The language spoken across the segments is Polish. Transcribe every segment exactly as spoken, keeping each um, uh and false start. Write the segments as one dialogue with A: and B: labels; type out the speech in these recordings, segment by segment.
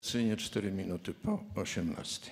A: Tradycyjnie cztery minuty po osiemnastej.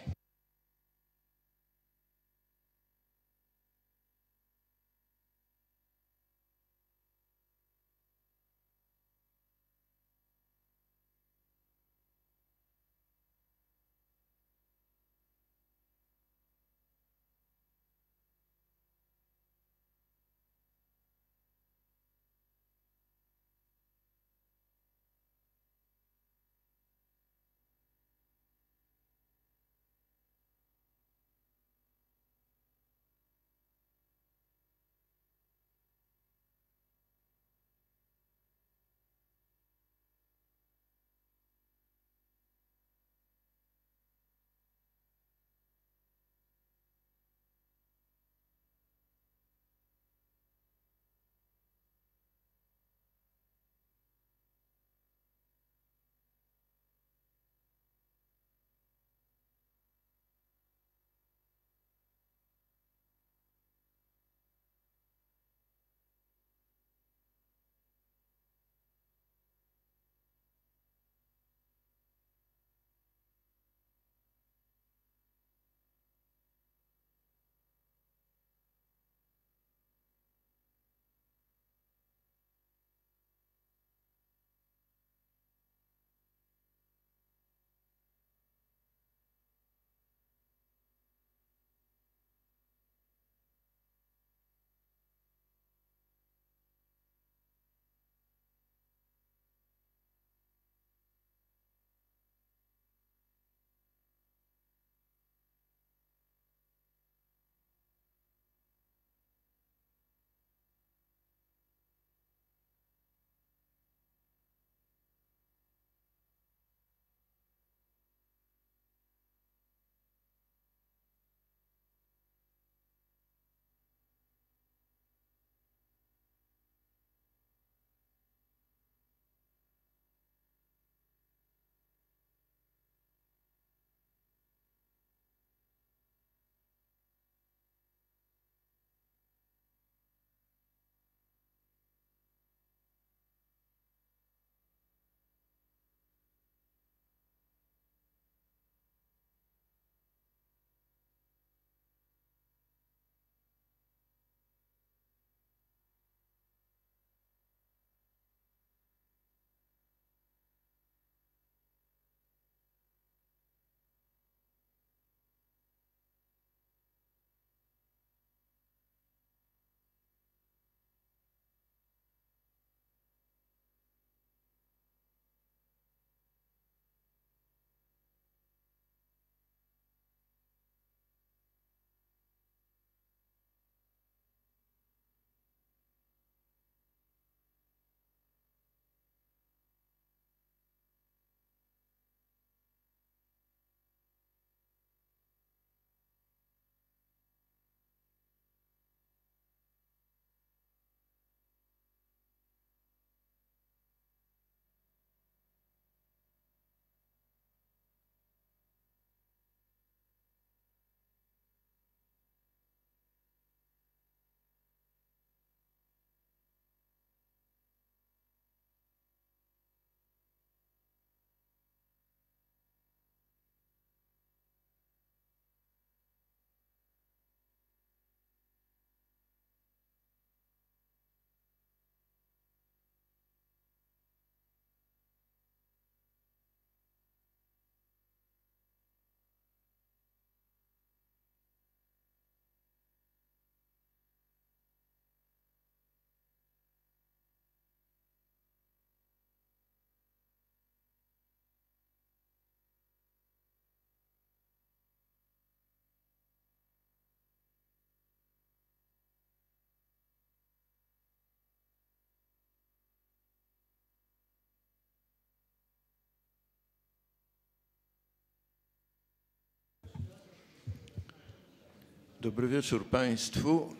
A: Dobry wieczór Państwu.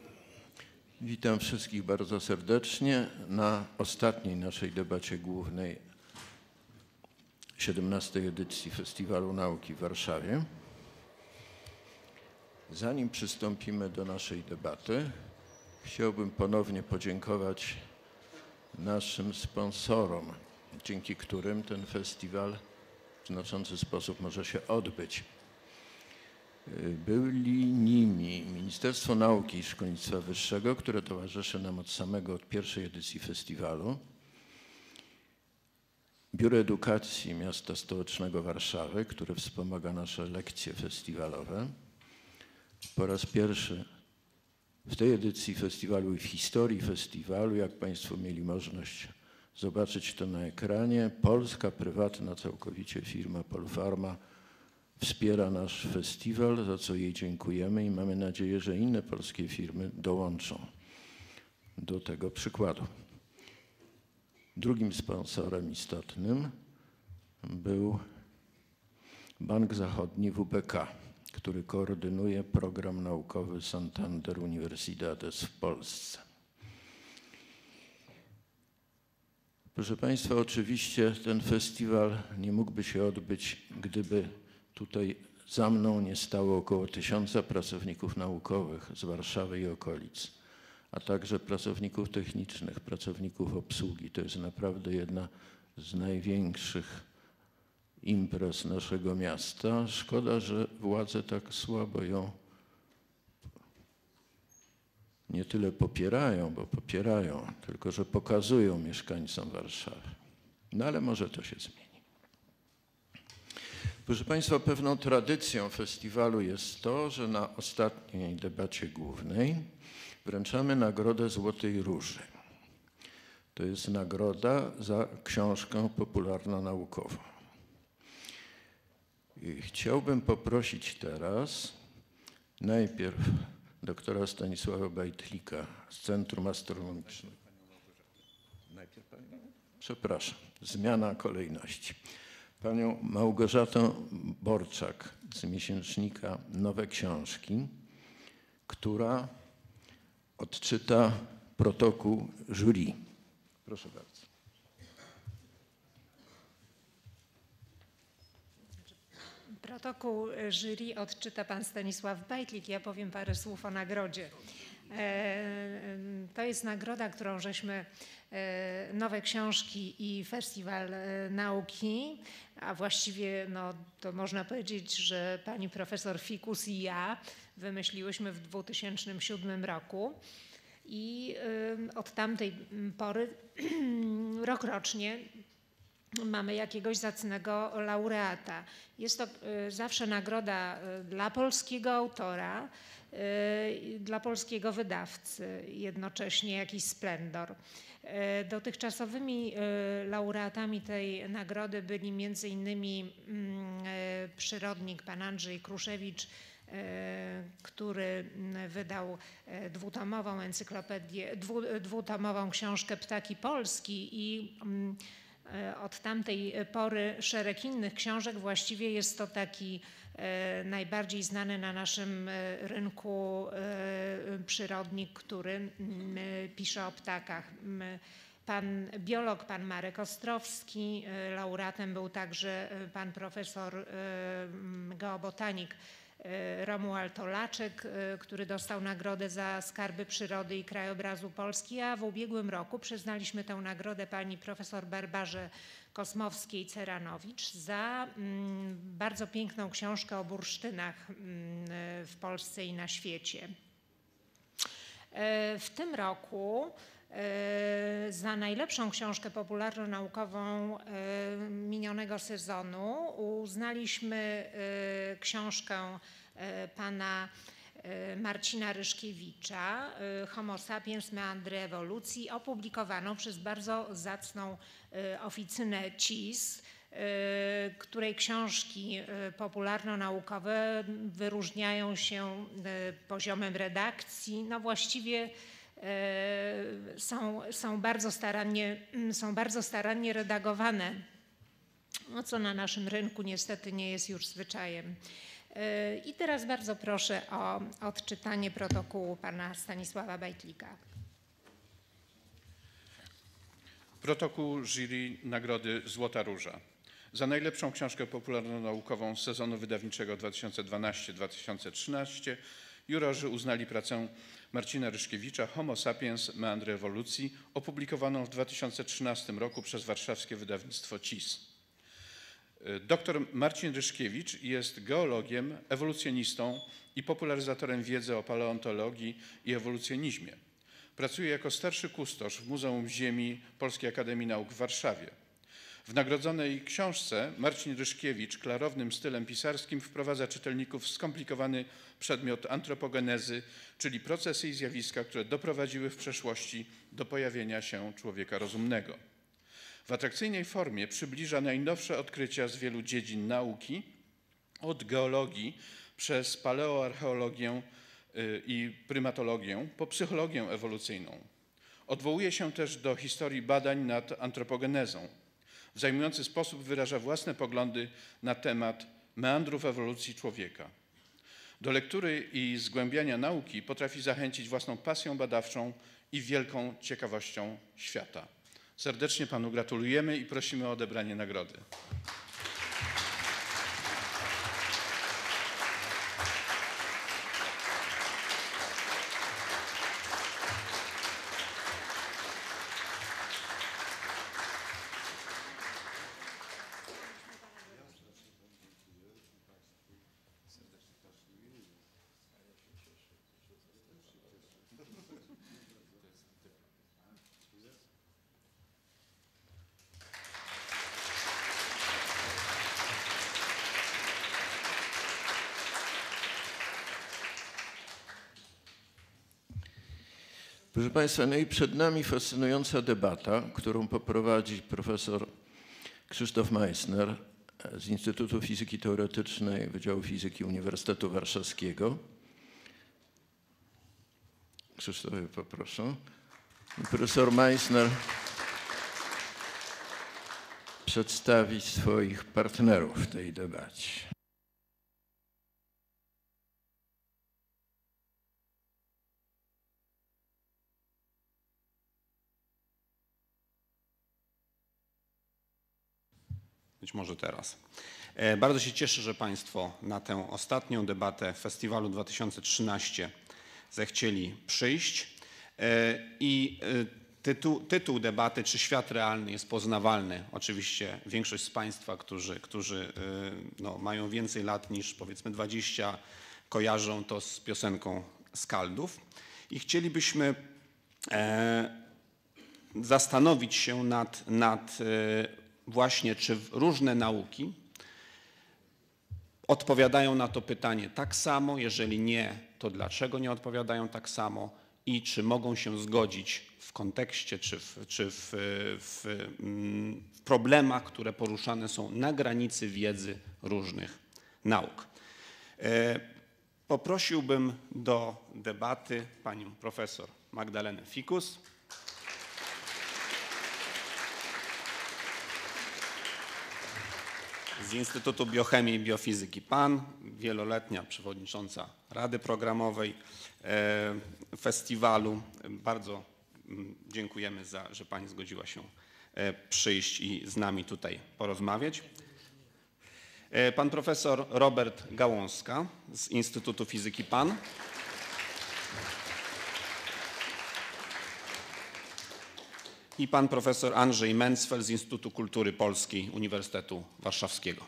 A: Witam wszystkich bardzo serdecznie na ostatniej naszej debacie głównej siedemnastej edycji Festiwalu Nauki w Warszawie. Zanim przystąpimy do naszej debaty, chciałbym ponownie podziękować naszym sponsorom, dzięki którym ten festiwal w znaczący sposób może się odbyć. Byli nimi Ministerstwo Nauki i Szkolnictwa Wyższego, które towarzyszy nam od samego, od pierwszej edycji festiwalu, Biuro Edukacji Miasta Stołecznego Warszawy, które wspomaga nasze lekcje festiwalowe. Po raz pierwszy w tej edycji festiwalu i w historii festiwalu, jak Państwo mieli możliwość zobaczyć to na ekranie, polska, prywatna całkowicie firma Polpharma wspiera nasz festiwal, za co jej dziękujemy i mamy nadzieję, że inne polskie firmy dołączą do tego przykładu. Drugim sponsorem istotnym był Bank Zachodni W B K, który koordynuje program naukowy Santander Universidades w Polsce. Proszę Państwa, oczywiście ten festiwal nie mógłby się odbyć, gdyby tutaj za mną nie stało około tysiąca pracowników naukowych z Warszawy i okolic, a także pracowników technicznych, pracowników obsługi. To jest naprawdę jedna z największych imprez naszego miasta. Szkoda, że władze tak słabo ją nie tyle popierają, bo popierają, tylko że pokazują mieszkańcom Warszawy. No ale może to się zmieni. Proszę Państwa, pewną tradycją festiwalu jest to, że na ostatniej debacie głównej wręczamy Nagrodę Złotej Róży. To jest nagroda za książkę popularno-naukową. I chciałbym poprosić teraz najpierw doktora Stanisława Bajtlika z Centrum Astronomicznego. Najpierw pani? Przepraszam, zmiana kolejności. Panią Małgorzatę Borczak z miesięcznika Nowe Książki, która odczyta protokół jury. Proszę bardzo.
B: Protokół jury odczyta pan Stanisław Bajtlik. Ja powiem parę słów o nagrodzie. To jest nagroda, którą żeśmy Nowe Książki i Festiwal Nauki, a właściwie no, to można powiedzieć, że pani profesor Fikus i ja wymyśliłyśmy w dwa tysiące siódmym roku i od tamtej pory rokrocznie mamy jakiegoś zacnego laureata. Jest to zawsze nagroda dla polskiego autora, dla polskiego wydawcy, jednocześnie jakiś splendor. Dotychczasowymi laureatami tej nagrody byli między innymi przyrodnik pan Andrzej Kruszewicz, który wydał dwutomową encyklopedię, dwu, dwutomową książkę Ptaki Polski i od tamtej pory szereg innych książek. Właściwie jest to taki najbardziej znany na naszym rynku przyrodnik, który pisze o ptakach. Pan biolog, pan Marek Ostrowski, laureatem był także pan profesor geobotanik Romuald Olaczek, który dostał nagrodę za skarby przyrody i krajobrazu Polski, a w ubiegłym roku przyznaliśmy tę nagrodę pani profesor Barbarze Kosmowskiej-Ceranowicz za bardzo piękną książkę o bursztynach w Polsce i na świecie. W tym roku za najlepszą książkę popularno-naukową minionego sezonu uznaliśmy książkę pana Marcina Ryszkiewicza, Homo sapiens, meandry ewolucji, opublikowaną przez bardzo zacną oficynę C I S, której książki popularno-naukowe wyróżniają się poziomem redakcji. No właściwie Są, są, bardzo starannie, są bardzo starannie redagowane, no co na naszym rynku niestety nie jest już zwyczajem. I teraz bardzo proszę o odczytanie protokołu pana Stanisława Bajtlika.
C: Protokół jury Nagrody Złota Róża. Za najlepszą książkę popularno-naukową z sezonu wydawniczego dwa tysiące dwunasty do dwa tysiące trzynastego jurorzy uznali pracę Marcina Ryszkiewicza Homo sapiens, meandry ewolucji, opublikowaną w dwa tysiące trzynastym roku przez warszawskie wydawnictwo C I S. Doktor Marcin Ryszkiewicz jest geologiem, ewolucjonistą i popularyzatorem wiedzy o paleontologii i ewolucjonizmie. Pracuje jako starszy kustosz w Muzeum Ziemi Polskiej Akademii Nauk w Warszawie. W nagrodzonej książce Marcin Ryszkiewicz klarownym stylem pisarskim wprowadza czytelników w skomplikowany przedmiot antropogenezy, czyli procesy i zjawiska, które doprowadziły w przeszłości do pojawienia się człowieka rozumnego. W atrakcyjnej formie przybliża najnowsze odkrycia z wielu dziedzin nauki, od geologii przez paleoarcheologię i prymatologię po psychologię ewolucyjną. Odwołuje się też do historii badań nad antropogenezą. W zajmujący sposób wyraża własne poglądy na temat meandrów ewolucji człowieka. Do lektury i zgłębiania nauki potrafi zachęcić własną pasją badawczą i wielką ciekawością świata. Serdecznie panu gratulujemy i prosimy o odebranie nagrody.
A: Proszę Państwa, no i przed nami fascynująca debata, którą poprowadzi profesor Krzysztof Meissner z Instytutu Fizyki Teoretycznej Wydziału Fizyki Uniwersytetu Warszawskiego. Krzysztofie, poproszę. Profesor Meissner przedstawi swoich partnerów w tej debacie.
D: Być może teraz. Bardzo się cieszę, że Państwo na tę ostatnią debatę Festiwalu dwa tysiące trzynaście zechcieli przyjść. I tytuł, tytuł debaty, czy świat realny jest poznawalny? Oczywiście większość z Państwa, którzy, którzy no, mają więcej lat niż powiedzmy dwadzieścia, kojarzą to z piosenką Skaldów. I chcielibyśmy zastanowić się nad, nad właśnie, czy różne nauki odpowiadają na to pytanie tak samo, jeżeli nie, to dlaczego nie odpowiadają tak samo i czy mogą się zgodzić w kontekście, czy w, czy w, w, w problemach, które poruszane są na granicy wiedzy różnych nauk. Poprosiłbym do debaty panią profesor Magdalenę Fikus. Z Instytutu Biochemii i Biofizyki PAN, wieloletnia przewodnicząca Rady Programowej festiwalu. Bardzo dziękujemy, za, że Pani zgodziła się przyjść i z nami tutaj porozmawiać. Pan profesor Robert Gałązka z Instytutu Fizyki PAN. I pan profesor Andrzej Mencfel z Instytutu Kultury Polskiej Uniwersytetu Warszawskiego.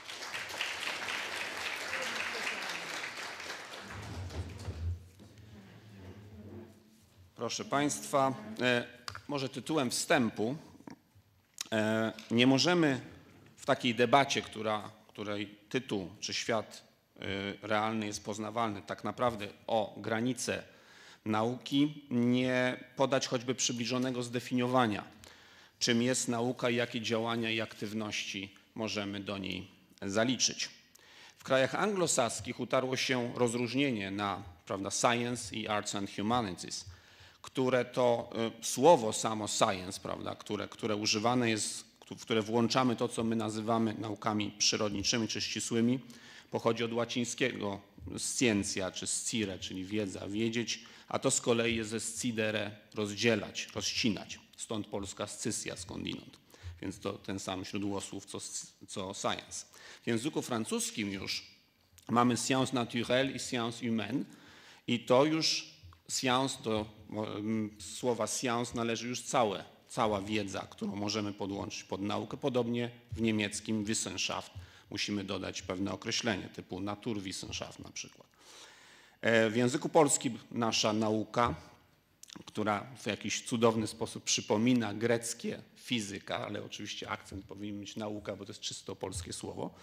D: Proszę Państwa, może tytułem wstępu, nie możemy w takiej debacie, która, której tytuł, czy świat realny jest poznawalny, tak naprawdę o granice nauki, nie podać choćby przybliżonego zdefiniowania, czym jest nauka i jakie działania i aktywności możemy do niej zaliczyć. W krajach anglosaskich utarło się rozróżnienie na, prawda, science i arts and humanities, które to y, słowo samo science, prawda, które, które używane jest, w które włączamy to, co my nazywamy naukami przyrodniczymi czy ścisłymi, pochodzi od łacińskiego scientia czy scire, czyli wiedza, wiedzieć, a to z kolei jest ze scidere, rozdzielać, rozcinać. Stąd polska scysja skądinąd. Więc to ten sam źródłosłów co, co science. W języku francuskim już mamy science naturelle i science humaine i to już science, do słowa science należy już całe, cała wiedza, którą możemy podłączyć pod naukę. Podobnie w niemieckim Wissenschaft musimy dodać pewne określenie typu Naturwissenschaft na przykład. W języku polskim nasza nauka, która w jakiś cudowny sposób przypomina greckie fizyka, ale oczywiście akcent powinien mieć nauka, bo to jest czysto polskie słowo,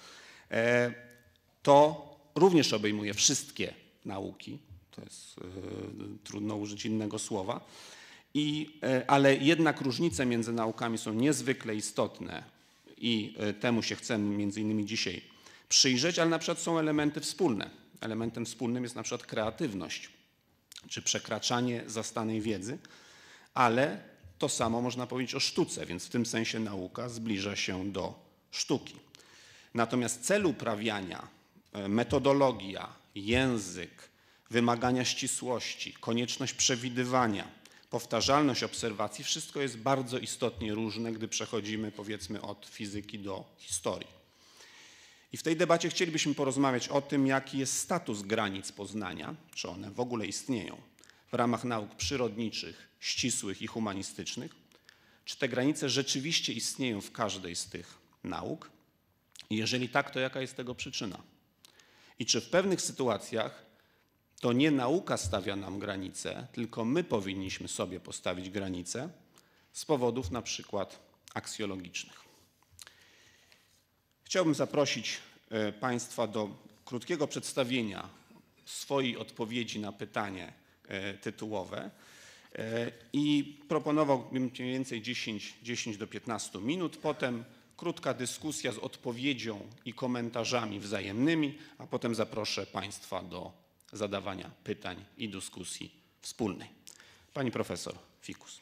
D: to również obejmuje wszystkie nauki. To jest y, trudno użyć innego słowa. I, y, ale jednak różnice między naukami są niezwykle istotne i y, temu się chcemy między innymi dzisiaj przyjrzeć, ale na przykład są elementy wspólne. Elementem wspólnym jest na przykład kreatywność, czy przekraczanie zastanej wiedzy, ale to samo można powiedzieć o sztuce, więc w tym sensie nauka zbliża się do sztuki. Natomiast cel uprawiania, metodologia, język, wymagania ścisłości, konieczność przewidywania, powtarzalność obserwacji, wszystko jest bardzo istotnie różne, gdy przechodzimy, powiedzmy, od fizyki do historii. I w tej debacie chcielibyśmy porozmawiać o tym, jaki jest status granic poznania, czy one w ogóle istnieją w ramach nauk przyrodniczych, ścisłych i humanistycznych, czy te granice rzeczywiście istnieją w każdej z tych nauk i jeżeli tak, to jaka jest tego przyczyna? I czy w pewnych sytuacjach to nie nauka stawia nam granice, tylko my powinniśmy sobie postawić granice z powodów na przykład aksjologicznych. Chciałbym zaprosić Państwa do krótkiego przedstawienia swojej odpowiedzi na pytanie tytułowe i proponowałbym mniej więcej dziesięć do piętnastu minut, potem krótka dyskusja z odpowiedzią i komentarzami wzajemnymi, a potem zaproszę Państwa do zadawania pytań i dyskusji wspólnej. Pani profesor Fikus.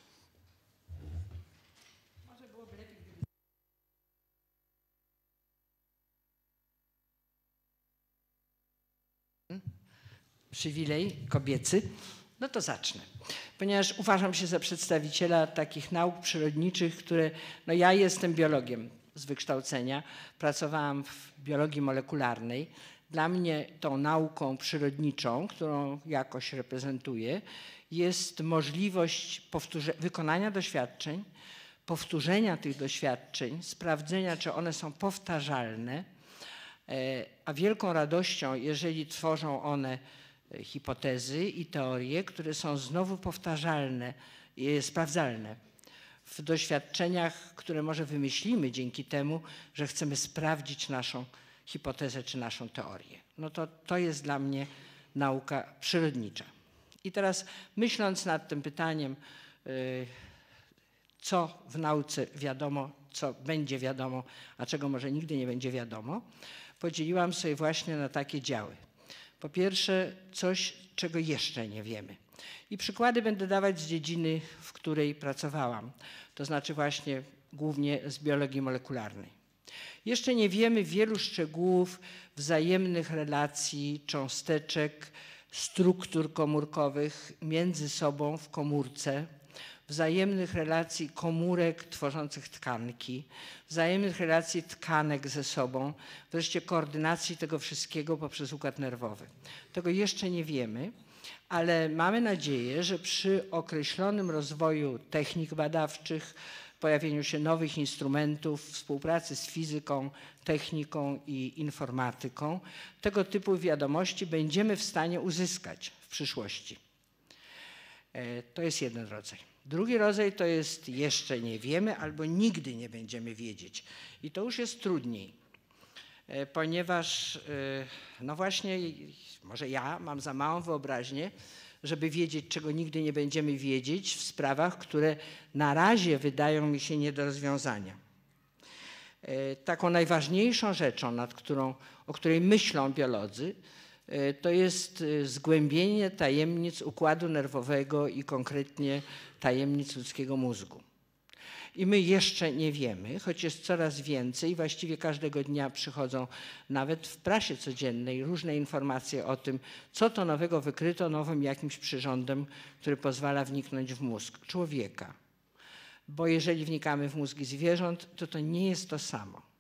E: Przywilej kobiecy, no to zacznę. Ponieważ uważam się za przedstawiciela takich nauk przyrodniczych, które, no ja jestem biologiem z wykształcenia, pracowałam w biologii molekularnej. Dla mnie tą nauką przyrodniczą, którą jakoś reprezentuję, jest możliwość wykonania doświadczeń, powtórzenia tych doświadczeń, sprawdzenia, czy one są powtarzalne, a wielką radością, jeżeli tworzą one hipotezy i teorie, które są znowu powtarzalne, sprawdzalne w doświadczeniach, które może wymyślimy dzięki temu, że chcemy sprawdzić naszą hipotezę czy naszą teorię. No to, to jest dla mnie nauka przyrodnicza. I teraz myśląc nad tym pytaniem, co w nauce wiadomo, co będzie wiadomo, a czego może nigdy nie będzie wiadomo, podzieliłam sobie właśnie na takie działy. Po pierwsze, coś, czego jeszcze nie wiemy. I przykłady będę dawać z dziedziny, w której pracowałam, to znaczy właśnie głównie z biologii molekularnej. Jeszcze nie wiemy wielu szczegółów wzajemnych relacji cząsteczek, struktur komórkowych między sobą w komórce, wzajemnych relacji komórek tworzących tkanki, wzajemnych relacji tkanek ze sobą, wreszcie koordynacji tego wszystkiego poprzez układ nerwowy. Tego jeszcze nie wiemy, ale mamy nadzieję, że przy określonym rozwoju technik badawczych, pojawieniu się nowych instrumentów, współpracy z fizyką, techniką i informatyką, tego typu wiadomości będziemy w stanie uzyskać w przyszłości. To jest jeden rodzaj. Drugi rodzaj to jest jeszcze nie wiemy albo nigdy nie będziemy wiedzieć. I to już jest trudniej, ponieważ no właśnie, może ja mam za małą wyobraźnię, żeby wiedzieć, czego nigdy nie będziemy wiedzieć w sprawach, które na razie wydają mi się nie do rozwiązania. Taką najważniejszą rzeczą, nad którą, o której myślą biolodzy, to jest zgłębienie tajemnic układu nerwowego i konkretnie tajemnic ludzkiego mózgu. I my jeszcze nie wiemy, choć jest coraz więcej, właściwie każdego dnia przychodzą nawet w prasie codziennej różne informacje o tym, co to nowego wykryto nowym jakimś przyrządem, który pozwala wniknąć w mózg człowieka. Bo jeżeli wnikamy w mózgi zwierząt, to to nie jest to samo.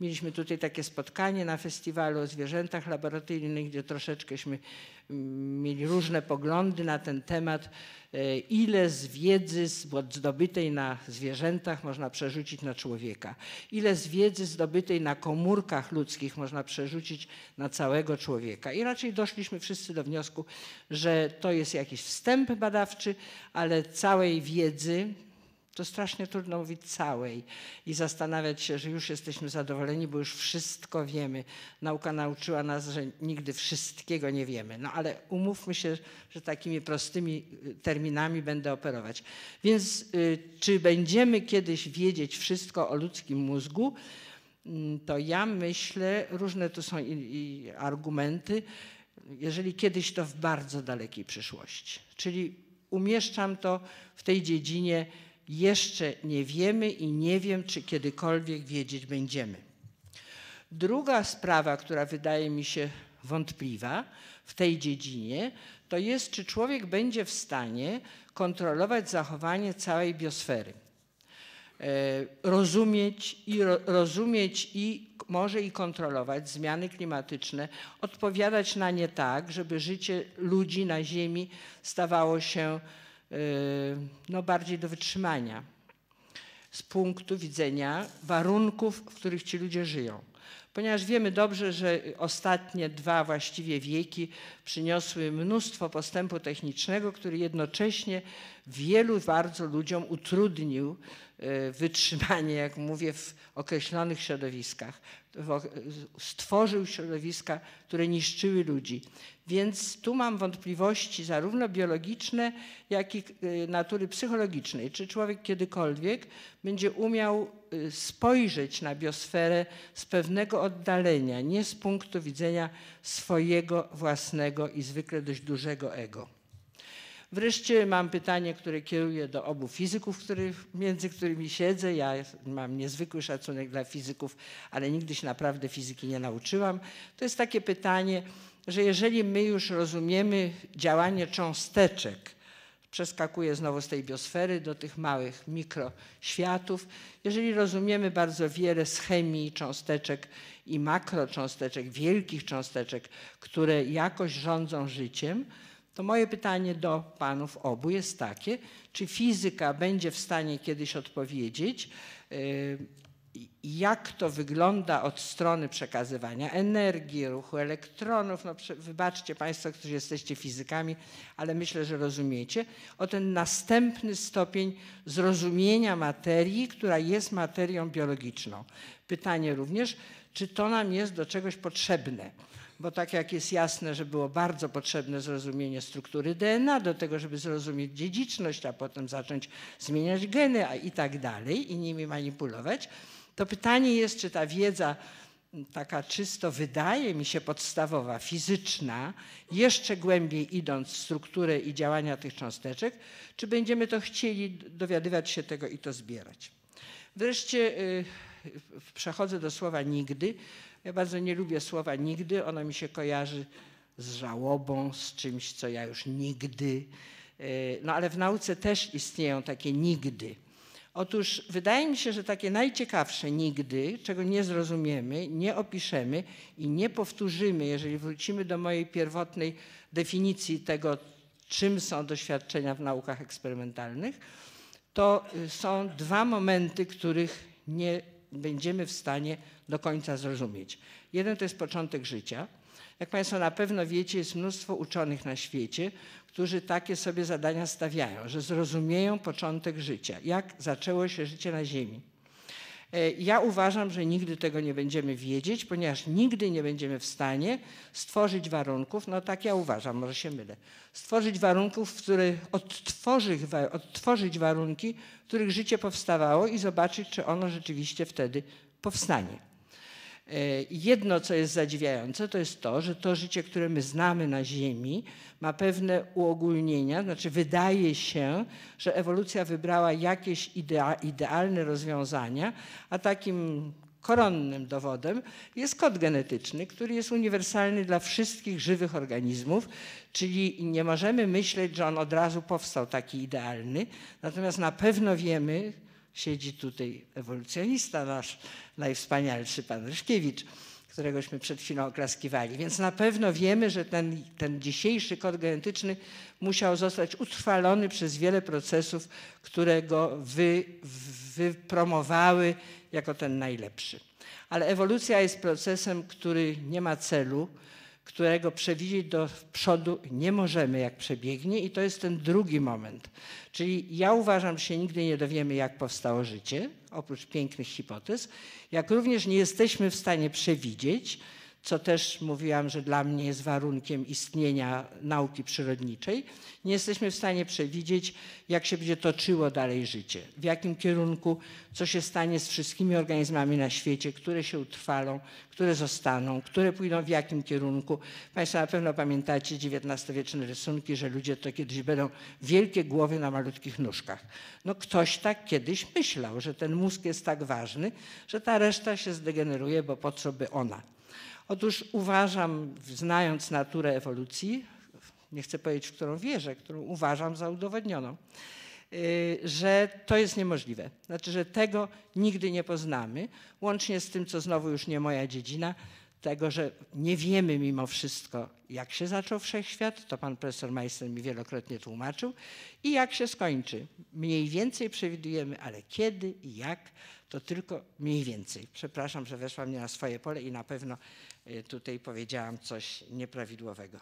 E: Mieliśmy tutaj takie spotkanie na festiwalu o zwierzętach laboratoryjnych, gdzie troszeczkęśmy mieli różne poglądy na ten temat, ile z wiedzy zdobytej na zwierzętach można przerzucić na człowieka, ile z wiedzy zdobytej na komórkach ludzkich można przerzucić na całego człowieka. I raczej doszliśmy wszyscy do wniosku, że to jest jakiś wstęp badawczy, ale całej wiedzy, to strasznie trudno mówić całej i zastanawiać się, że już jesteśmy zadowoleni, bo już wszystko wiemy. Nauka nauczyła nas, że nigdy wszystkiego nie wiemy. No ale umówmy się, że takimi prostymi terminami będę operować. Więc y, czy będziemy kiedyś wiedzieć wszystko o ludzkim mózgu, to ja myślę, różne tu są i, i argumenty, jeżeli kiedyś, to w bardzo dalekiej przyszłości. Czyli umieszczam to w tej dziedzinie, jeszcze nie wiemy i nie wiem, czy kiedykolwiek wiedzieć będziemy. Druga sprawa, która wydaje mi się wątpliwa w tej dziedzinie, to jest, czy człowiek będzie w stanie kontrolować zachowanie całej biosfery. Rozumieć i, rozumieć i może i kontrolować zmiany klimatyczne, odpowiadać na nie tak, żeby życie ludzi na Ziemi stawało się no, bardziej do wytrzymania z punktu widzenia warunków, w których ci ludzie żyją. Ponieważ wiemy dobrze, że ostatnie dwa właściwie wieki przyniosły mnóstwo postępu technicznego, który jednocześnie wielu bardzo ludziom utrudnił wytrzymanie, jak mówię, w określonych środowiskach. Stworzył środowiska, które niszczyły ludzi. Więc tu mam wątpliwości zarówno biologiczne, jak i natury psychologicznej. Czy człowiek kiedykolwiek będzie umiał spojrzeć na biosferę z pewnego oddalenia, nie z punktu widzenia swojego własnego i zwykle dość dużego ego. Wreszcie mam pytanie, które kieruję do obu fizyków, który, między którymi siedzę. Ja mam niezwykły szacunek dla fizyków, ale nigdy się naprawdę fizyki nie nauczyłam. To jest takie pytanie, że jeżeli my już rozumiemy działanie cząsteczek, przeskakuję znowu z tej biosfery do tych małych mikroświatów, jeżeli rozumiemy bardzo wiele z chemii cząsteczek i makrocząsteczek, wielkich cząsteczek, które jakoś rządzą życiem, to moje pytanie do panów obu jest takie, czy fizyka będzie w stanie kiedyś odpowiedzieć, jak to wygląda od strony przekazywania energii, ruchu elektronów. No, wybaczcie państwo, którzy jesteście fizykami, ale myślę, że rozumiecie, o ten następny stopień zrozumienia materii, która jest materią biologiczną. Pytanie również, czy to nam jest do czegoś potrzebne? Bo tak jak jest jasne, że było bardzo potrzebne zrozumienie struktury D N A do tego, żeby zrozumieć dziedziczność, a potem zacząć zmieniać geny a i tak dalej i nimi manipulować, to pytanie jest, czy ta wiedza taka czysto wydaje mi się podstawowa, fizyczna, jeszcze głębiej idąc w strukturę i działania tych cząsteczek, czy będziemy to chcieli dowiadywać się tego i to zbierać. Wreszcie yy, przechodzę do słowa nigdy. Ja bardzo nie lubię słowa nigdy, ono mi się kojarzy z żałobą, z czymś, co ja już nigdy. No ale w nauce też istnieją takie nigdy. Otóż wydaje mi się, że takie najciekawsze nigdy, czego nie zrozumiemy, nie opiszemy i nie powtórzymy, jeżeli wrócimy do mojej pierwotnej definicji tego, czym są doświadczenia w naukach eksperymentalnych, to są dwa momenty, których nie będziemy w stanie do końca zrozumieć. Jeden to jest początek życia. Jak państwo na pewno wiecie, jest mnóstwo uczonych na świecie, którzy takie sobie zadania stawiają, że zrozumieją początek życia, jak zaczęło się życie na Ziemi. Ja uważam, że nigdy tego nie będziemy wiedzieć, ponieważ nigdy nie będziemy w stanie stworzyć warunków, no tak ja uważam, może się mylę, stworzyć warunków, które odtworzyć, odtworzyć warunki, w których życie powstawało i zobaczyć, czy ono rzeczywiście wtedy powstanie. Jedno, co jest zadziwiające, to jest to, że to życie, które my znamy na Ziemi, ma pewne uogólnienia, znaczy wydaje się, że ewolucja wybrała jakieś idea, idealne rozwiązania, a takim koronnym dowodem jest kod genetyczny, który jest uniwersalny dla wszystkich żywych organizmów, czyli nie możemy myśleć, że on od razu powstał taki idealny, natomiast na pewno wiemy, Siedzi tutaj ewolucjonista nasz, najwspanialszy pan Ryszkiewicz, któregośmy przed chwilą oklaskiwali. Więc na pewno wiemy, że ten, ten dzisiejszy kod genetyczny musiał zostać utrwalony przez wiele procesów, które go wy, wypromowały jako ten najlepszy. Ale ewolucja jest procesem, który nie ma celu, którego przewidzieć do przodu nie możemy, jak przebiegnie, i to jest ten drugi moment. Czyli ja uważam, że się nigdy nie dowiemy, jak powstało życie, oprócz pięknych hipotez, jak również nie jesteśmy w stanie przewidzieć, co też mówiłam, że dla mnie jest warunkiem istnienia nauki przyrodniczej, nie jesteśmy w stanie przewidzieć, jak się będzie toczyło dalej życie, w jakim kierunku, co się stanie z wszystkimi organizmami na świecie, które się utrwalą, które zostaną, które pójdą w jakim kierunku. Państwo na pewno pamiętacie dziewiętnastowieczne rysunki, że ludzie to kiedyś będą wielkie głowy na malutkich nóżkach. No ktoś tak kiedyś myślał, że ten mózg jest tak ważny, że ta reszta się zdegeneruje, bo po co by ona. Otóż uważam, znając naturę ewolucji, nie chcę powiedzieć, w którą wierzę, którą uważam za udowodnioną, że to jest niemożliwe. Znaczy, że tego nigdy nie poznamy, łącznie z tym, co znowu już nie moja dziedzina, tego, że nie wiemy mimo wszystko, jak się zaczął wszechświat, to pan profesor Meister mi wielokrotnie tłumaczył, i jak się skończy. Mniej więcej przewidujemy, ale kiedy i jak, to tylko mniej więcej. Przepraszam, że weszłam nie na swoje pole i na pewno tutaj powiedziałam coś nieprawidłowego.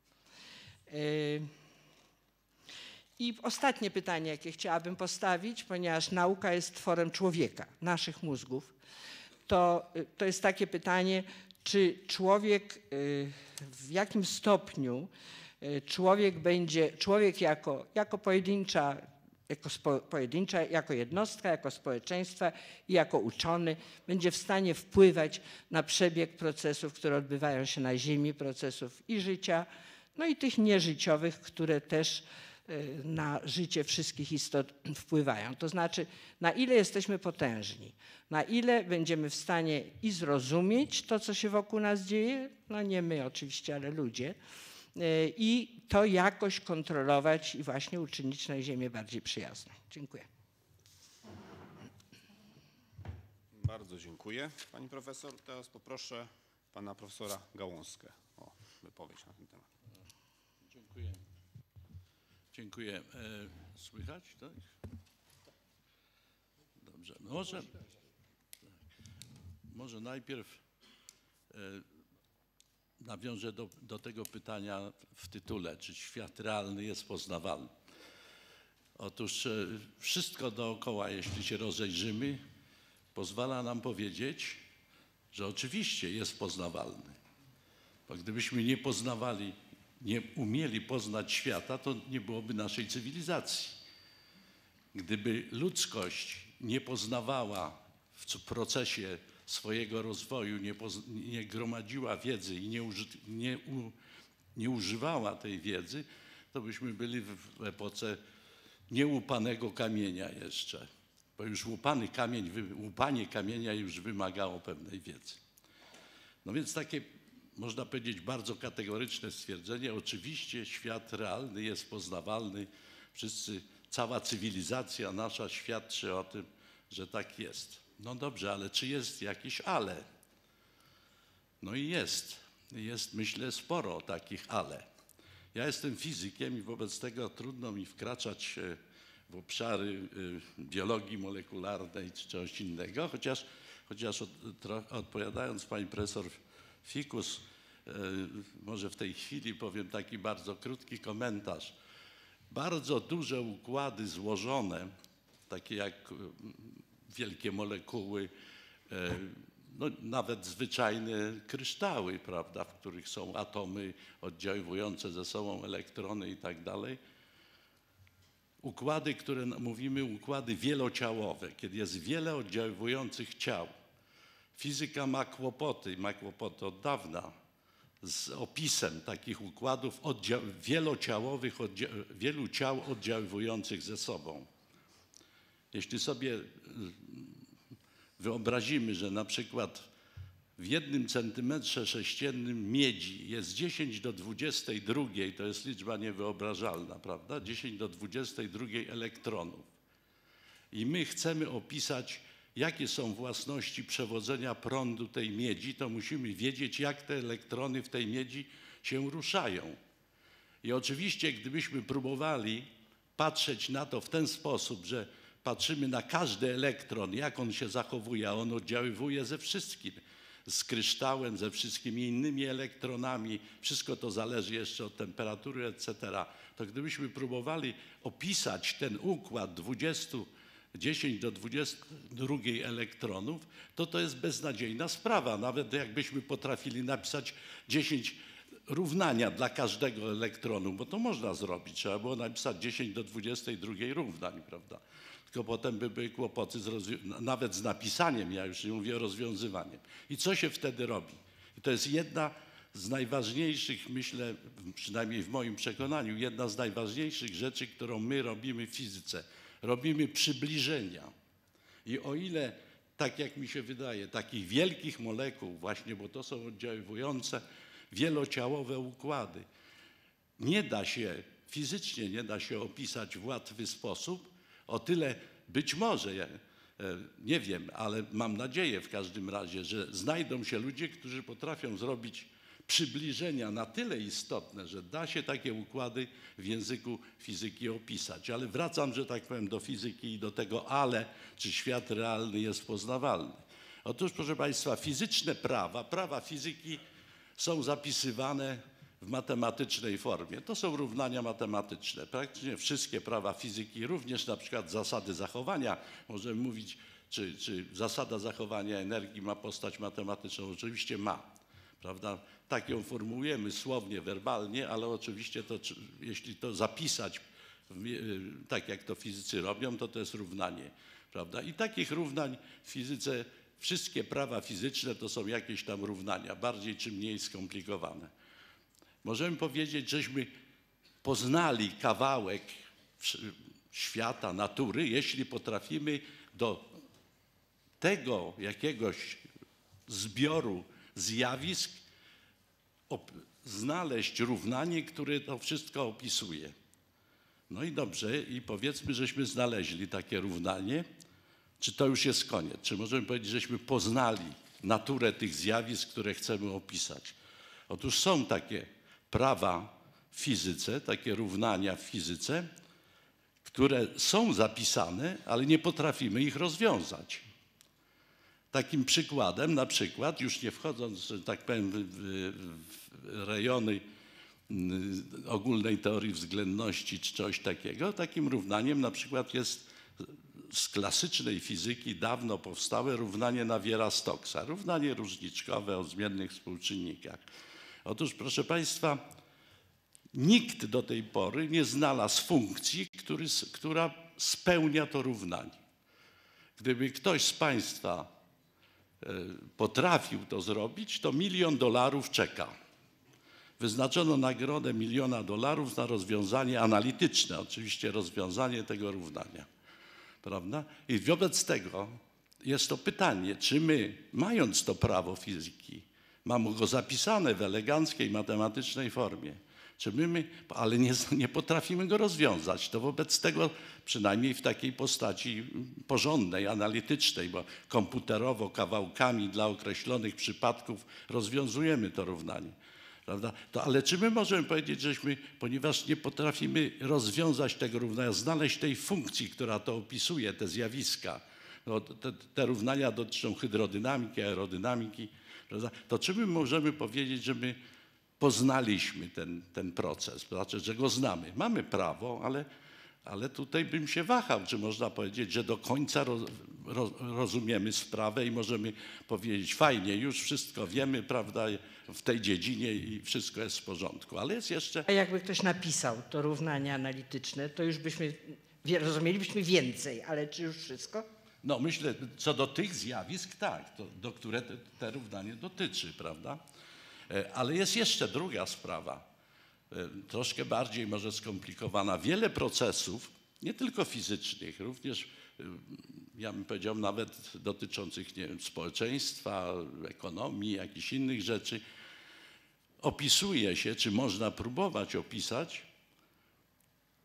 E: I ostatnie pytanie, jakie chciałabym postawić, ponieważ nauka jest tworem człowieka, naszych mózgów, to, to jest takie pytanie, czy człowiek, w jakim stopniu człowiek będzie, człowiek jako, jako pojedyncza, jako spo, pojedyncza, jako jednostka, jako społeczeństwa i jako uczony będzie w stanie wpływać na przebieg procesów, które odbywają się na Ziemi, procesów i życia, no i tych nieżyciowych, które też na życie wszystkich istot wpływają. To znaczy, na ile jesteśmy potężni, na ile będziemy w stanie i zrozumieć to, co się wokół nas dzieje, no nie my oczywiście, ale ludzie, i to jakoś kontrolować i właśnie uczynić na Ziemię bardziej przyjazną. Dziękuję.
D: Bardzo dziękuję, pani profesor. Teraz poproszę pana profesora Gałązkę o wypowiedź na ten temat.
A: Dziękuję. Dziękuję. Słychać, tak? Dobrze. Może, może najpierw nawiążę do, do tego pytania w tytule, czy świat realny jest poznawalny. Otóż wszystko dookoła, jeśli się rozejrzymy, pozwala nam powiedzieć, że oczywiście jest poznawalny. Bo gdybyśmy nie poznawali, nie umieli poznać świata, to nie byłoby naszej cywilizacji. Gdyby ludzkość nie poznawała w procesie swojego rozwoju, nie, nie gromadziła wiedzy i nie, uży, nie, u, nie używała tej wiedzy, to byśmy byli w epoce nieupanego kamienia jeszcze. Bo już łupany kamień, łupanie kamienia już wymagało pewnej wiedzy. No więc takie, można powiedzieć, bardzo kategoryczne stwierdzenie. Oczywiście świat realny jest poznawalny. Wszyscy, cała cywilizacja nasza świadczy o tym, że tak jest. No dobrze, ale czy jest jakieś ale? No i jest. Jest, myślę, sporo takich ale. Ja jestem fizykiem i wobec tego trudno mi wkraczać w obszary biologii molekularnej czy czegoś innego, chociaż, chociaż od, odpowiadając pani profesor Fikus, może w tej chwili powiem taki bardzo krótki komentarz. Bardzo duże układy złożone, takie jak wielkie molekuły, no, nawet zwyczajne kryształy, prawda, w których są atomy oddziaływujące ze sobą, elektrony i tak dalej. Układy, które mówimy, układy wielociałowe, kiedy jest wiele oddziaływujących ciał. Fizyka ma kłopoty, ma kłopoty od dawna z opisem takich układów wielociałowych, oddzia wielu ciał oddziaływujących ze sobą. Jeśli sobie wyobrazimy, że na przykład w jednym centymetrze sześciennym miedzi jest dziesięć do dwudziestej drugiej, to jest liczba niewyobrażalna, prawda? dziesięć do dwudziestej drugiej elektronów.
F: i my chcemy opisać, jakie są własności przewodzenia prądu tej miedzi, to musimy wiedzieć, jak te elektrony w tej miedzi się ruszają. I oczywiście, gdybyśmy próbowali patrzeć na to w ten sposób, że patrzymy na każdy elektron, jak on się zachowuje, a on oddziaływuje ze wszystkim, z kryształem, ze wszystkimi innymi elektronami, wszystko to zależy jeszcze od temperatury, et cetera. To gdybyśmy próbowali opisać ten układ dwudziestu, dziesięć do dwudziestu dwóch elektronów, to to jest beznadziejna sprawa. Nawet jakbyśmy potrafili napisać dziesięć równania dla każdego elektronu, bo to można zrobić. Trzeba było napisać dziesięć do dwudziestu dwóch równań, prawda? Tylko potem by były kłopoty z nawet z napisaniem, ja już nie mówię o rozwiązywaniem. I co się wtedy robi? I to jest jedna z najważniejszych, myślę, przynajmniej w moim przekonaniu, jedna z najważniejszych rzeczy, którą my robimy w fizyce. Robimy przybliżenia. I o ile, tak jak mi się wydaje, takich wielkich molekuł właśnie, bo to są oddziaływujące wielociałowe układy, nie da się, fizycznie nie da się opisać w łatwy sposób, o tyle być może, ja nie wiem, ale mam nadzieję w każdym razie, że znajdą się ludzie, którzy potrafią zrobić przybliżenia na tyle istotne, że da się takie układy w języku fizyki opisać. Ale wracam, że tak powiem, do fizyki i do tego ale, czy świat realny jest poznawalny. Otóż, proszę Państwa, fizyczne prawa, prawa fizyki są zapisywane w matematycznej formie. To są równania matematyczne. Praktycznie wszystkie prawa fizyki, również na przykład zasady zachowania, możemy mówić, czy, czy zasada zachowania energii ma postać matematyczną. Oczywiście ma, prawda? Tak ją formułujemy słownie, werbalnie, ale oczywiście to, jeśli to zapisać tak, jak to fizycy robią, to to jest równanie, prawda? I takich równań w fizyce, wszystkie prawa fizyczne to są jakieś tam równania, bardziej czy mniej skomplikowane. Możemy powiedzieć, żeśmy poznali kawałek świata, natury, jeśli potrafimy do tego jakiegoś zbioru zjawisk znaleźć równanie, które to wszystko opisuje. No i dobrze, i powiedzmy, żeśmy znaleźli takie równanie. Czy to już jest koniec? Czy możemy powiedzieć, żeśmy poznali naturę tych zjawisk, które chcemy opisać? Otóż są takie prawa w fizyce, takie równania w fizyce, które są zapisane, ale nie potrafimy ich rozwiązać. Takim przykładem, na przykład, już nie wchodząc, że tak powiem, w, w rejony ogólnej teorii względności czy coś takiego, takim równaniem na przykład jest z klasycznej fizyki dawno powstałe równanie Naviera-Stocksa, równanie różniczkowe o zmiennych współczynnikach. Otóż, proszę Państwa, nikt do tej pory nie znalazł funkcji, który, która spełnia to równanie. Gdyby ktoś z Państwa potrafił to zrobić, to milion dolarów czeka. Wyznaczono nagrodę miliona dolarów na rozwiązanie analityczne, oczywiście rozwiązanie tego równania. Prawda? I wobec tego jest to pytanie, czy my, mając to prawo fizyki, mamy go zapisane w eleganckiej, matematycznej formie, czy my, my ale nie, nie potrafimy go rozwiązać, to wobec tego, przynajmniej w takiej postaci porządnej, analitycznej, bo komputerowo, kawałkami dla określonych przypadków rozwiązujemy to równanie. Prawda? To, ale czy my możemy powiedzieć, żeśmy, ponieważ nie potrafimy rozwiązać tego równania, znaleźć tej funkcji, która to opisuje, te zjawiska, no, te, te równania dotyczą hydrodynamiki, aerodynamiki, prawda? To czy my możemy powiedzieć, że my poznaliśmy ten, ten proces, to znaczy, że go znamy. Mamy prawo, ale, ale tutaj bym się wahał, czy można powiedzieć, że do końca roz, roz, rozumiemy sprawę i możemy powiedzieć, fajnie, już wszystko wiemy, prawda, w tej dziedzinie i wszystko jest w porządku, ale jest jeszcze...
E: A jakby ktoś napisał to równanie analityczne, to już byśmy, rozumielibyśmy więcej, ale czy już wszystko?
F: No myślę, co do tych zjawisk, tak, to, do które te, te równanie dotyczy, prawda? Ale jest jeszcze druga sprawa, troszkę bardziej może skomplikowana. Wiele procesów, nie tylko fizycznych, również, ja bym powiedział, nawet dotyczących, nie wiem, społeczeństwa, ekonomii, jakichś innych rzeczy, opisuje się, czy można próbować opisać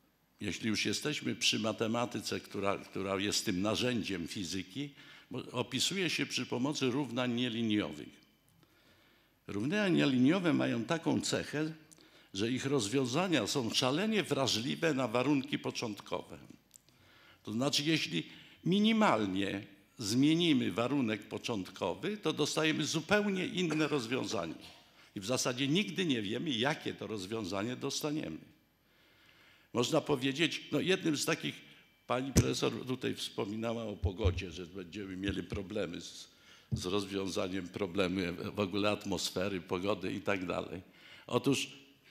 F: jeśli już jesteśmy przy matematyce, która, która jest tym narzędziem fizyki, opisuje się przy pomocy równań nieliniowych. Równania nieliniowe mają taką cechę, że ich rozwiązania są szalenie wrażliwe na warunki początkowe. To znaczy, jeśli minimalnie zmienimy warunek początkowy, to dostajemy zupełnie inne rozwiązanie. I w zasadzie nigdy nie wiemy, jakie to rozwiązanie dostaniemy. Można powiedzieć, no jednym z takich, pani profesor tutaj wspominała o pogodzie, że będziemy mieli problemy z, z rozwiązaniem problemu w ogóle atmosfery, pogody i tak dalej. Otóż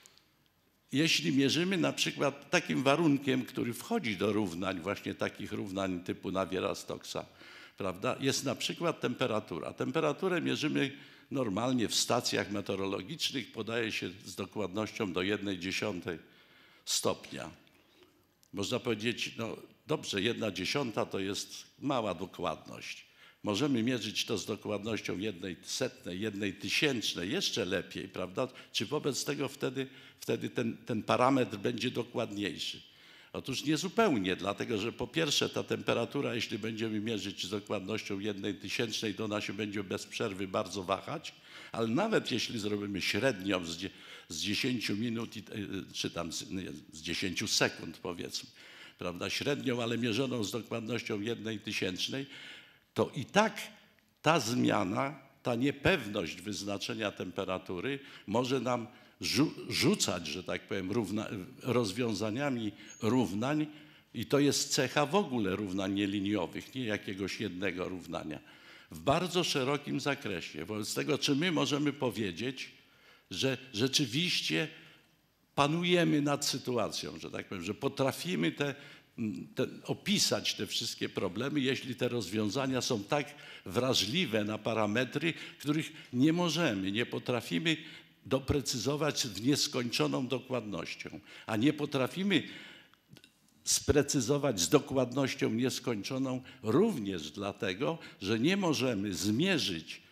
F: jeśli mierzymy na przykład takim warunkiem, który wchodzi do równań, właśnie takich równań typu Naviera-Stocksa, prawda, jest na przykład temperatura. Temperaturę mierzymy normalnie w stacjach meteorologicznych, podaje się z dokładnością do jednej dziesiątej stopnia. Można powiedzieć, no dobrze, jedna dziesiąta to jest mała dokładność. Możemy mierzyć to z dokładnością jednej setnej, jednej tysięcznej, jeszcze lepiej, prawda? Czy wobec tego wtedy, wtedy ten, ten parametr będzie dokładniejszy? Otóż niezupełnie, dlatego że po pierwsze ta temperatura, jeśli będziemy mierzyć z dokładnością jednej tysięcznej, to ona się będzie bez przerwy bardzo wahać, ale nawet jeśli zrobimy średnią z, z dziesięciu minut, czy tam z, nie, z dziesięciu sekund powiedzmy, prawda, średnią, ale mierzoną z dokładnością jednej tysięcznej, to i tak ta zmiana, ta niepewność wyznaczenia temperatury może nam rzu rzucać, że tak powiem, równa, rozwiązaniami równań i to jest cecha w ogóle równań nieliniowych, nie jakiegoś jednego równania, w bardzo szerokim zakresie. Wobec tego, czy my możemy powiedzieć, że rzeczywiście panujemy nad sytuacją, że tak powiem, że potrafimy te Te, opisać te wszystkie problemy, jeśli te rozwiązania są tak wrażliwe na parametry, których nie możemy, nie potrafimy doprecyzować z nieskończoną dokładnością, a nie potrafimy sprecyzować z dokładnością nieskończoną również dlatego, że nie możemy zmierzyć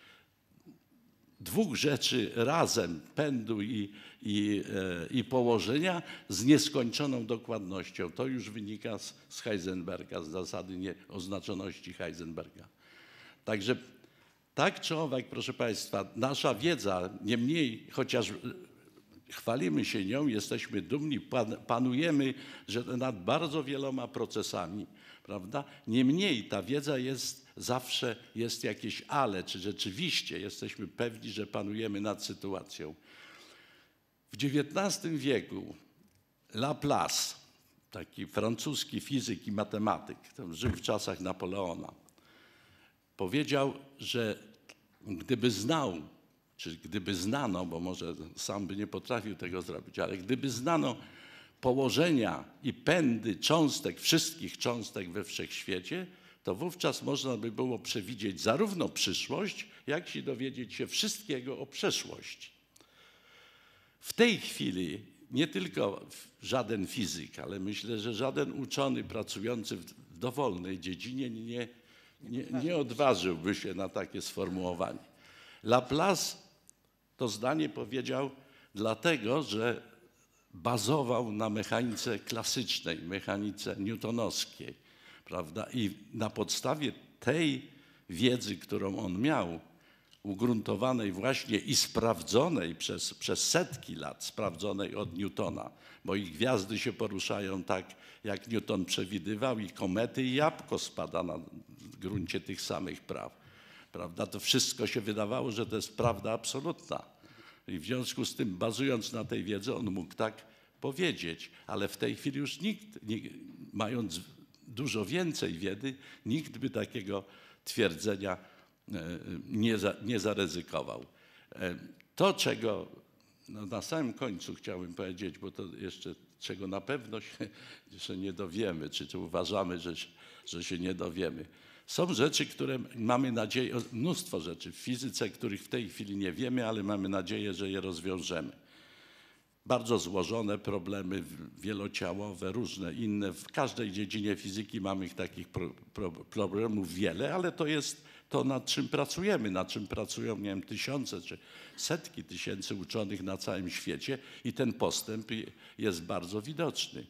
F: dwóch rzeczy razem, pędu i, i, e, i położenia z nieskończoną dokładnością. To już wynika z, z Heisenberga, z zasady nieoznaczoności Heisenberga. Także tak czy owak, proszę Państwa, nasza wiedza, niemniej, chociaż chwalimy się nią, jesteśmy dumni, pan, panujemy że nad bardzo wieloma procesami, prawda? Niemniej ta wiedza jest zawsze, jest jakieś ale, czy rzeczywiście jesteśmy pewni, że panujemy nad sytuacją. W dziewiętnastym wieku Laplace, taki francuski fizyk i matematyk, który żył w czasach Napoleona, powiedział, że gdyby znał, czy gdyby znano, bo może sam by nie potrafił tego zrobić, ale gdyby znano położenia i pędy cząstek, wszystkich cząstek we wszechświecie, to wówczas można by było przewidzieć zarówno przyszłość, jak i dowiedzieć się wszystkiego o przeszłości. W tej chwili nie tylko żaden fizyk, ale myślę, że żaden uczony pracujący w dowolnej dziedzinie nie, nie, nie odważyłby się na takie sformułowanie. Laplace to zdanie powiedział dlatego, że bazował na mechanice klasycznej, mechanice newtonowskiej, prawda? I na podstawie tej wiedzy, którą on miał, ugruntowanej właśnie i sprawdzonej przez, przez setki lat, sprawdzonej od Newtona, bo i gwiazdy się poruszają tak, jak Newton przewidywał, i komety, i jabłko spada na gruncie tych samych praw. Prawda? To wszystko się wydawało, że to jest prawda absolutna. I w związku z tym, bazując na tej wiedzy, on mógł tak powiedzieć, ale w tej chwili już nikt, nie, mając dużo więcej wiedzy, nikt by takiego twierdzenia nie, za, nie zaryzykował. To, czego no na samym końcu chciałbym powiedzieć, bo to jeszcze czego na pewno się jeszcze nie dowiemy, czy, czy uważamy, że, że się nie dowiemy. Są rzeczy, które mamy nadzieję, mnóstwo rzeczy w fizyce, których w tej chwili nie wiemy, ale mamy nadzieję, że je rozwiążemy. Bardzo złożone problemy wielociałowe, różne inne. W każdej dziedzinie fizyki mamy takich pro, pro, problemów wiele, ale to jest to, nad czym pracujemy, nad czym pracują, nie wiem, tysiące czy setki tysięcy uczonych na całym świecie i ten postęp jest bardzo widoczny.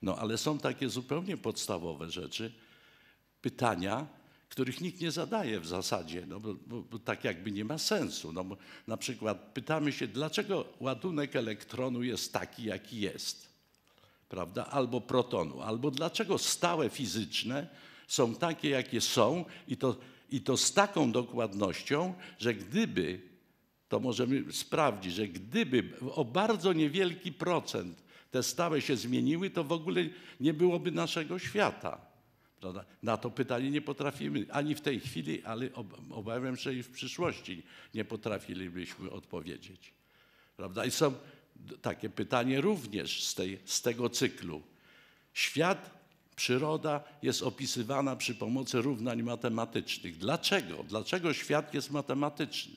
F: No ale są takie zupełnie podstawowe rzeczy, pytania, których nikt nie zadaje w zasadzie, no bo, bo, bo tak jakby nie ma sensu. No bo na przykład pytamy się, dlaczego ładunek elektronu jest taki, jaki jest, prawda? Albo protonu, albo dlaczego stałe fizyczne są takie, jakie są i to, i to z taką dokładnością, że gdyby, to możemy sprawdzić, że gdyby o bardzo niewielki procent te stałe się zmieniły, to w ogóle nie byłoby naszego świata. Prawda? Na to pytanie nie potrafimy ani w tej chwili, ale obawiam się, że i w przyszłości nie potrafilibyśmy odpowiedzieć. Prawda? I są takie pytanie również z, tej, z tego cyklu. Świat, przyroda jest opisywana przy pomocy równań matematycznych. Dlaczego? Dlaczego świat jest matematyczny?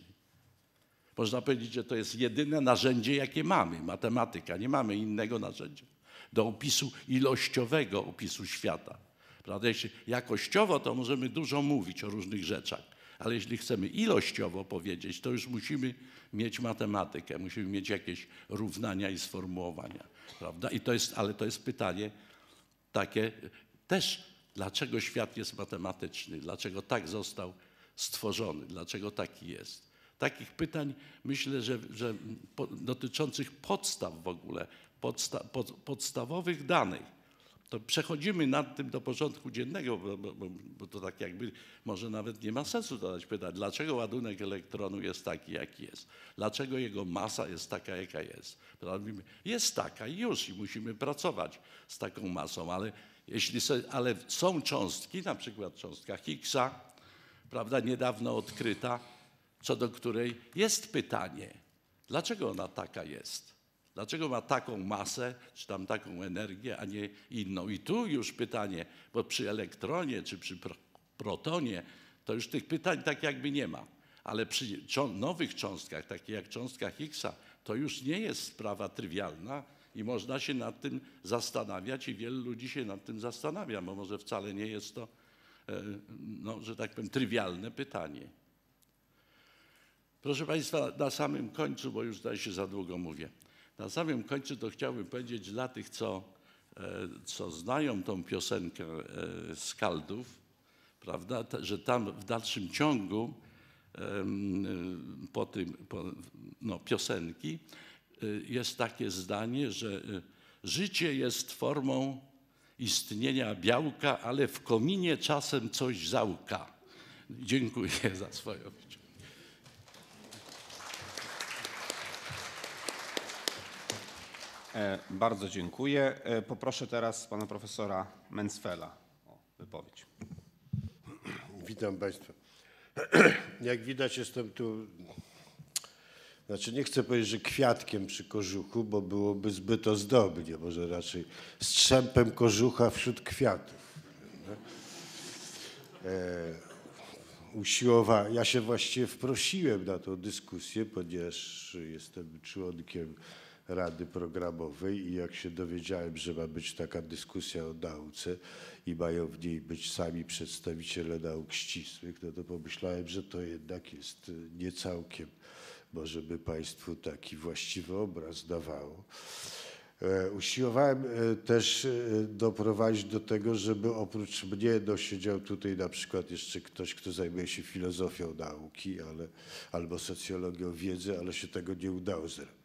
F: Można powiedzieć, że to jest jedyne narzędzie, jakie mamy, matematyka. Nie mamy innego narzędzia do opisu ilościowego opisu świata. Prawda? Jeśli jakościowo, to możemy dużo mówić o różnych rzeczach, ale jeśli chcemy ilościowo powiedzieć, to już musimy mieć matematykę, musimy mieć jakieś równania i sformułowania. Prawda? I to jest, ale to jest pytanie takie też, dlaczego świat jest matematyczny, dlaczego tak został stworzony, dlaczego taki jest. Takich pytań myślę, że, że po, dotyczących podstaw w ogóle, podsta, pod, podstawowych danych. To przechodzimy nad tym do porządku dziennego, bo, bo, bo to tak jakby może nawet nie ma sensu zadać pytać, dlaczego ładunek elektronu jest taki, jaki jest, dlaczego jego masa jest taka, jaka jest. Jest taka i już i musimy pracować z taką masą, ale, jeśli so, ale są cząstki, na przykład cząstka Higgsa, prawda, niedawno odkryta, co do której jest pytanie, dlaczego ona taka jest? Dlaczego ma taką masę, czy tam taką energię, a nie inną? I tu już pytanie, bo przy elektronie czy przy protonie to już tych pytań tak jakby nie ma. Ale przy nowych cząstkach, takich jak cząstka Higgsa, to już nie jest sprawa trywialna i można się nad tym zastanawiać i wielu ludzi się nad tym zastanawia, bo może wcale nie jest to, no, że tak powiem, trywialne pytanie. Proszę Państwa, na samym końcu, bo już zdaje się za długo mówię, na samym końcu to chciałbym powiedzieć dla tych, co, co znają tą piosenkę Skaldów, prawda, że tam w dalszym ciągu po tym, po, no, piosenki jest takie zdanie, że życie jest formą istnienia białka, ale w kominie czasem coś załka. Dziękuję za swoją uwagę.
D: Bardzo dziękuję. Poproszę teraz pana profesora Mencfela o wypowiedź.
G: Witam Państwa. Jak widać, jestem tu, znaczy nie chcę powiedzieć, że kwiatkiem przy kożuchu, bo byłoby zbyt ozdobnie, może raczej strzępem kożucha wśród kwiatów. E, usiłowa, ja się właściwie wprosiłem na tę dyskusję, ponieważ jestem członkiem Rady Programowej i jak się dowiedziałem, że ma być taka dyskusja o nauce i mają w niej być sami przedstawiciele nauk ścisłych, no to pomyślałem, że to jednak jest nie całkiem, może by Państwu taki właściwy obraz dawało. Usiłowałem też doprowadzić do tego, żeby oprócz mnie no, siedział tutaj na przykład jeszcze ktoś, kto zajmuje się filozofią nauki ale, albo socjologią wiedzy, ale się tego nie udało zrobić.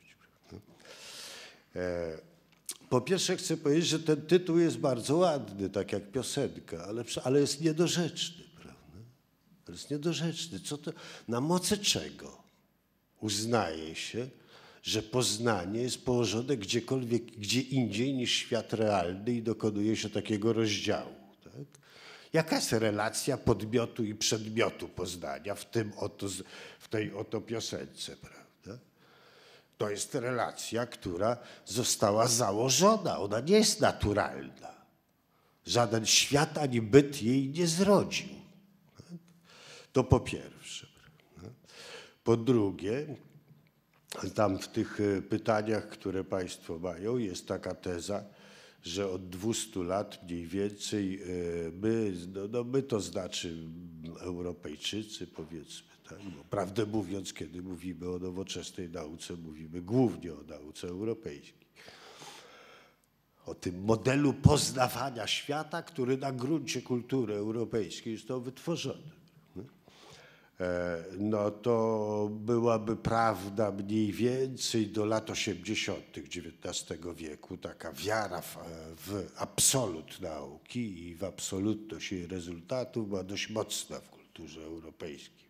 G: Po pierwsze chcę powiedzieć, że ten tytuł jest bardzo ładny, tak jak piosenka, ale, ale jest niedorzeczny, prawda? Jest niedorzeczny. Co to, na mocy czego uznaje się, że poznanie jest położone gdziekolwiek, gdzie indziej niż świat realny i dokonuje się takiego rozdziału. Tak? Jaka jest relacja podmiotu i przedmiotu poznania w, tym oto, w tej oto piosence, prawda? To jest relacja, która została założona. Ona nie jest naturalna. Żaden świat ani byt jej nie zrodził. To po pierwsze. Po drugie, tam w tych pytaniach, które Państwo mają, jest taka teza, że od dwustu lat mniej więcej my, no, no my to znaczy Europejczycy, powiedzmy, tak? Bo prawdę mówiąc, kiedy mówimy o nowoczesnej nauce, mówimy głównie o nauce europejskiej. o tym modelu poznawania świata, który na gruncie kultury europejskiej został wytworzony, no to byłaby prawda mniej więcej do lat osiemdziesiątych dziewiętnastego wieku, taka wiara w, w absolut nauki i w absolutność jej rezultatów była dość mocna w kulturze europejskiej.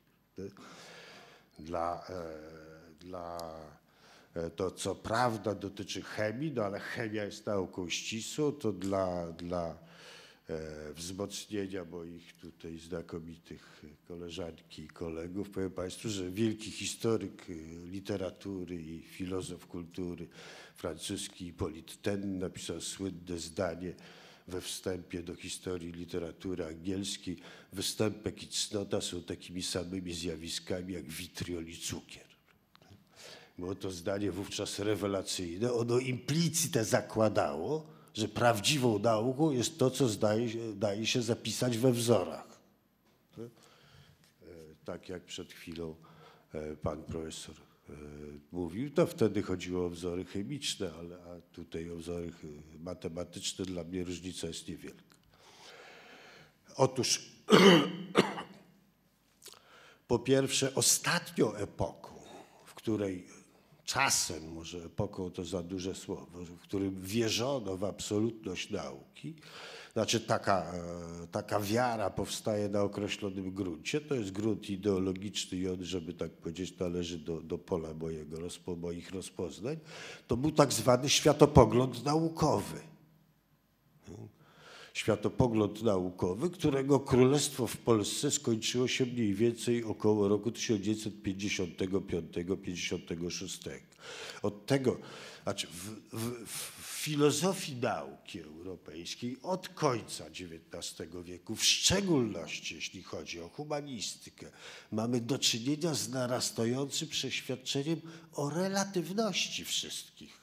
G: Dla, dla to co prawda dotyczy chemii, no ale chemia jest nauką ścisłą, to dla, dla wzmocnienia moich tutaj znakomitych koleżanki i kolegów powiem Państwu, że wielki historyk literatury i filozof kultury francuski Hippolyte Taine napisał słynne zdanie we wstępie do historii literatury angielskiej: występek i cnota są takimi samymi zjawiskami jak witriol i cukier. Było to zdanie wówczas rewelacyjne. Ono implicite zakładało, że prawdziwą nauką jest to, co zdaje się, daje się zapisać we wzorach. Tak jak przed chwilą pan profesor mówił, to wtedy chodziło o wzory chemiczne, ale a tutaj o wzory matematyczne. Dla mnie różnica jest niewielka. Otóż po pierwsze ostatnią epoką, w której czasem, może epoką to za duże słowo, w którym wierzono w absolutność nauki, znaczy taka, taka wiara powstaje na określonym gruncie, to jest grunt ideologiczny i on, żeby tak powiedzieć, należy do, do pola mojego, rozpo, moich rozpoznań, to był tak zwany światopogląd naukowy. Światopogląd naukowy, którego królestwo w Polsce skończyło się mniej więcej około roku tysiąc dziewięćset pięćdziesiątego piątego do pięćdziesiątego szóstego. Od tego, znaczy w, w, w filozofii nauki europejskiej od końca dziewiętnastego wieku, w szczególności jeśli chodzi o humanistykę, mamy do czynienia z narastającym przeświadczeniem o relatywności wszystkich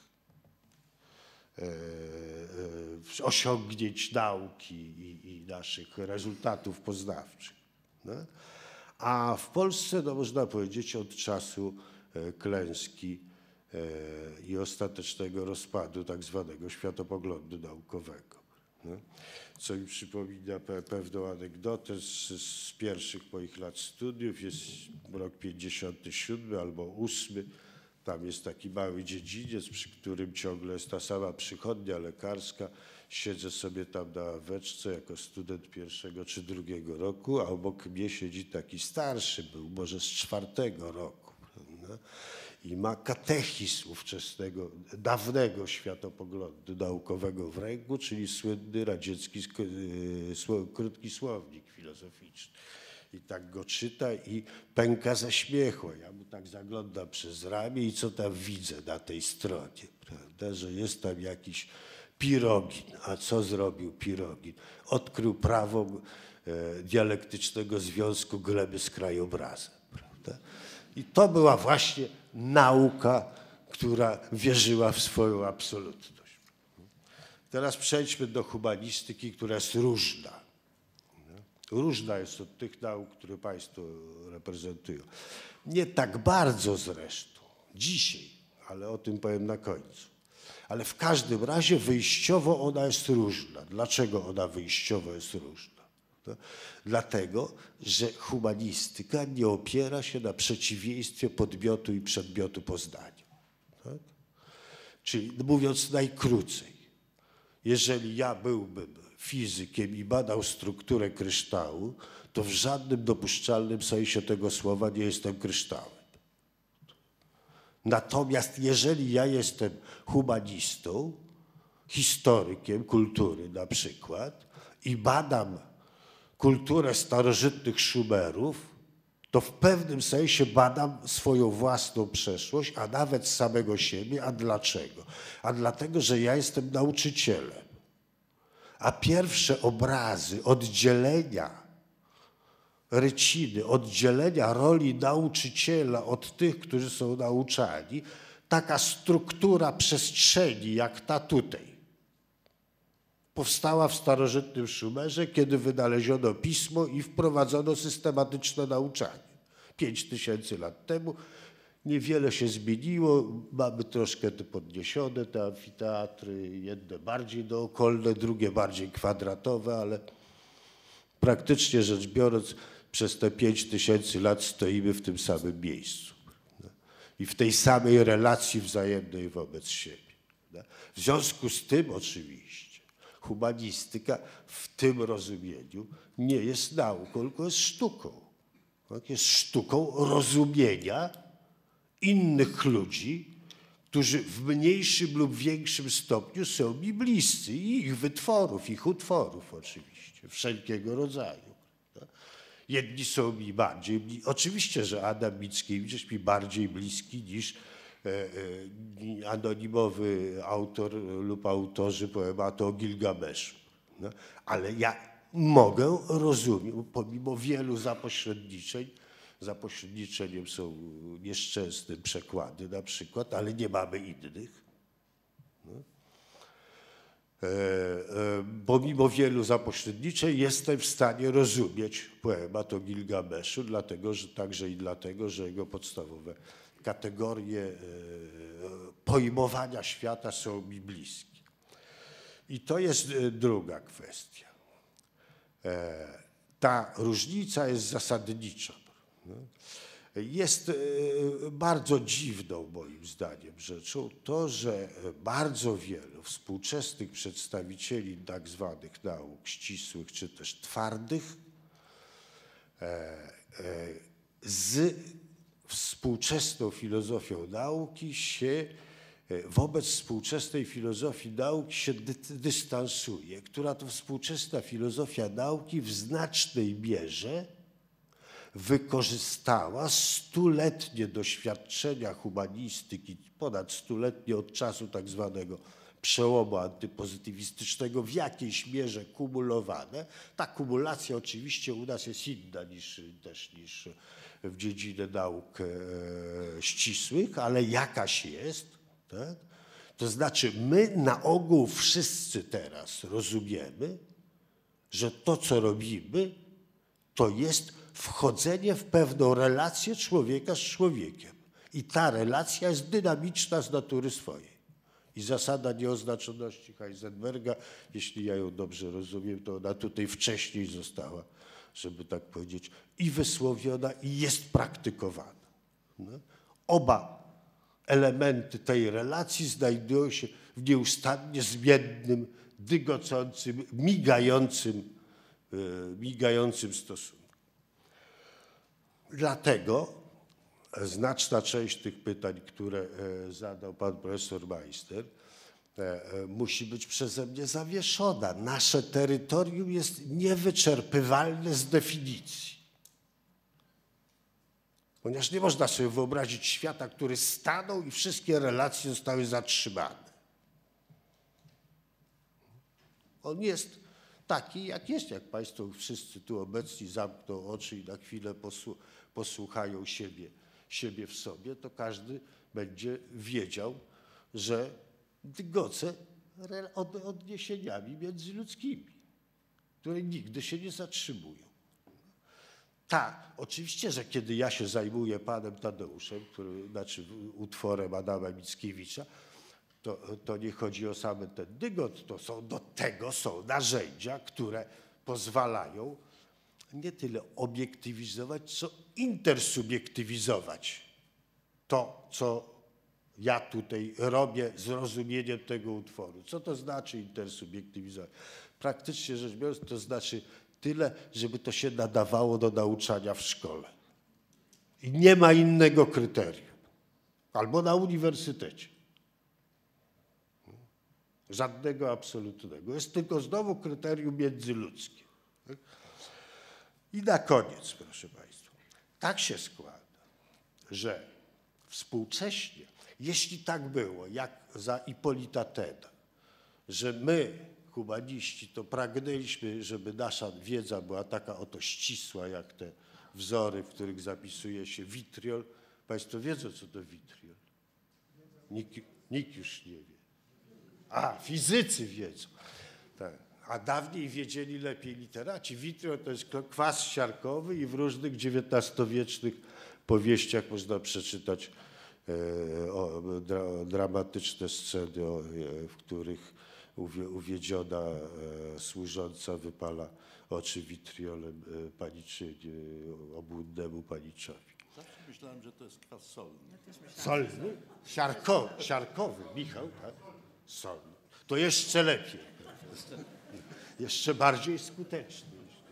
G: osiągnięć nauki i, i naszych rezultatów poznawczych. No? A w Polsce, no można powiedzieć, od czasu klęski i ostatecznego rozpadu tak zwanego światopoglądu naukowego. No? Co mi przypomina pe pewną anegdotę z, z pierwszych moich lat studiów. Jest rok pięćdziesiąty siódmy albo ósmy. Tam jest taki mały dziedziniec, przy którym ciągle jest ta sama przychodnia lekarska. Siedzę sobie tam na ławeczce jako student pierwszego czy drugiego roku, a obok mnie siedzi taki starszy, był może z czwartego roku. Prawda? I ma katechizm ówczesnego, dawnego światopoglądu naukowego w ręku, czyli słynny radziecki krótki słownik filozoficzny. I tak go czyta i pęka ze śmiechu. Ja mu tak zaglądam przez ramię i co tam widzę na tej stronie, prawda? Że jest tam jakiś Pirogin. A co zrobił Pirogin? Odkrył prawo e, dialektycznego związku gleby z krajobrazem, prawda? I to była właśnie nauka, która wierzyła w swoją absolutność. Teraz przejdźmy do humanistyki, która jest różna. Różna jest od tych nauk, które Państwo reprezentują. Nie tak bardzo zresztą dzisiaj, ale o tym powiem na końcu. Ale w każdym razie wyjściowo ona jest różna. Dlaczego ona wyjściowo jest różna? To dlatego, że humanistyka nie opiera się na przeciwieństwie podmiotu i przedmiotu poznania. Tak? Czyli mówiąc najkrócej, jeżeli ja byłbym fizykiem i badał strukturę kryształu, to w żadnym dopuszczalnym sensie tego słowa nie jestem kryształem. Natomiast jeżeli ja jestem humanistą, historykiem kultury na przykład i badam kulturę starożytnych Szumerów, to w pewnym sensie badam swoją własną przeszłość, a nawet samego siebie. A dlaczego? A dlatego, że ja jestem nauczycielem. A pierwsze obrazy oddzielenia ryciny, oddzielenia roli nauczyciela od tych, którzy są nauczani, taka struktura przestrzeni jak ta tutaj, powstała w starożytnym Szumerze, kiedy wynaleziono pismo i wprowadzono systematyczne nauczanie. Pięć tysięcy lat temu Niewiele się zmieniło, mamy troszkę te podniesione, te amfiteatry, jedne bardziej dookolne, drugie bardziej kwadratowe, ale praktycznie rzecz biorąc przez te pięć tysięcy lat stoimy w tym samym miejscu i w tej samej relacji wzajemnej wobec siebie. W związku z tym oczywiście humanistyka w tym rozumieniu nie jest nauką, tylko jest sztuką. Jest sztuką rozumienia innych ludzi, którzy w mniejszym lub większym stopniu są mi bliscy i ich wytworów, ich utworów oczywiście, wszelkiego rodzaju. Jedni są mi bardziej, oczywiście, że Adam Mickiewicz jest mi bardziej bliski niż e, e, anonimowy autor lub autorzy poematu o Gilgameszu. No, ale ja mogę rozumieć, pomimo wielu zapośredniczeń, zapośredniczeniem są nieszczęsne przekłady na przykład, ale nie mamy innych. No. E, e, pomimo wielu zapośredniczeń jestem w stanie rozumieć poemat o Gilgameszu, dlatego, że, także i dlatego, że jego podstawowe kategorie e, pojmowania świata są mi bliskie. I to jest druga kwestia. E, ta różnica jest zasadnicza. No. Jest bardzo dziwną moim zdaniem rzeczą to, że bardzo wielu współczesnych przedstawicieli tak zwanych nauk ścisłych czy też twardych z współczesną filozofią nauki się wobec współczesnej filozofii nauki się dystansuje, która to współczesna filozofia nauki w znacznej mierze wykorzystała stuletnie doświadczenia humanistyki, ponad stuletnie od czasu tak zwanego przełomu antypozytywistycznego, w jakiejś mierze kumulowane. Ta kumulacja oczywiście u nas jest inna niż, też niż w dziedzinie nauk e, ścisłych, ale jakaś jest. Tak? To znaczy my na ogół wszyscy teraz rozumiemy, że to, co robimy, to jest wchodzenie w pewną relację człowieka z człowiekiem. I ta relacja jest dynamiczna z natury swojej. I zasada nieoznaczoności Heisenberga, jeśli ja ją dobrze rozumiem, to ona tutaj wcześniej została, żeby tak powiedzieć, i wysłowiona, i jest praktykowana. No. Oba elementy tej relacji znajdują się w nieustannie zmiennym, dygocącym, migającym, yy, migającym stosunku. Dlatego znaczna część tych pytań, które zadał pan profesor Meister, musi być przeze mnie zawieszona. Nasze terytorium jest niewyczerpywalne z definicji. Ponieważ nie można sobie wyobrazić świata, który stanął i wszystkie relacje zostały zatrzymane. On jest taki, jak jest, jak państwo wszyscy tu obecni zamkną oczy i na chwilę posłuchają siebie, siebie w sobie, to każdy będzie wiedział, że dygoce od odniesieniami międzyludzkimi, które nigdy się nie zatrzymują. Tak, oczywiście, że kiedy ja się zajmuję panem Tadeuszem, który, znaczy utworem Adama Mickiewicza, To, to nie chodzi o sam ten dygot, to są, do tego są narzędzia, które pozwalają nie tyle obiektywizować, co intersubjektywizować to, co ja tutaj robię z rozumieniem tego utworu. Co to znaczy intersubjektywizować? Praktycznie rzecz biorąc, to znaczy tyle, żeby to się nadawało do nauczania w szkole. I nie ma innego kryterium. Albo na uniwersytecie. Żadnego absolutnego. Jest tylko znowu kryterium międzyludzkie. I na koniec, proszę państwa, tak się składa, że współcześnie, jeśli tak było, jak za Hippolyta Teda, że my, humaniści, to pragnęliśmy, żeby nasza wiedza była taka oto ścisła, jak te wzory, w których zapisuje się witriol. Państwo wiedzą, co to witriol? Nikt, nikt już nie wie. A, fizycy wiedzą. Tak. A dawniej wiedzieli lepiej literaci. Witriol to jest kwas siarkowy i w różnych dziewiętnastowiecznych powieściach można przeczytać o, dra, dramatyczne sceny, o, w których uwie, uwiedziona e, służąca wypala oczy witriolem e, paniczy, e, obłudnemu paniczowi.
F: Zawsze myślałem, że to jest kwas solny.
G: Solny? Siarko, siarkowy, Michał, tak? Solny. To jeszcze lepiej. Jeszcze bardziej skuteczny.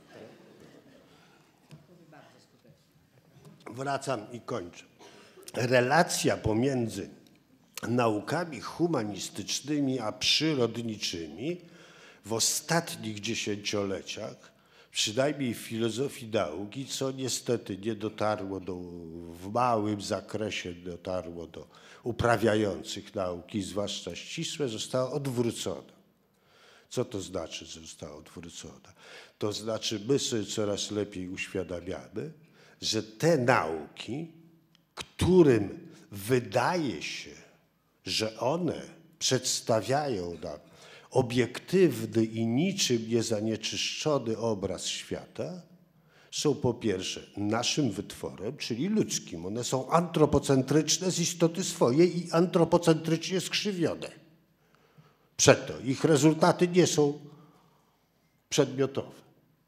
G: Wracam i kończę. Relacja pomiędzy naukami humanistycznymi a przyrodniczymi w ostatnich dziesięcioleciach, przynajmniej w filozofii nauki, co niestety nie dotarło do, w małym zakresie dotarło do uprawiających nauki, zwłaszcza ścisłe, została odwrócona. Co to znaczy, że została odwrócona? To znaczy, my sobie coraz lepiej uświadamiamy, że te nauki, którym wydaje się, że one przedstawiają nam obiektywny i niczym niezanieczyszczony obraz świata, są po pierwsze naszym wytworem, czyli ludzkim. One są antropocentryczne z istoty swojej i antropocentrycznie skrzywione. Przeto ich rezultaty nie są przedmiotowe.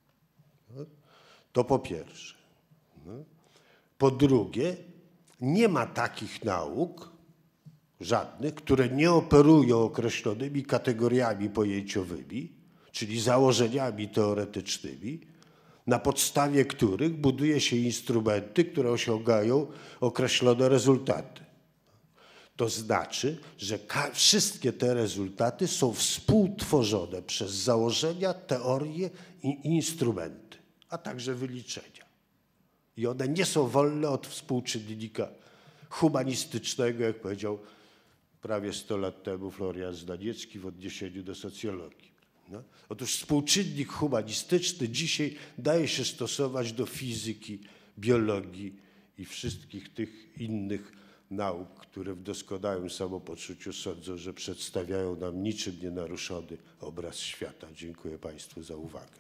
G: To po pierwsze. Po drugie, nie ma takich nauk, żadnych, które nie operują określonymi kategoriami pojęciowymi, czyli założeniami teoretycznymi, na podstawie których buduje się instrumenty, które osiągają określone rezultaty. To znaczy, że wszystkie te rezultaty są współtworzone przez założenia, teorie i instrumenty, a także wyliczenia. I one nie są wolne od współczynnika humanistycznego, jak powiedział prawie sto lat temu Florian Zdaniecki w odniesieniu do socjologii. No. Otóż współczynnik humanistyczny dzisiaj daje się stosować do fizyki, biologii i wszystkich tych innych nauk, które w doskonałym samopoczuciu sądzą, że przedstawiają nam niczym nienaruszony obraz świata. Dziękuję Państwu za uwagę.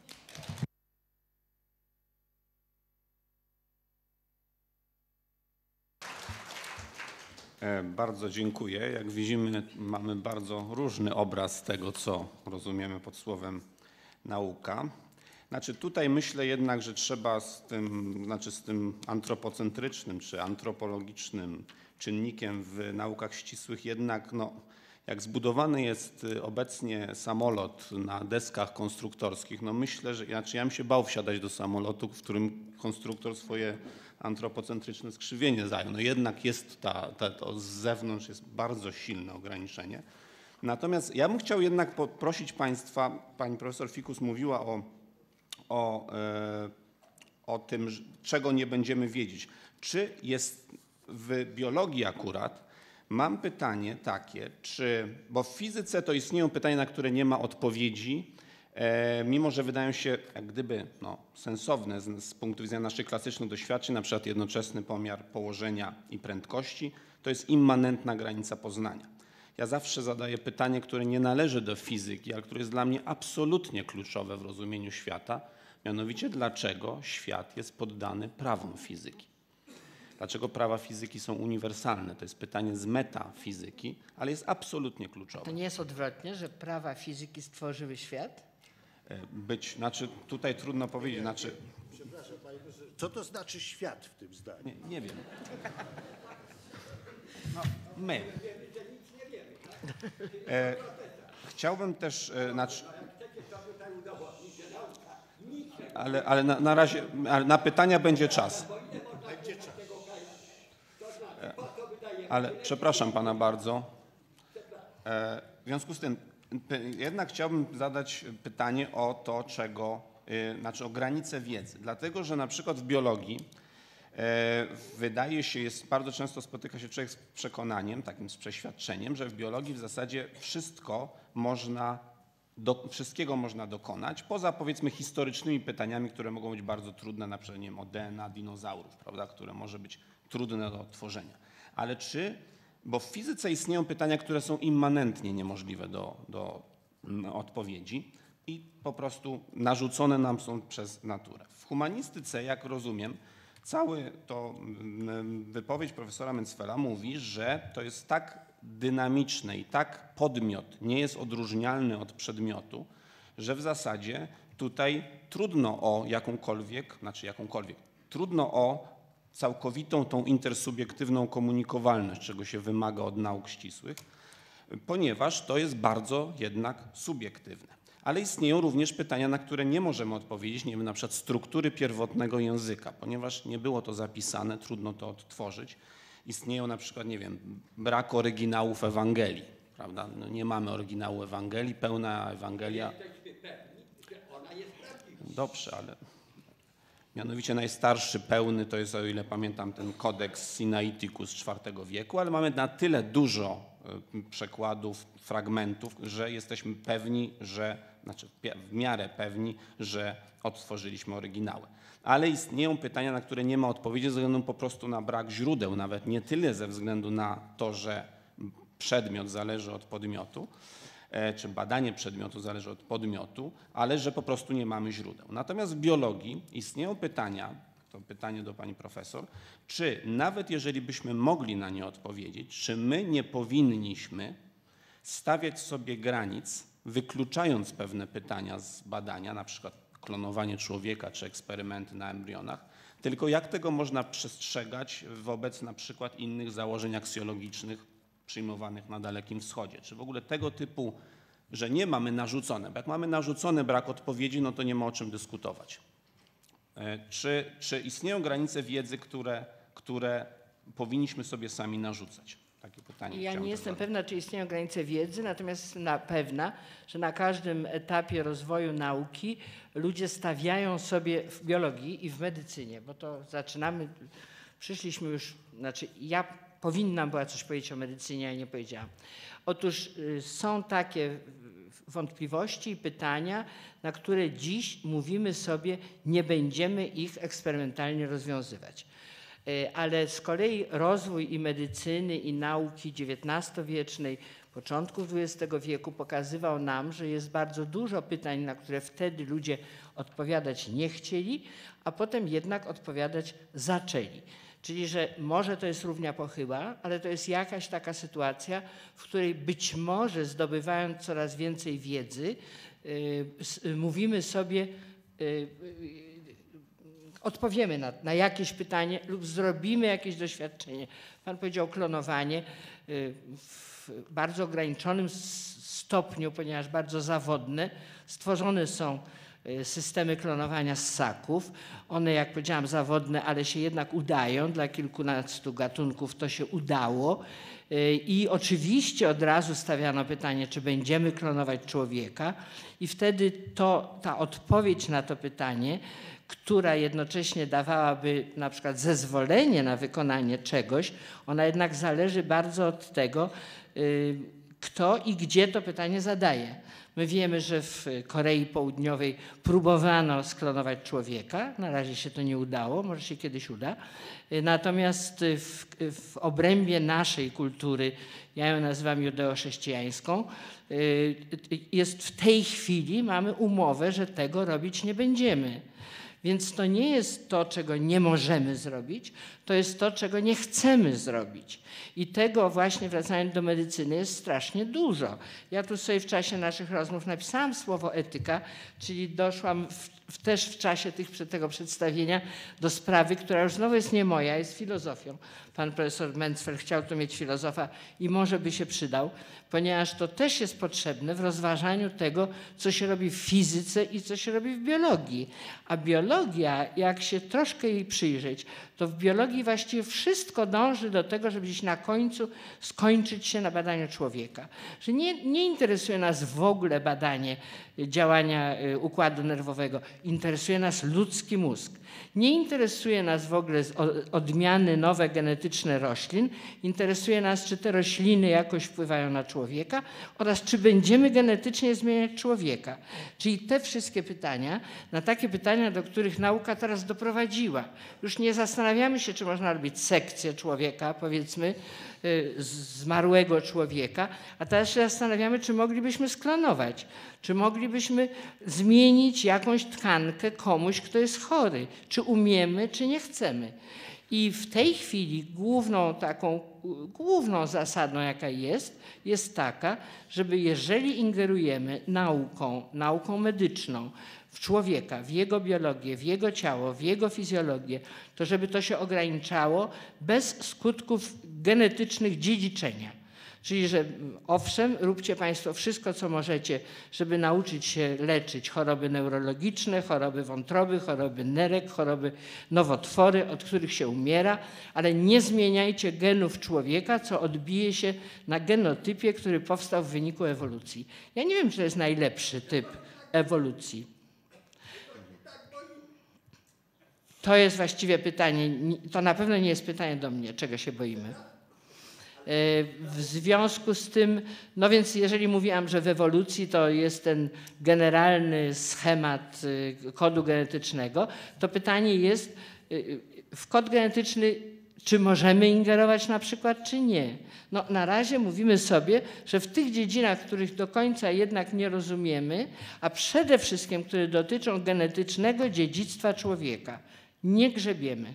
D: Bardzo dziękuję. Jak widzimy, mamy bardzo różny obraz tego, co rozumiemy pod słowem nauka. Znaczy tutaj myślę jednak, że trzeba z tym, znaczy z tym antropocentrycznym czy antropologicznym czynnikiem w naukach ścisłych jednak, no, jak zbudowany jest obecnie samolot na deskach konstruktorskich, no myślę, że znaczy ja bym się bał wsiadać do samolotu, w którym konstruktor swoje antropocentryczne skrzywienie zajął. No jednak jest ta, ta, to z zewnątrz jest bardzo silne ograniczenie. Natomiast ja bym chciał jednak poprosić Państwa, pani profesor Fikus mówiła o, o, e, o tym, czego nie będziemy wiedzieć. Czy jest w biologii akurat, mam pytanie takie, czy, bo w fizyce to istnieją pytania, na które nie ma odpowiedzi, e, mimo że wydają się jak gdyby no, sensowne z, z punktu widzenia naszych klasycznych doświadczeń, na przykład jednoczesny pomiar położenia i prędkości, to jest immanentna granica poznania. Ja zawsze zadaję pytanie, które nie należy do fizyki, ale które jest dla mnie absolutnie kluczowe w rozumieniu świata, mianowicie dlaczego świat jest poddany prawom fizyki. Dlaczego prawa fizyki są uniwersalne? To jest pytanie z metafizyki, ale jest absolutnie kluczowe.
E: To nie jest odwrotnie, że prawa fizyki stworzyły świat?
D: Być, znaczy tutaj trudno powiedzieć, znaczy...
G: Przepraszam, panie profesorze, co to znaczy świat w tym zdaniu?
D: Nie, nie wiem. No, my. E, chciałbym też, e, znaczy... Ale, ale na, na razie, ale na pytania będzie czas. Ale przepraszam pana bardzo. W związku z tym jednak chciałbym zadać pytanie o to, czego, znaczy o granicę wiedzy. Dlatego, że na przykład w biologii wydaje się, jest bardzo często spotyka się człowiek z przekonaniem, takim z przeświadczeniem, że w biologii w zasadzie wszystko można, do, wszystkiego można dokonać, poza powiedzmy historycznymi pytaniami, które mogą być bardzo trudne, na przykład nie wiem, o D N A dinozaurów, prawda, które może być trudne do odtworzenia. Ale czy, bo w fizyce istnieją pytania, które są immanentnie niemożliwe do, do odpowiedzi i po prostu narzucone nam są przez naturę. W humanistyce, jak rozumiem, Cały to wypowiedź profesora Mencfela mówi, że to jest tak dynamiczne i tak podmiot nie jest odróżnialny od przedmiotu, że w zasadzie tutaj trudno o jakąkolwiek, znaczy jakąkolwiek, trudno o całkowitą tą intersubiektywną komunikowalność, czego się wymaga od nauk ścisłych, ponieważ to jest bardzo jednak subiektywne. Ale istnieją również pytania, na które nie możemy odpowiedzieć, nie wiem, na przykład struktury pierwotnego języka, ponieważ nie było to zapisane, trudno to odtworzyć. Istnieją na przykład, nie wiem, brak oryginałów Ewangelii, prawda? No nie mamy oryginału Ewangelii, pełna Ewangelia. Dobrze, ale mianowicie najstarszy pełny to jest, o ile pamiętam, ten Codex Sinaiticus z czwartego wieku, ale mamy na tyle dużo przekładów, fragmentów, że jesteśmy pewni, że, znaczy w miarę pewni, że odtworzyliśmy oryginały. Ale istnieją pytania, na które nie ma odpowiedzi ze względu po prostu na brak źródeł, nawet nie tyle ze względu na to, że przedmiot zależy od podmiotu, czy badanie przedmiotu zależy od podmiotu, ale że po prostu nie mamy źródeł. Natomiast w biologii istnieją pytania, to pytanie do pani profesor, czy nawet jeżeli byśmy mogli na nie odpowiedzieć, czy my nie powinniśmy stawiać sobie granic, wykluczając pewne pytania z badania, na przykład klonowanie człowieka czy eksperymenty na embrionach, tylko jak tego można przestrzegać wobec na przykład innych założeń aksjologicznych przyjmowanych na Dalekim Wschodzie. Czy w ogóle tego typu, że nie mamy narzucone, bo jak mamy narzucony brak odpowiedzi, no to nie ma o czym dyskutować. Czy, czy istnieją granice wiedzy, które, które powinniśmy sobie sami narzucać? Takie pytanie.
E: Ja nie jestem pewna, czy istnieją granice wiedzy, natomiast na pewna, że na każdym etapie rozwoju nauki ludzie stawiają sobie w biologii i w medycynie, bo to zaczynamy, przyszliśmy już, znaczy ja powinnam była coś powiedzieć o medycynie, a nie powiedziałam. Otóż są takie wątpliwości i pytania, na które dziś mówimy sobie, nie będziemy ich eksperymentalnie rozwiązywać. Ale z kolei rozwój i medycyny, i nauki dziewiętnastowiecznej, początków dwudziestego wieku pokazywał nam, że jest bardzo dużo pytań, na które wtedy ludzie odpowiadać nie chcieli, a potem jednak odpowiadać zaczęli. Czyli, że może to jest równia pochyła, ale to jest jakaś taka sytuacja, w której być może zdobywając coraz więcej wiedzy, yy, mówimy sobie, yy, odpowiemy na, na jakieś pytanie lub zrobimy jakieś doświadczenie. Pan powiedział klonowanie yy, w bardzo ograniczonym stopniu, ponieważ bardzo zawodne, stworzone są systemy klonowania ssaków. One, jak powiedziałam, zawodne, ale się jednak udają. Dla kilkunastu gatunków to się udało. I oczywiście od razu stawiano pytanie, czy będziemy klonować człowieka. I wtedy to, ta odpowiedź na to pytanie, która jednocześnie dawałaby na przykład zezwolenie na wykonanie czegoś, ona jednak zależy bardzo od tego, kto i gdzie to pytanie zadaje. My wiemy, że w Korei Południowej próbowano sklonować człowieka. Na razie się to nie udało, może się kiedyś uda. Natomiast w, w obrębie naszej kultury, ja ją nazywam judeo-chrześcijańską, jest w tej chwili, mamy umowę, że tego robić nie będziemy. Więc to nie jest to, czego nie możemy zrobić, to jest to, czego nie chcemy zrobić. I tego właśnie, wracając do medycyny, jest strasznie dużo. Ja tu sobie w czasie naszych rozmów napisałam słowo etyka, czyli doszłam w, w, też w czasie tych, tego przedstawienia do sprawy, która już znowu jest nie moja, jest filozofią. Pan profesor Mencfel chciał tu mieć filozofa i może by się przydał, ponieważ to też jest potrzebne w rozważaniu tego, co się robi w fizyce i co się robi w biologii. A biologia, jak się troszkę jej przyjrzeć, to w biologii właściwie wszystko dąży do tego, żeby gdzieś na końcu skończyć się na badaniu człowieka. Że nie, nie interesuje nas w ogóle badanie działania układu nerwowego, interesuje nas ludzki mózg. Nie interesuje nas w ogóle odmiany nowe genetyczne roślin, interesuje nas, czy te rośliny jakoś wpływają na człowieka oraz czy będziemy genetycznie zmieniać człowieka. Czyli te wszystkie pytania, na takie pytania, do których nauka teraz doprowadziła. Już nie zastanawiamy się, czy można robić sekcję człowieka, powiedzmy, zmarłego człowieka, a teraz się zastanawiamy, czy moglibyśmy sklonować, czy moglibyśmy zmienić jakąś tkankę komuś, kto jest chory, czy umiemy, czy nie chcemy. I w tej chwili główną taką, główną zasadą, jaka jest, jest taka, żeby jeżeli ingerujemy nauką, nauką medyczną w człowieka, w jego biologię, w jego ciało, w jego fizjologię, to żeby to się ograniczało bez skutków genetycznych dziedziczenia. Czyli, że owszem, róbcie Państwo wszystko, co możecie, żeby nauczyć się leczyć choroby neurologiczne, choroby wątroby, choroby nerek, choroby nowotwory, od których się umiera, ale nie zmieniajcie genów człowieka, co odbije się na genotypie, który powstał w wyniku ewolucji. Ja nie wiem, czy to jest najlepszy typ ewolucji. To jest właściwie pytanie, to na pewno nie jest pytanie do mnie, czego się boimy. W związku z tym, no więc jeżeli mówiłam, że w ewolucji to jest ten generalny schemat kodu genetycznego, to pytanie jest, w kod genetyczny, czy możemy ingerować na przykład, czy nie. No, na razie mówimy sobie, że w tych dziedzinach, których do końca jednak nie rozumiemy, a przede wszystkim, które dotyczą genetycznego dziedzictwa człowieka, nie grzebiemy.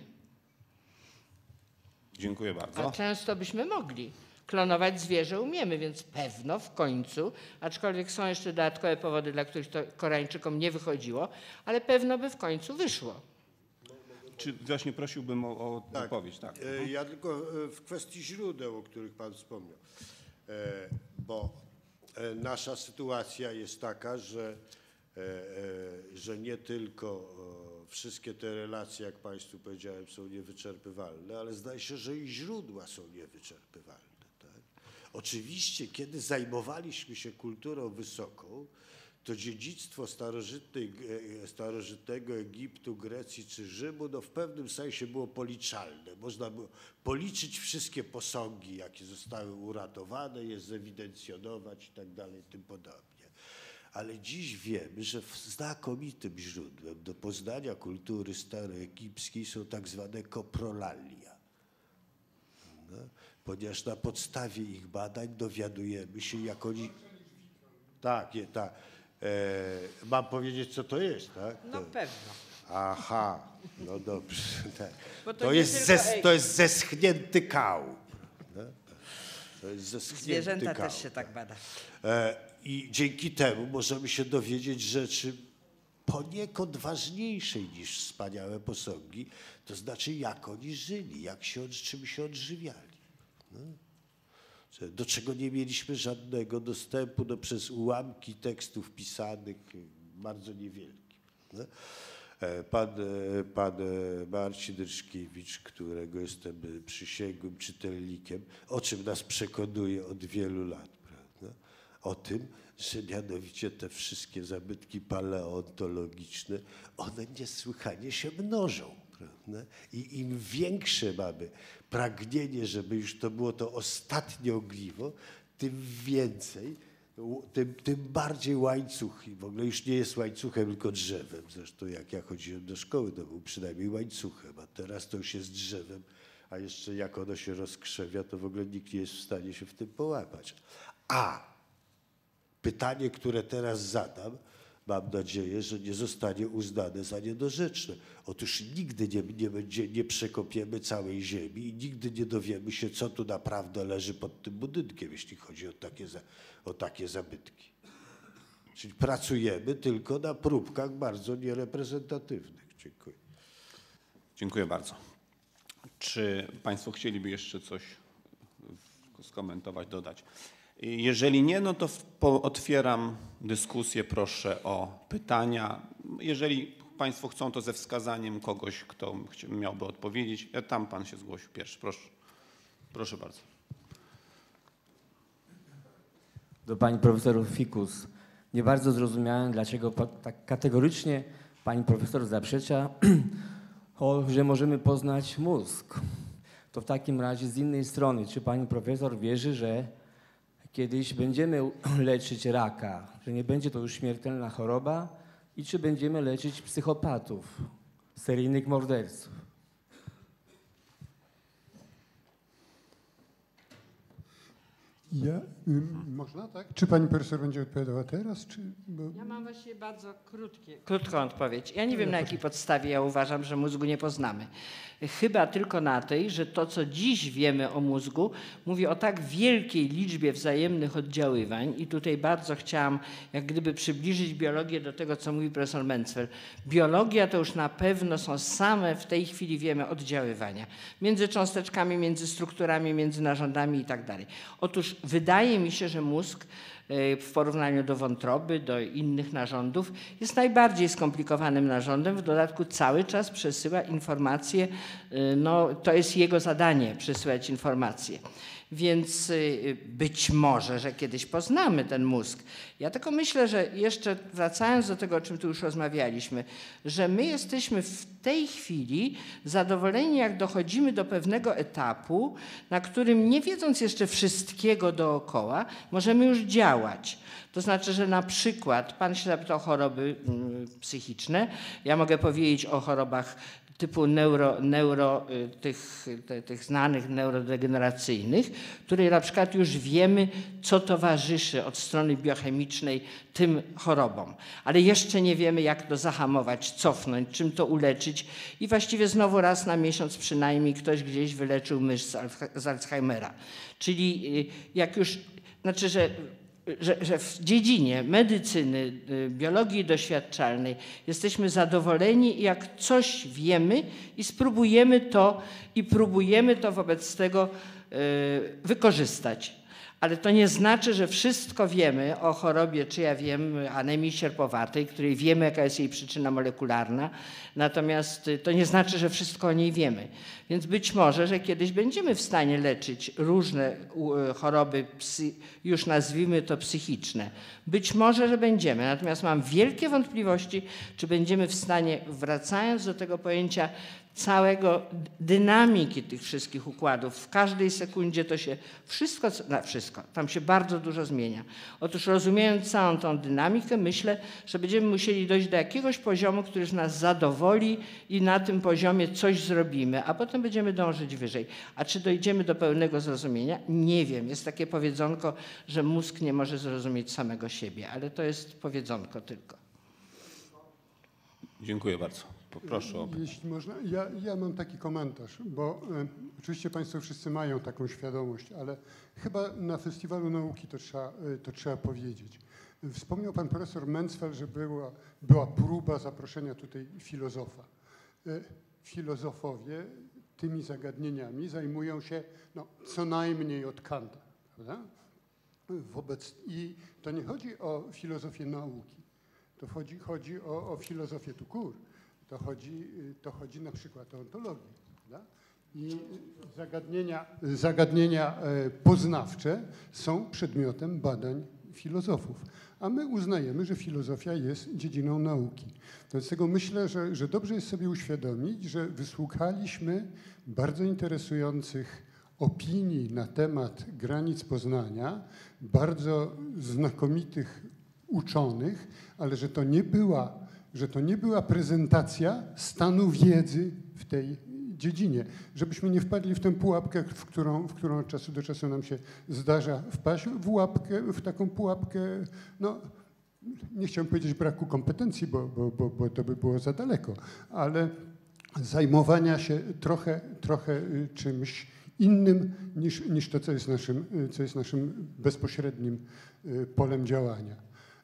D: Dziękuję bardzo.
E: A często byśmy mogli. Klonować zwierzę umiemy, więc pewno w końcu, aczkolwiek są jeszcze dodatkowe powody, dla których to Koreańczykom nie wychodziło, ale pewno by w końcu wyszło.
D: Czy właśnie prosiłbym o, o
G: Tak.
D: odpowiedź? Tak.
G: E, Ja tylko e, w kwestii źródeł, o których Pan wspomniał, e, bo e, nasza sytuacja jest taka, że, e, e, że nie tylko e, wszystkie te relacje, jak Państwu powiedziałem, są niewyczerpywalne, ale zdaje się, że i źródła są niewyczerpywalne. Tak? Oczywiście, kiedy zajmowaliśmy się kulturą wysoką, to dziedzictwo starożytnej, starożytnego Egiptu, Grecji czy Rzymu no w pewnym sensie było policzalne. Można było policzyć wszystkie posągi, jakie zostały uratowane, je zewidencjonować i tak dalej, tym podobnie. Ale dziś wiemy, że znakomitym źródłem do poznania kultury staroegipskiej są tak zwane koprolalia. No, ponieważ na podstawie ich badań dowiadujemy się, jak oni... Tak, nie, tak. E, mam powiedzieć, co to jest, tak?
E: No
G: To...
E: pewno.
G: Aha, no dobrze. Tak.
E: Bo to
G: To,
E: nie
G: jest
E: tylko
G: zes, to jest zeschnięty kał. Prawda? To jest zeschnięty
E: Zwierzęta
G: kał.
E: też się tak bada.
G: E, I dzięki temu możemy się dowiedzieć rzeczy poniekąd ważniejszej niż wspaniałe posągi, to znaczy jak oni żyli, jak się, czym się odżywiali. No. Do czego nie mieliśmy żadnego dostępu no, przez ułamki tekstów pisanych, bardzo niewielki. No. Pan, pan Marcin Ryszkiewicz, którego jestem przysięgłym czytelnikiem, o czym nas przekonuje od wielu lat, prawda? O tym, że mianowicie te wszystkie zabytki paleontologiczne, one niesłychanie się mnożą. Prawda? I im większe mamy pragnienie, żeby już to było to ostatnie ogniwo, tym więcej, tym, tym bardziej łańcuch, i w ogóle już nie jest łańcuchem, tylko drzewem. Zresztą jak ja chodziłem do szkoły, to był przynajmniej łańcuchem, a teraz to już jest drzewem, a jeszcze jak ono się rozkrzewia, to w ogóle nikt nie jest w stanie się w tym połapać. A pytanie, które teraz zadam, mam nadzieję, że nie zostanie uznane za niedorzeczne. Otóż nigdy nie, nie, będzie, nie przekopiemy całej ziemi i nigdy nie dowiemy się, co tu naprawdę leży pod tym budynkiem, jeśli chodzi o takie, o takie zabytki. Czyli pracujemy tylko na próbkach bardzo niereprezentatywnych. Dziękuję.
D: Dziękuję bardzo. Czy Państwo chcieliby jeszcze coś skomentować, dodać? Jeżeli nie, no to otwieram dyskusję, proszę o pytania. Jeżeli Państwo chcą, to ze wskazaniem kogoś, kto miałby odpowiedzieć. Tam Pan się zgłosił pierwszy, proszę. Proszę bardzo.
H: Do Pani Profesor Fikus. Nie bardzo zrozumiałem, dlaczego tak kategorycznie Pani Profesor zaprzecza, że możemy poznać mózg. To w takim razie z innej strony, czy Pani Profesor wierzy, że kiedyś będziemy leczyć raka, że nie będzie to już śmiertelna choroba i czy będziemy leczyć psychopatów, seryjnych morderców?
I: Ja, można, tak? Czy pani profesor będzie odpowiadała teraz? Czy, bo...
E: Ja mam właściwie bardzo krótkie, krótką odpowiedź. Ja nie wiem, na jakiej podstawie ja uważam, że mózgu nie poznamy. Chyba tylko na tej, że to, co dziś wiemy o mózgu, mówi o tak wielkiej liczbie wzajemnych oddziaływań i tutaj bardzo chciałam jak gdyby przybliżyć biologię do tego, co mówi profesor Mencfel. Biologia to już na pewno są same w tej chwili wiemy oddziaływania między cząsteczkami, między strukturami, między narządami i tak dalej. Otóż wydaje mi się, że mózg w porównaniu do wątroby, do innych narządów jest najbardziej skomplikowanym narządem. W dodatku cały czas przesyła informacje, no to jest jego zadanie przesyłać informacje. Więc być może, że kiedyś poznamy ten mózg. Ja tylko myślę, że jeszcze wracając do tego, o czym tu już rozmawialiśmy, że my jesteśmy w tej chwili zadowoleni, jak dochodzimy do pewnego etapu, na którym nie wiedząc jeszcze wszystkiego dookoła, możemy już działać. To znaczy, że na przykład, pan się zapytał o choroby psychiczne, ja mogę powiedzieć o chorobach typu neuro, neuro tych, tych znanych neurodegeneracyjnych, które na przykład już wiemy, co towarzyszy od strony biochemicznej tym chorobom. Ale jeszcze nie wiemy, jak to zahamować, cofnąć, czym to uleczyć i właściwie znowu raz na miesiąc przynajmniej ktoś gdzieś wyleczył mysz z Alzheimera. Czyli jak już, znaczy, że Że, że w dziedzinie medycyny, biologii doświadczalnej jesteśmy zadowoleni, jak coś wiemy i spróbujemy to i próbujemy to wobec tego wykorzystać. Ale to nie znaczy, że wszystko wiemy o chorobie, czy ja wiem, anemii sierpowatej, której wiemy, jaka jest jej przyczyna molekularna. Natomiast to nie znaczy, że wszystko o niej wiemy. Więc być może, że kiedyś będziemy w stanie leczyć różne choroby, psy, już nazwijmy to psychiczne. Być może, że będziemy. Natomiast mam wielkie wątpliwości, czy będziemy w stanie, wracając do tego pojęcia całego dynamiki tych wszystkich układów. W każdej sekundzie to się wszystko, no wszystko, tam się bardzo dużo zmienia. Otóż rozumiejąc całą tą dynamikę, myślę, że będziemy musieli dojść do jakiegoś poziomu, który już nas zadowoli i na tym poziomie coś zrobimy, a potem będziemy dążyć wyżej. A czy dojdziemy do pełnego zrozumienia? Nie wiem. Jest takie powiedzonko, że mózg nie może zrozumieć samego siebie, ale to jest powiedzonko tylko.
D: Dziękuję bardzo. Proszę o...
I: Jeśli można, ja, ja mam taki komentarz, bo e, oczywiście Państwo wszyscy mają taką świadomość, ale chyba na Festiwalu Nauki to trzeba, e, to trzeba powiedzieć. Wspomniał Pan profesor Mencfel, że była, była próba zaproszenia tutaj filozofa. E, filozofowie tymi zagadnieniami zajmują się no, co najmniej od Kanta, prawda? Wobec, i to nie chodzi o filozofię nauki, to chodzi, chodzi o, o filozofię tout court. To chodzi, to chodzi na przykład o ontologię. Prawda? I zagadnienia, zagadnienia poznawcze są przedmiotem badań filozofów. A my uznajemy, że filozofia jest dziedziną nauki. Wobec tego myślę, że, że dobrze jest sobie uświadomić, że wysłuchaliśmy bardzo interesujących opinii na temat granic poznania, bardzo znakomitych uczonych, ale że to nie była że to nie była prezentacja stanu wiedzy w tej dziedzinie. Żebyśmy nie wpadli w tę pułapkę, w którą, w którą od czasu do czasu nam się zdarza wpaść, w łapkę, w taką pułapkę, no nie chciałem powiedzieć braku kompetencji, bo, bo, bo, bo to by było za daleko, ale zajmowania się trochę, trochę czymś innym niż, niż to, co jest naszym, co jest naszym bezpośrednim polem działania.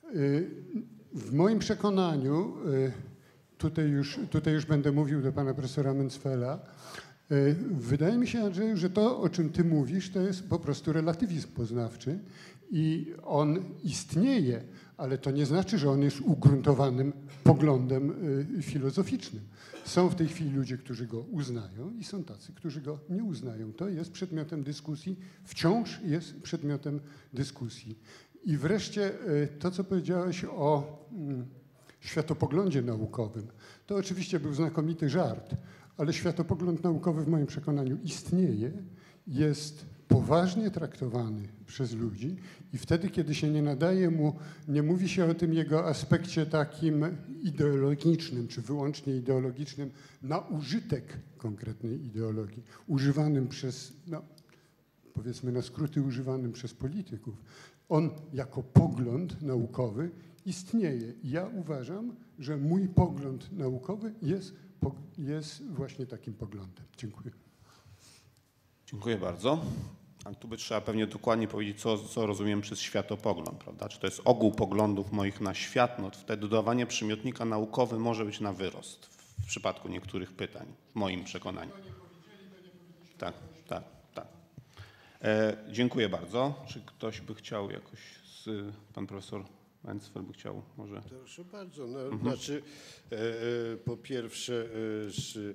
I: W moim przekonaniu, tutaj już, tutaj już będę mówił do pana profesora Mencfela, wydaje mi się, Andrzeju, że to, o czym ty mówisz, to jest po prostu relatywizm poznawczy i on istnieje, ale to nie znaczy, że on jest ugruntowanym poglądem filozoficznym. Są w tej chwili ludzie, którzy go uznają i są tacy, którzy go nie uznają. To jest przedmiotem dyskusji, wciąż jest przedmiotem dyskusji. I wreszcie to, co powiedziałeś o światopoglądzie naukowym, to oczywiście był znakomity żart, ale światopogląd naukowy w moim przekonaniu istnieje, jest poważnie traktowany przez ludzi i wtedy, kiedy się nie nadaje mu, nie mówi się o tym jego aspekcie takim ideologicznym, czy wyłącznie ideologicznym, na użytek konkretnej ideologii, używanym przez no, powiedzmy na skróty używanym przez polityków, on jako pogląd naukowy istnieje. Ja uważam, że mój pogląd naukowy jest, jest właśnie takim poglądem. Dziękuję.
D: Dziękuję bardzo. Ale tu by trzeba pewnie dokładnie powiedzieć, co, co rozumiem przez światopogląd, prawda? Czy to jest ogół poglądów moich na świat? No wtedy dodawanie przymiotnika naukowy może być na wyrost w przypadku niektórych pytań, w moim przekonaniu. Tak, tak, tak. E, dziękuję bardzo. Czy ktoś by chciał jakoś, z, pan profesor Mencfel by chciał może?
G: Proszę bardzo. No,
D: mhm.
G: Znaczy, e, e, po pierwsze e, z, e,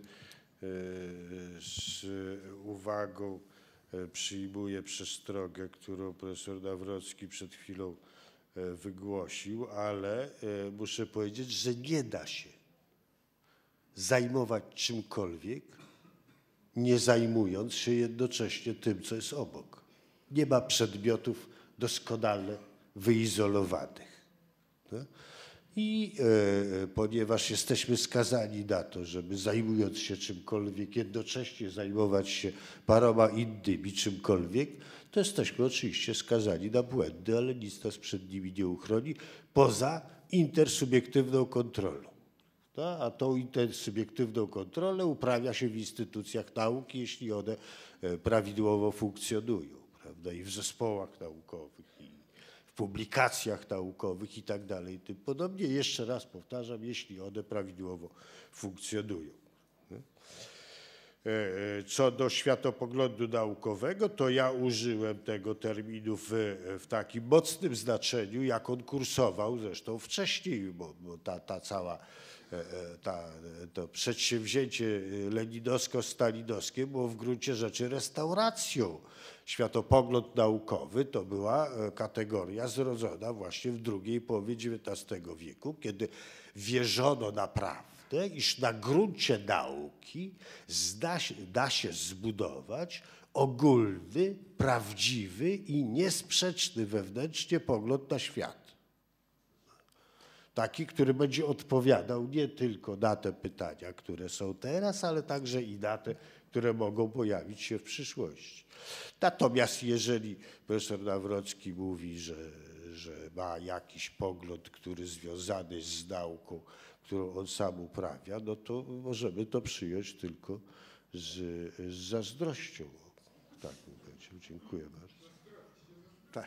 G: z uwagą przyjmuję przestrogę, którą profesor Nawrocki przed chwilą wygłosił, ale muszę powiedzieć, że nie da się zajmować czymkolwiek, nie zajmując się jednocześnie tym, co jest obok. Nie ma przedmiotów doskonale wyizolowanych. No? I e, ponieważ jesteśmy skazani na to, żeby zajmując się czymkolwiek, jednocześnie zajmować się paroma innymi czymkolwiek, to jesteśmy oczywiście skazani na błędy, ale nic nas przed nimi nie uchroni, poza intersubiektywną kontrolą. No, a tą intersubiektywną kontrolę uprawia się w instytucjach nauki, jeśli one prawidłowo funkcjonują, prawda? I w zespołach naukowych, w publikacjach naukowych i tak dalej, tym podobnie. Jeszcze raz powtarzam, jeśli one prawidłowo funkcjonują. Co do światopoglądu naukowego, to ja użyłem tego terminu w, w takim mocnym znaczeniu, jak on kursował zresztą wcześniej, bo, bo ta, ta cała ta, to przedsięwzięcie leninowsko-stalinowskie było w gruncie rzeczy restauracją. Światopogląd naukowy to była kategoria zrodzona właśnie w drugiej połowie dziewiętnastego wieku, kiedy wierzono naprawdę, iż na gruncie nauki zda się, da się zbudować ogólny, prawdziwy i niesprzeczny wewnętrznie pogląd na świat. Taki, który będzie odpowiadał nie tylko na te pytania, które są teraz, ale także i na te, które mogą pojawić się w przyszłości. Natomiast jeżeli profesor Nawrocki mówi, że, że ma jakiś pogląd, który związany jest z nauką, którą on sam uprawia, no to możemy to przyjąć tylko z, z zazdrością. Tak bym powiedział. Dziękuję bardzo. Tak.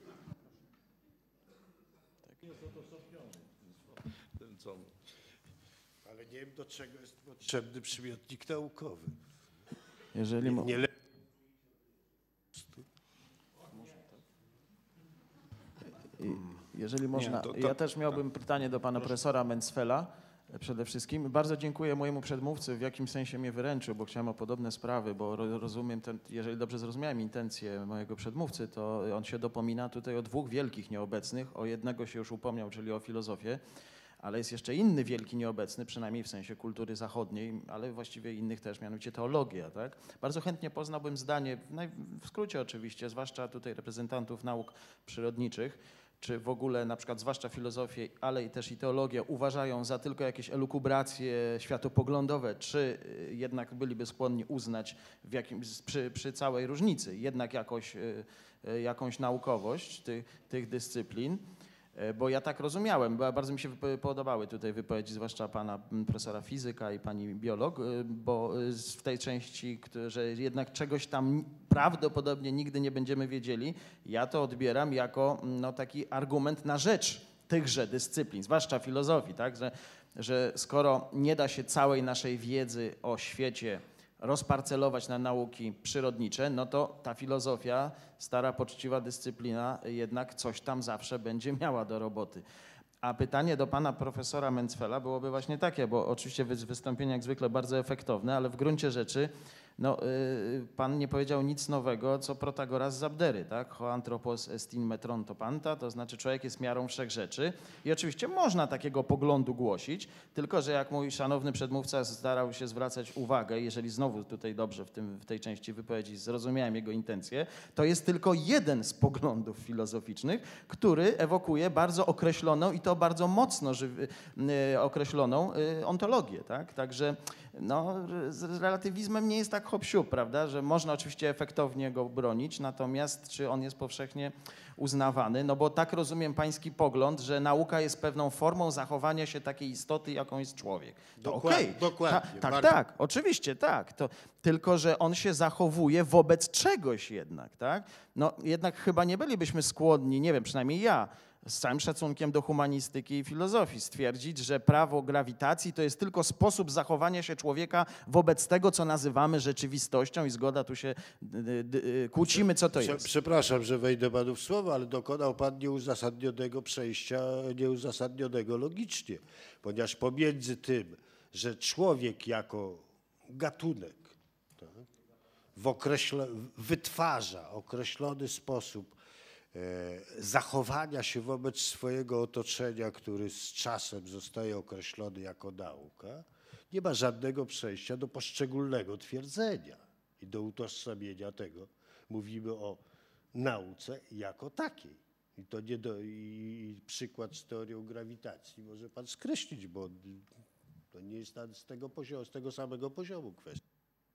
G: Ale nie wiem, do czego jest potrzebny przymiotnik naukowy.
J: Jeżeli
G: nie, nie le...
J: Jeżeli można,
D: nie, to, to,
J: ja też miałbym to, pytanie do pana profesora Mencfela przede wszystkim. Bardzo dziękuję mojemu przedmówcy, w jakim sensie mnie wyręczył, bo chciałem o podobne sprawy, bo rozumiem, ten, jeżeli dobrze zrozumiałem intencje mojego przedmówcy, to on się dopomina tutaj o dwóch wielkich nieobecnych, o jednego się już upomniał, czyli o filozofię, ale jest jeszcze inny wielki nieobecny, przynajmniej w sensie kultury zachodniej, ale właściwie innych też, mianowicie teologia. Tak? Bardzo chętnie poznałbym zdanie, w, naj, w skrócie oczywiście, zwłaszcza tutaj reprezentantów nauk przyrodniczych, czy w ogóle na przykład zwłaszcza filozofię, ale i też i teologię uważają za tylko jakieś elukubracje światopoglądowe, czy jednak byliby skłonni uznać w jakim, przy, przy całej różnicy jednak jakoś, jakąś naukowość tych, tych dyscyplin. Bo ja tak rozumiałem, bo bardzo mi się podobały tutaj wypowiedzi, zwłaszcza pana profesora fizyka i pani biolog, bo w tej części, że jednak czegoś tam prawdopodobnie nigdy nie będziemy wiedzieli, ja to odbieram jako no, taki argument na rzecz tychże dyscyplin, zwłaszcza filozofii, tak? że, że skoro nie da się całej naszej wiedzy o świecie rozparcelować na nauki przyrodnicze, no to ta filozofia, stara, poczciwa dyscyplina jednak coś tam zawsze będzie miała do roboty. A pytanie do pana profesora Mencfela byłoby właśnie takie, bo oczywiście wystąpienie jak zwykle bardzo efektowne, ale w gruncie rzeczy no, y, pan nie powiedział nic nowego, co Protagoras z Abdery, tak? Ho anthropos est in metron to panta, to znaczy człowiek jest miarą wszechrzeczy i oczywiście można takiego poglądu głosić, tylko że jak mój szanowny przedmówca starał się zwracać uwagę, jeżeli znowu tutaj dobrze w, tym, w tej części wypowiedzi zrozumiałem jego intencje, to jest tylko jeden z poglądów filozoficznych, który ewokuje bardzo określoną i to bardzo mocno żywy, y, określoną y, ontologię, tak? Także no, z relatywizmem nie jest tak hop-siup, prawda, że można oczywiście efektownie go bronić, natomiast czy on jest powszechnie uznawany? No bo tak rozumiem pański pogląd, że nauka jest pewną formą zachowania się takiej istoty, jaką jest człowiek. To
G: Dokładnie,
J: okej.
G: dokładnie.
J: Ta, tak,
G: Bardzo.
J: tak, oczywiście, tak. To, tylko, że on się zachowuje wobec czegoś jednak, tak? No jednak chyba nie bylibyśmy skłonni, nie wiem, przynajmniej ja, z całym szacunkiem do humanistyki i filozofii, stwierdzić, że prawo grawitacji to jest tylko sposób zachowania się człowieka wobec tego, co nazywamy rzeczywistością i zgoda, tu się d, d, kłócimy, co to jest.
G: Przepraszam, że wejdę panu w słowo, ale dokonał pan nieuzasadnionego przejścia, nieuzasadnionego logicznie, ponieważ pomiędzy tym, że człowiek jako gatunek tak, w określe, wytwarza określony sposób zachowania się wobec swojego otoczenia, który z czasem zostaje określony jako nauka, nie ma żadnego przejścia do poszczególnego twierdzenia i do utożsamienia tego. Mówimy o nauce jako takiej. I to nie do, i przykład z teorią grawitacji może pan skreślić, bo to nie jest z tego poziomu, z tego samego poziomu kwestia.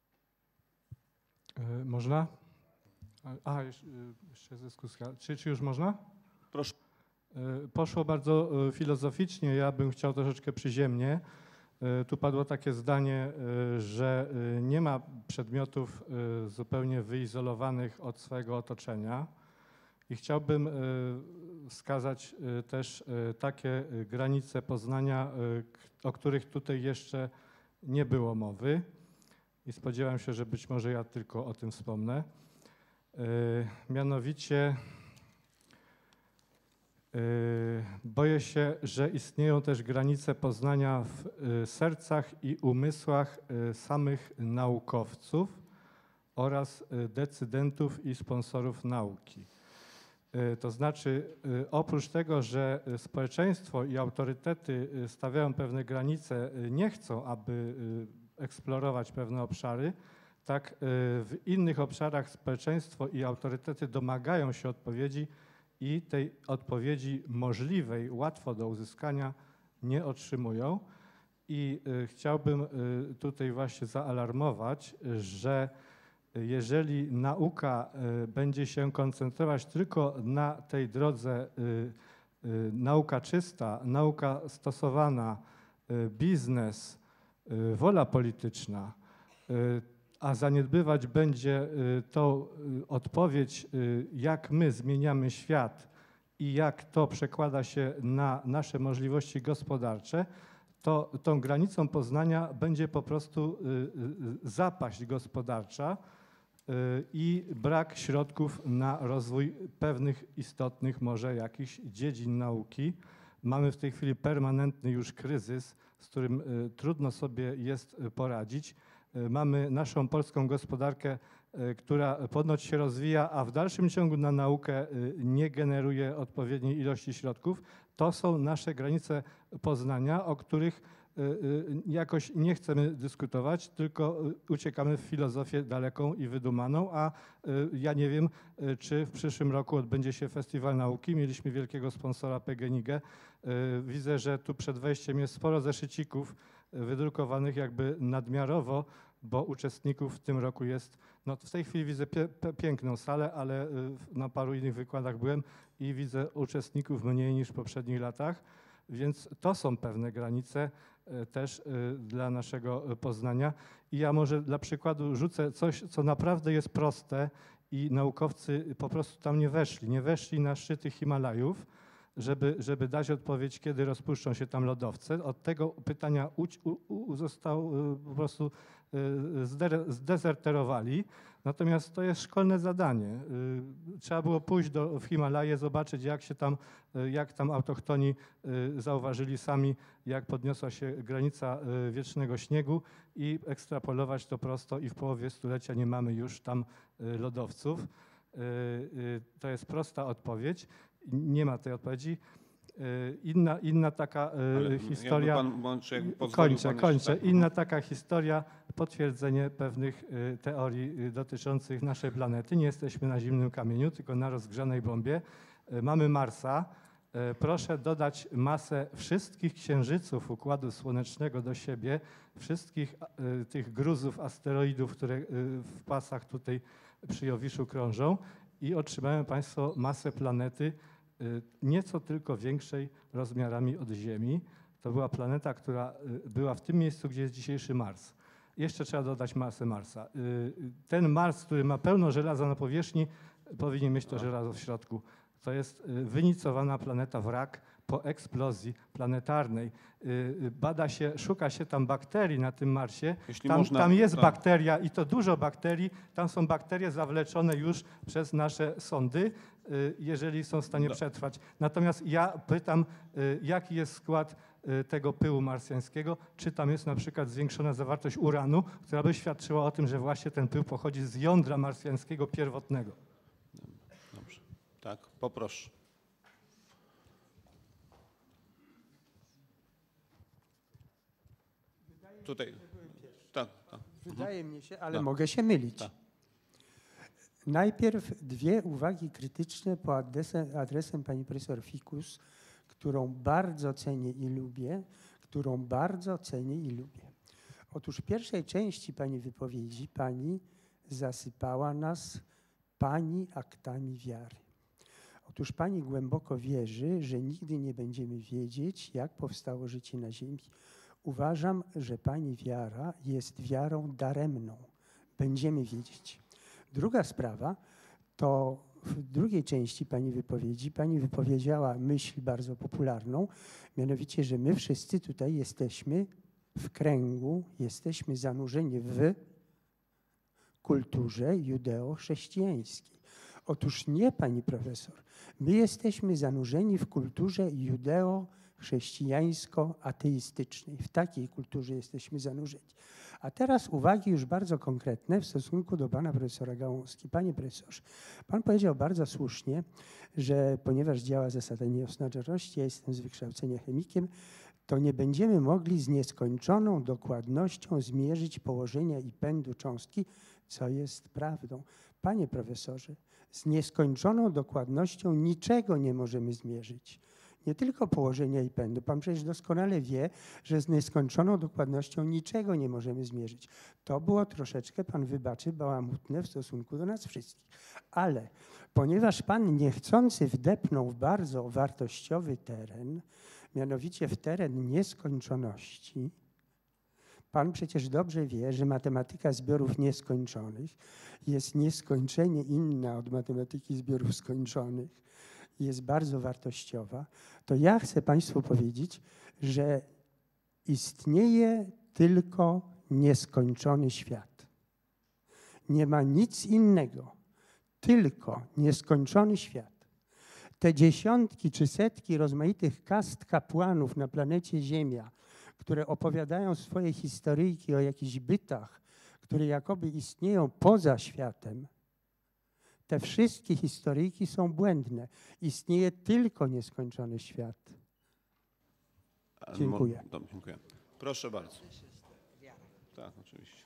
K: Yy, można? A, jeszcze jest dyskusja. Czy, czy już można?
J: Proszę.
K: Poszło bardzo filozoficznie, ja bym chciał troszeczkę przyziemnie. Tu padło takie zdanie, że nie ma przedmiotów zupełnie wyizolowanych od swojego otoczenia i chciałbym wskazać też takie granice poznania, o których tutaj jeszcze nie było mowy i spodziewam się, że być może ja tylko o tym wspomnę. Mianowicie boję się, że istnieją też granice poznania w sercach i umysłach samych naukowców oraz decydentów i sponsorów nauki. To znaczy, oprócz tego, że społeczeństwo i autorytety stawiają pewne granice, nie chcą, aby eksplorować pewne obszary, tak w innych obszarach społeczeństwo i autorytety domagają się odpowiedzi i tej odpowiedzi możliwej, łatwo do uzyskania nie otrzymują. I chciałbym tutaj właśnie zaalarmować, że jeżeli nauka będzie się koncentrować tylko na tej drodze nauka czysta, nauka stosowana, biznes, wola polityczna, a zaniedbywać będzie tą odpowiedź, jak my zmieniamy świat i jak to przekłada się na nasze możliwości gospodarcze, to tą granicą poznania będzie po prostu zapaść gospodarcza i brak środków na rozwój pewnych istotnych może jakichś dziedzin nauki. Mamy w tej chwili permanentny już kryzys, z którym trudno sobie jest poradzić. Mamy naszą polską gospodarkę, która ponoć się rozwija, a w dalszym ciągu na naukę nie generuje odpowiedniej ilości środków. To są nasze granice poznania, o których jakoś nie chcemy dyskutować, tylko uciekamy w filozofię daleką i wydumaną, a ja nie wiem, czy w przyszłym roku odbędzie się Festiwal Nauki. Mieliśmy wielkiego sponsora P G N I G. Widzę, że tu przed wejściem jest sporo zeszycików wydrukowanych jakby nadmiarowo, bo uczestników w tym roku jest, no w tej chwili widzę pie, piękną salę, ale na paru innych wykładach byłem i widzę uczestników mniej niż w poprzednich latach, więc to są pewne granice też dla naszego poznania. I ja może dla przykładu rzucę coś, co naprawdę jest proste i naukowcy po prostu tam nie weszli, nie weszli na szczyty Himalajów, żeby, żeby dać odpowiedź, kiedy rozpuszczą się tam lodowce. Od tego pytania u, u, został po prostu zdezerterowali. Natomiast to jest szkolne zadanie. Trzeba było pójść do, w Himalaje, zobaczyć jak się tam, jak tam autochtoni zauważyli sami, jak podniosła się granica wiecznego śniegu i ekstrapolować to prosto i w połowie stulecia nie mamy już tam lodowców. To jest prosta odpowiedź. Nie ma tej odpowiedzi. Inna, inna taka Ale historia,
D: pan, pan,
K: kończę,
D: pan
K: kończę.
D: tak?
K: Inna taka historia, potwierdzenie pewnych teorii dotyczących naszej planety. Nie jesteśmy na zimnym kamieniu, tylko na rozgrzanej bombie. Mamy Marsa Proszę dodać masę wszystkich księżyców Układu Słonecznego do siebie, wszystkich tych gruzów, asteroidów, które w pasach tutaj przy Jowiszu krążą i otrzymają Państwo masę planety nieco tylko większej rozmiarami od Ziemi. To była planeta, która była w tym miejscu, gdzie jest dzisiejszy Mars. Jeszcze trzeba dodać masę Marsa. Ten Mars, który ma pełno żelaza na powierzchni, powinien mieć to żelazo w środku. To jest wynicowana planeta wrak po eksplozji planetarnej. Bada się, szuka się tam bakterii na tym Marsie. Tam, można, tam jest tak. bakteria i to dużo bakterii. Tam są bakterie zawleczone już przez nasze sondy, jeżeli są w stanie no. przetrwać. Natomiast ja pytam, jaki jest skład tego pyłu marsjańskiego, czy tam jest na przykład zwiększona zawartość uranu, która by świadczyła o tym, że właśnie ten pył pochodzi z jądra marsjańskiego pierwotnego.
D: Dobrze. Tak, poproszę. Tutaj. Tak, tak.
L: Wydaje mi się, ale no. mogę się mylić. Tak. Najpierw dwie uwagi krytyczne pod adresem, adresem pani profesor Fikus, którą bardzo cenię i lubię, którą bardzo cenię i lubię. Otóż w pierwszej części pani wypowiedzi pani zasypała nas pani aktami wiary. Otóż pani głęboko wierzy, że nigdy nie będziemy wiedzieć, jak powstało życie na Ziemi. Uważam, że pani wiara jest wiarą daremną. Będziemy wiedzieć. Druga sprawa to w drugiej części pani wypowiedzi pani wypowiedziała myśl bardzo popularną, mianowicie, że my wszyscy tutaj jesteśmy w kręgu, jesteśmy zanurzeni w kulturze judeo-chrześcijańskiej. Otóż nie, pani profesor. My jesteśmy zanurzeni w kulturze judeo-chrześcijańsko-ateistycznej. W takiej kulturze jesteśmy zanurzeni. A teraz uwagi już bardzo konkretne w stosunku do pana profesora Gałązki. Panie profesorze, pan powiedział bardzo słusznie, że ponieważ działa zasada nieosnaczalności, ja jestem z wykształcenia chemikiem, to nie będziemy mogli z nieskończoną dokładnością zmierzyć położenia i pędu cząstki, co jest prawdą. Panie profesorze, z nieskończoną dokładnością niczego nie możemy zmierzyć. Nie tylko położenia i pędu. Pan przecież doskonale wie, że z nieskończoną dokładnością niczego nie możemy zmierzyć. To było troszeczkę, pan wybaczy, bałamutne w stosunku do nas wszystkich. Ale ponieważ pan niechcący wdepnął w bardzo wartościowy teren, mianowicie w teren nieskończoności, pan przecież dobrze wie, że matematyka zbiorów nieskończonych jest nieskończenie inna od matematyki zbiorów skończonych, jest bardzo wartościowa, to ja chcę państwu powiedzieć, że istnieje tylko nieskończony świat. Nie ma nic innego, tylko nieskończony świat. Te dziesiątki czy setki rozmaitych kast kapłanów na planecie Ziemia, które opowiadają swoje historyjki o jakichś bytach, które jakoby istnieją poza światem, te wszystkie historyjki są błędne. Istnieje tylko nieskończony świat. Dziękuję.
D: Dobrze, dziękuję. Proszę bardzo. Tak, oczywiście.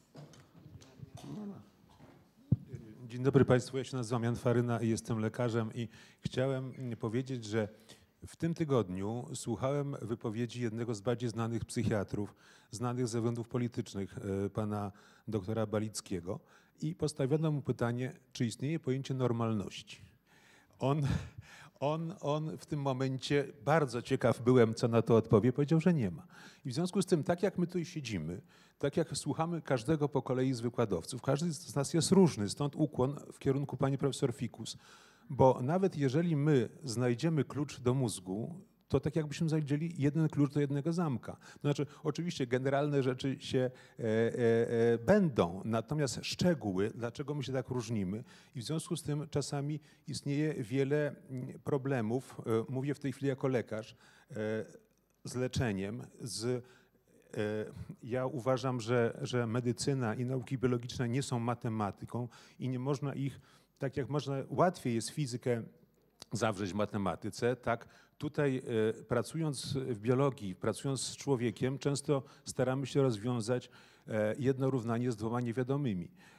M: Dzień dobry Państwu, ja się nazywam Jan Faryna i jestem lekarzem i chciałem powiedzieć, że w tym tygodniu słuchałem wypowiedzi jednego z bardziej znanych psychiatrów, znanych ze względów politycznych, pana doktora Balickiego, i postawiono mu pytanie, czy istnieje pojęcie normalności. On, on, on w tym momencie, bardzo ciekaw byłem, co na to odpowie, powiedział, że nie ma. I w związku z tym, tak jak my tutaj siedzimy, tak jak słuchamy każdego po kolei z wykładowców, każdy z nas jest różny, stąd ukłon w kierunku pani profesor Fikus, bo nawet jeżeli my znajdziemy klucz do mózgu, to tak jakbyśmy znaleźli jeden klucz do jednego zamka. To znaczy, oczywiście generalne rzeczy się e, e, e, będą, natomiast szczegóły, dlaczego my się tak różnimy, i w związku z tym czasami istnieje wiele problemów, e, mówię w tej chwili jako lekarz, e, z leczeniem, z e, ja uważam, że, że medycyna i nauki biologiczne nie są matematyką i nie można ich, tak jak można, łatwiej jest fizykę zawrzeć w matematyce, tak tutaj e, pracując w biologii, pracując z człowiekiem, często staramy się rozwiązać e, jedno równanie z dwoma niewiadomymi.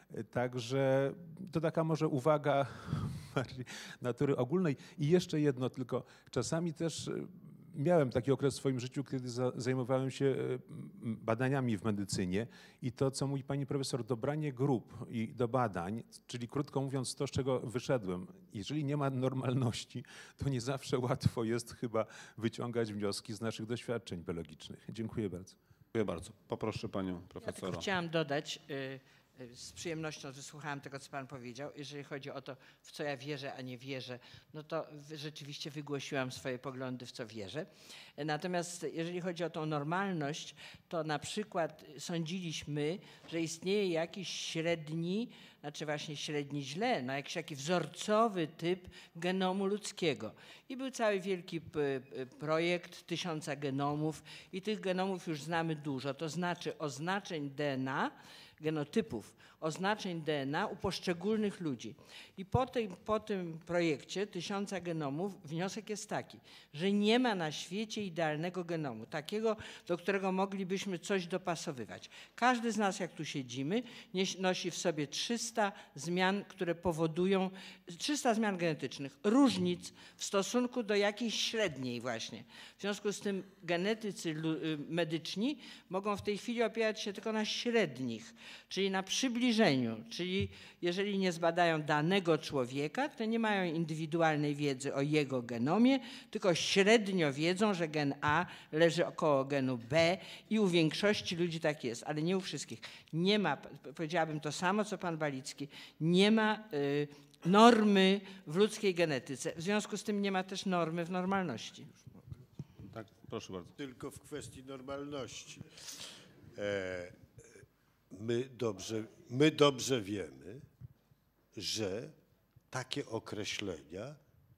M: Także to taka może uwaga bardziej natury ogólnej. I jeszcze jedno tylko, czasami też miałem taki okres w swoim życiu, kiedy zajmowałem się badaniami w medycynie i to, co mówi pani profesor, dobranie grup i do badań, czyli krótko mówiąc to, z czego wyszedłem. Jeżeli nie ma normalności, to nie zawsze łatwo jest chyba wyciągać wnioski z naszych doświadczeń biologicznych. Dziękuję bardzo.
D: Dziękuję bardzo. Poproszę panią profesora.
E: Ja tylko chciałam dodać, z przyjemnością wysłuchałam tego, co pan powiedział. Jeżeli chodzi o to, w co ja wierzę, a nie wierzę, no to rzeczywiście wygłosiłam swoje poglądy, w co wierzę. Natomiast jeżeli chodzi o tą normalność, to na przykład sądziliśmy, że istnieje jakiś średni, znaczy właśnie średni źle, no jakiś taki wzorcowy typ genomu ludzkiego. I był cały wielki projekt tysiąca genomów i tych genomów już znamy dużo, to znaczy oznaczeń D N A, genotypów, oznaczeń D N A u poszczególnych ludzi. I po tym, po tym projekcie tysiąca genomów wniosek jest taki, że nie ma na świecie idealnego genomu, takiego, do którego moglibyśmy coś dopasowywać. Każdy z nas, jak tu siedzimy, nosi w sobie trzysta zmian, które powodują, trzysta zmian genetycznych, różnic w stosunku do jakiejś średniej właśnie. W związku z tym genetycy medyczni mogą w tej chwili opierać się tylko na średnich, czyli na przybliżeniu, czyli jeżeli nie zbadają danego człowieka, to nie mają indywidualnej wiedzy o jego genomie, tylko średnio wiedzą, że gen A leży około genu B i u większości ludzi tak jest, ale nie u wszystkich. Nie ma, powiedziałabym to samo, co pan Balicki, nie ma y, normy w ludzkiej genetyce. W związku z tym nie ma też normy w normalności.
D: Tak, proszę bardzo.
G: Tylko w kwestii normalności. E, my, dobrze, my dobrze wiemy, że takie określenia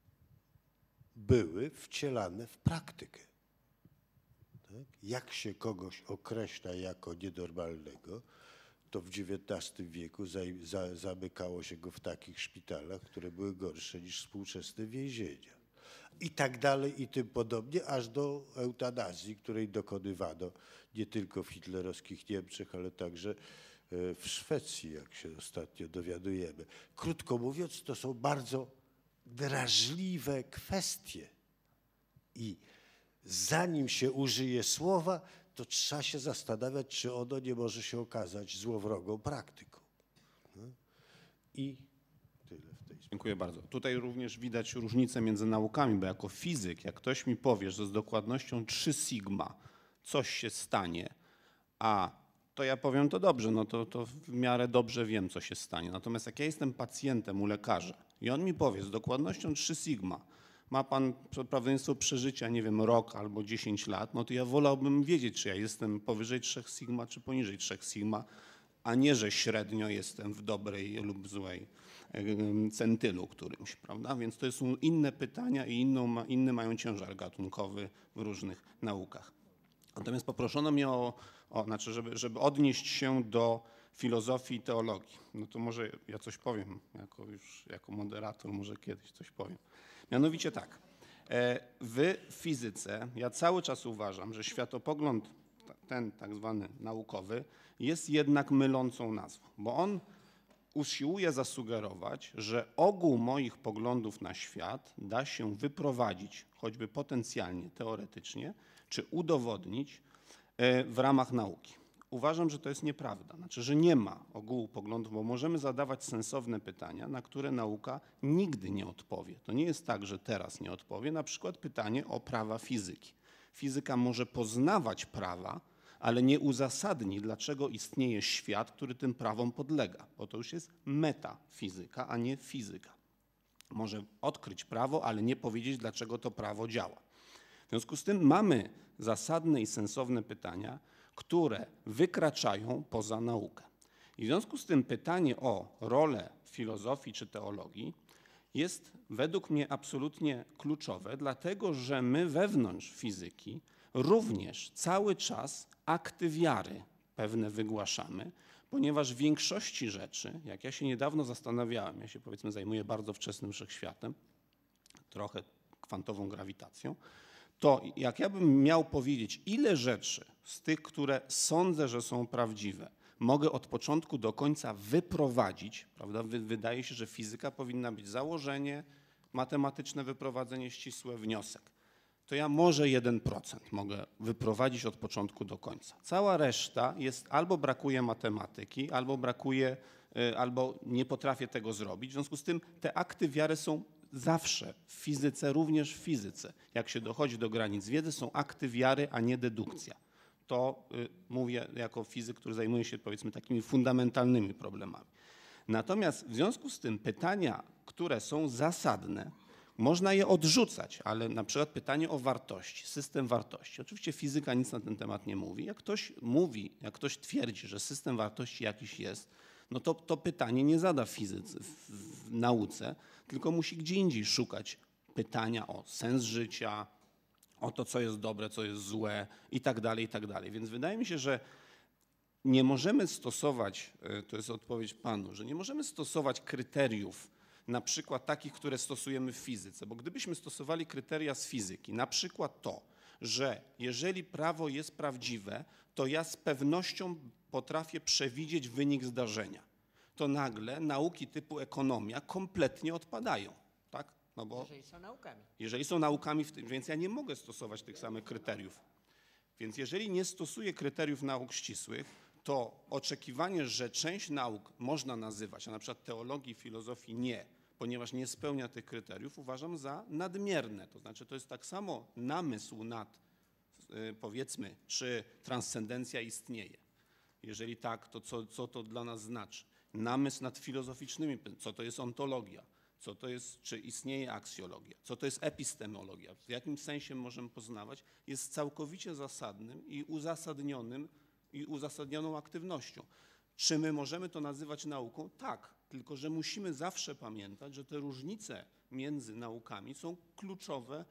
G: były wcielane w praktykę. Tak? Jak się kogoś określa jako nienormalnego, to w dziewiętnastym wieku za, za, zamykało się go w takich szpitalach, które były gorsze niż współczesne więzienia. I tak dalej, i tym podobnie, aż do eutanazji, której dokonywano nie tylko w hitlerowskich Niemczech, ale także w Szwecji, jak się ostatnio dowiadujemy. Krótko mówiąc, to są bardzo drażliwe kwestie. I zanim się użyje słowa, to trzeba się zastanawiać, czy ono nie może się okazać złowrogą praktyką. I tyle w tej sprawie.
D: Dziękuję bardzo. Tutaj również widać różnicę między naukami, bo jako fizyk, jak ktoś mi powie, że z dokładnością trzy sigma coś się stanie, a to ja powiem to dobrze, no to, to w miarę dobrze wiem, co się stanie. Natomiast jak ja jestem pacjentem u lekarza i on mi powie z dokładnością trzy sigma, ma pan prawdopodobieństwo przeżycia, nie wiem, rok albo dziesięć lat, no to ja wolałbym wiedzieć, czy ja jestem powyżej trzech sigma, czy poniżej trzech sigma, a nie, że średnio jestem w dobrej lub złej centylu którymś, prawda? Więc to są inne pytania i inną, inny mają ciężar gatunkowy w różnych naukach. Natomiast poproszono mnie o, o znaczy, żeby, żeby odnieść się do filozofii i teologii. No to może ja coś powiem, jako już jako moderator może kiedyś coś powiem. Mianowicie tak, w fizyce ja cały czas uważam, że światopogląd ten tak zwany naukowy jest jednak mylącą nazwą, bo on usiłuje zasugerować, że ogół moich poglądów na świat da się wyprowadzić, choćby potencjalnie, teoretycznie, czy udowodnić w ramach nauki. Uważam, że to jest nieprawda, znaczy, że nie ma ogółu poglądów, bo możemy zadawać sensowne pytania, na które nauka nigdy nie odpowie. To nie jest tak, że teraz nie odpowie, na przykład pytanie o prawa fizyki. Fizyka może poznawać prawa, ale nie uzasadni, dlaczego istnieje świat, który tym prawom podlega, bo to już jest metafizyka, a nie fizyka. Może odkryć prawo, ale nie powiedzieć, dlaczego to prawo działa. W związku z tym mamy zasadne i sensowne pytania, które wykraczają poza naukę. I w związku z tym pytanie o rolę filozofii czy teologii jest według mnie absolutnie kluczowe, dlatego że my wewnątrz fizyki również cały czas akty wiary pewne wygłaszamy, ponieważ w większości rzeczy, jak ja się niedawno zastanawiałem, ja się powiedzmy zajmuję bardzo wczesnym wszechświatem, trochę kwantową grawitacją, to jak ja bym miał powiedzieć, ile rzeczy z tych, które sądzę, że są prawdziwe, mogę od początku do końca wyprowadzić, prawda? Wydaje się, że fizyka powinna być założenie, matematyczne wyprowadzenie ścisłe, wniosek. To ja może jeden procent mogę wyprowadzić od początku do końca. Cała reszta jest albo brakuje matematyki, albo brakuje, albo nie potrafię tego zrobić. W związku z tym te akty wiary są zawsze w fizyce, również w fizyce. Jak się dochodzi do granic wiedzy, są akty wiary, a nie dedukcja. To y, mówię jako fizyk, który zajmuje się, powiedzmy, takimi fundamentalnymi problemami. Natomiast w związku z tym pytania, które są zasadne, można je odrzucać, ale na przykład pytanie o wartości, system wartości. Oczywiście fizyka nic na ten temat nie mówi. Jak ktoś mówi, jak ktoś twierdzi, że system wartości jakiś jest, no to to pytanie nie zada w fizyce, w, w nauce, tylko musi gdzie indziej szukać pytania o sens życia, o to, co jest dobre, co jest złe i tak dalej, i tak dalej. Więc wydaje mi się, że nie możemy stosować, to jest odpowiedź panu, że nie możemy stosować kryteriów, na przykład takich, które stosujemy w fizyce, bo gdybyśmy stosowali kryteria z fizyki, na przykład to, że jeżeli prawo jest prawdziwe, to ja z pewnością potrafię przewidzieć wynik zdarzenia, to nagle nauki typu ekonomia kompletnie odpadają, tak? No bo
E: jeżeli są naukami.
D: Jeżeli są naukami, w tym, więc ja nie mogę stosować tych samych kryteriów. Więc jeżeli nie stosuję kryteriów nauk ścisłych, to oczekiwanie, że część nauk można nazywać, a na przykład teologii, filozofii nie, ponieważ nie spełnia tych kryteriów, uważam za nadmierne. To znaczy to jest tak samo namysł nad, powiedzmy, czy transcendencja istnieje. Jeżeli tak, to co, co to dla nas znaczy? Namysł nad filozoficznymi, co to jest ontologia, co to jest, czy istnieje aksjologia, co to jest epistemologia, w jakim sensie możemy poznawać, jest całkowicie zasadnym i uzasadnionym i uzasadnioną aktywnością. Czy my możemy to nazywać nauką? Tak, tylko że musimy zawsze pamiętać, że te różnice między naukami są kluczowe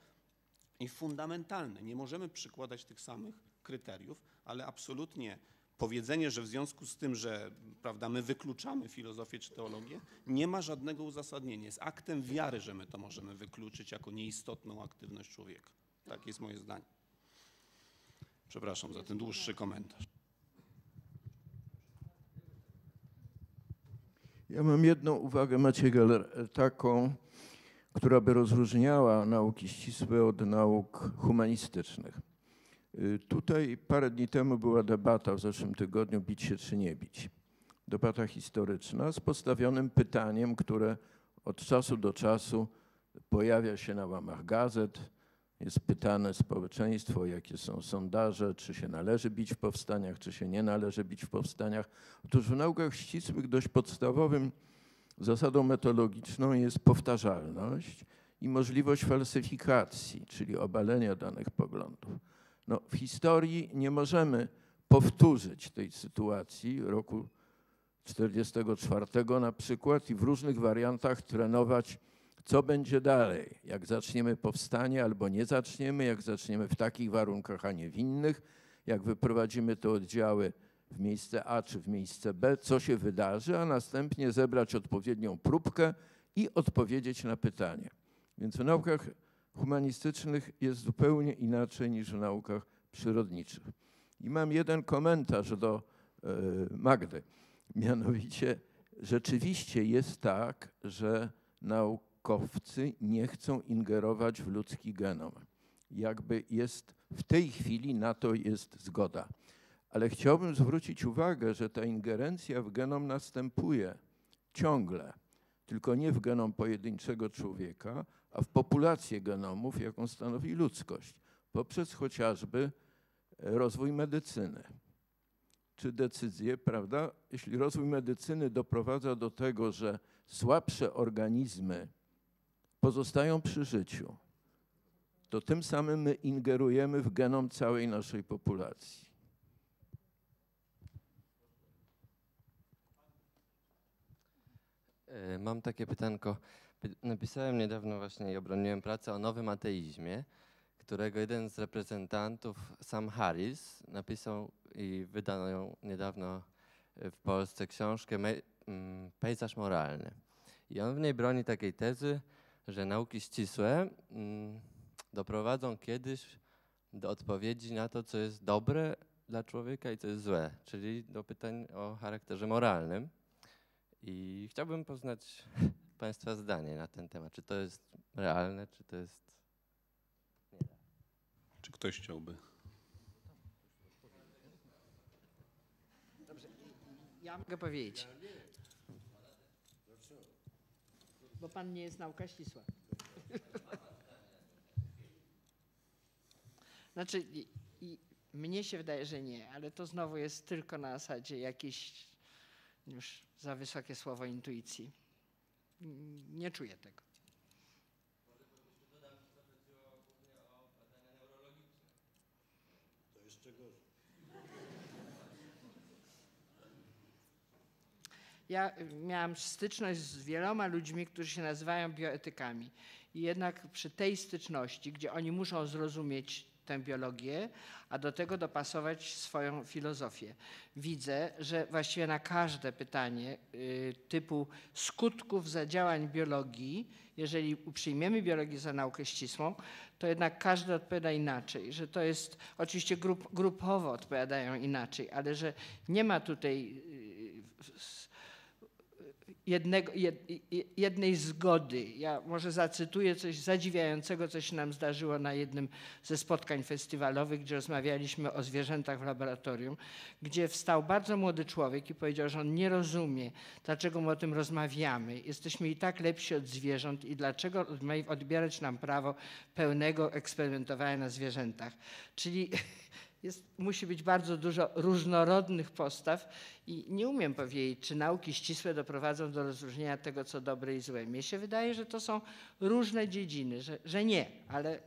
D: i fundamentalne. Nie możemy przykładać tych samych kryteriów, ale absolutnie powiedzenie, że w związku z tym, że prawda, my wykluczamy filozofię czy teologię, nie ma żadnego uzasadnienia. Jest aktem wiary, że my to możemy wykluczyć jako nieistotną aktywność człowieka. Tak jest moje zdanie. Przepraszam za ten dłuższy komentarz.
N: Ja mam jedną uwagę, Maciej Geller, taką, która by rozróżniała nauki ścisłe od nauk humanistycznych. Tutaj parę dni temu była debata w zeszłym tygodniu, bić się czy nie bić. Debata historyczna z postawionym pytaniem, które od czasu do czasu pojawia się na łamach gazet. Jest pytane społeczeństwo, jakie są sondaże, czy się należy bić w powstaniach, czy się nie należy bić w powstaniach. Otóż w naukach ścisłych dość podstawowym zasadą metodologiczną jest powtarzalność i możliwość falsyfikacji, czyli obalenia danych poglądów. No, w historii nie możemy powtórzyć tej sytuacji roku czterdziestego czwartego na przykład i w różnych wariantach trenować, co będzie dalej, jak zaczniemy powstanie albo nie zaczniemy, jak zaczniemy w takich warunkach, a nie w innych, jak wyprowadzimy te oddziały w miejsce A czy w miejsce B, co się wydarzy, a następnie zebrać odpowiednią próbkę i odpowiedzieć na pytanie. Więc w naukach humanistycznych jest zupełnie inaczej niż w naukach przyrodniczych. I mam jeden komentarz do y, Magdy. Mianowicie rzeczywiście jest tak, że naukowcy nie chcą ingerować w ludzki genom. Jakby jest w tej chwili na to jest zgoda. Ale chciałbym zwrócić uwagę, że ta ingerencja w genom następuje ciągle, tylko nie w genom pojedynczego człowieka, a w populację genomów, jaką stanowi ludzkość, poprzez chociażby rozwój medycyny. Czy decyzje, prawda? Jeśli rozwój medycyny doprowadza do tego, że słabsze organizmy pozostają przy życiu, to tym samym my ingerujemy w genom całej naszej populacji.
O: Mam takie pytanko. Napisałem niedawno właśnie i obroniłem pracę o nowym ateizmie, którego jeden z reprezentantów, Sam Harris, napisał i wydano ją niedawno w Polsce książkę Pejzaż moralny. I on w niej broni takiej tezy, że nauki ścisłe doprowadzą kiedyś do odpowiedzi na to, co jest dobre dla człowieka i co jest złe, czyli do pytań o charakterze moralnym. I chciałbym poznać Państwa zdanie na ten temat. Czy to jest realne, czy to jest... Nie.
D: Czy ktoś chciałby?
E: Dobrze, ja mogę powiedzieć. Bo pan nie jest nauka ścisła. Znaczy, i, i mnie się wydaje, że nie, ale to znowu jest tylko na zasadzie jakiejś już za wysokie słowo intuicji. Nie czuję tego.
G: To jeszcze gorzej.
E: Ja miałam styczność z wieloma ludźmi, którzy się nazywają bioetykami. I jednak przy tej styczności, gdzie oni muszą zrozumieć tę biologię, a do tego dopasować swoją filozofię, widzę, że właściwie na każde pytanie y, typu skutków zadziałań biologii, jeżeli przyjmiemy biologię za naukę ścisłą, to jednak każdy odpowiada inaczej, że to jest, oczywiście grup, grupowo odpowiadają inaczej, ale że nie ma tutaj y, Jednego, jed, jednej zgody. Ja może zacytuję coś zadziwiającego, co się nam zdarzyło na jednym ze spotkań festiwalowych, gdzie rozmawialiśmy o zwierzętach w laboratorium, gdzie wstał bardzo młody człowiek i powiedział, że on nie rozumie, dlaczego my o tym rozmawiamy. Jesteśmy i tak lepsi od zwierząt i dlaczego ma odbierać nam prawo pełnego eksperymentowania na zwierzętach. Czyli Jest, musi być bardzo dużo różnorodnych postaw i nie umiem powiedzieć, czy nauki ścisłe doprowadzą do rozróżnienia tego, co dobre i złe. Mnie się wydaje, że to są różne dziedziny, że, że nie, ale...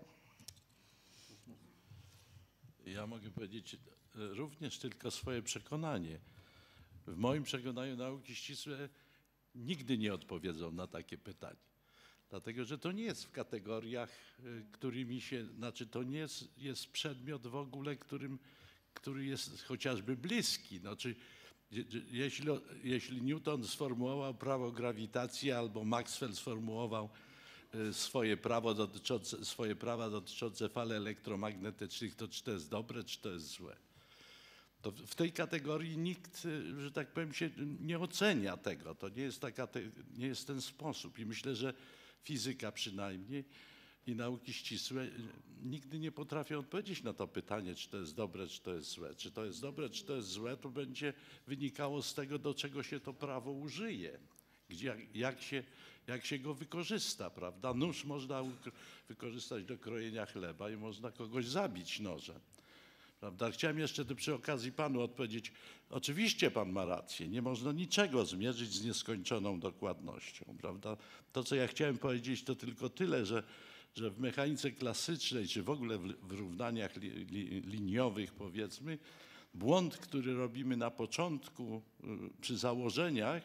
F: Ja mogę powiedzieć również tylko swoje przekonanie. W moim przekonaniu nauki ścisłe nigdy nie odpowiedzą na takie pytanie. Dlatego, że to nie jest w kategoriach, którymi się, znaczy to nie jest, jest przedmiot w ogóle, którym, który jest chociażby bliski. Znaczy, jeśli, jeśli Newton sformułował prawo grawitacji albo Maxwell sformułował swoje, prawo dotyczące, swoje prawa dotyczące fal elektromagnetycznych, to czy to jest dobre, czy to jest złe. To w tej kategorii nikt, że tak powiem, się nie ocenia tego. To nie jest, taka, nie jest ten sposób i myślę, że fizyka przynajmniej i nauki ścisłe nigdy nie potrafią odpowiedzieć na to pytanie, czy to jest dobre, czy to jest złe. Czy to jest dobre, czy to jest złe, to będzie wynikało z tego, do czego się to prawo użyje, gdzie, jak, się, jak się go wykorzysta, prawda? Nóż można wykorzystać do krojenia chleba i można kogoś zabić nożem. Prawda? Chciałem jeszcze przy okazji panu odpowiedzieć, oczywiście pan ma rację, nie można niczego zmierzyć z nieskończoną dokładnością. Prawda? To, co ja chciałem powiedzieć, to tylko tyle, że, że w mechanice klasycznej, czy w ogóle w, w równaniach li, li, liniowych, powiedzmy, błąd, który robimy na początku przy założeniach,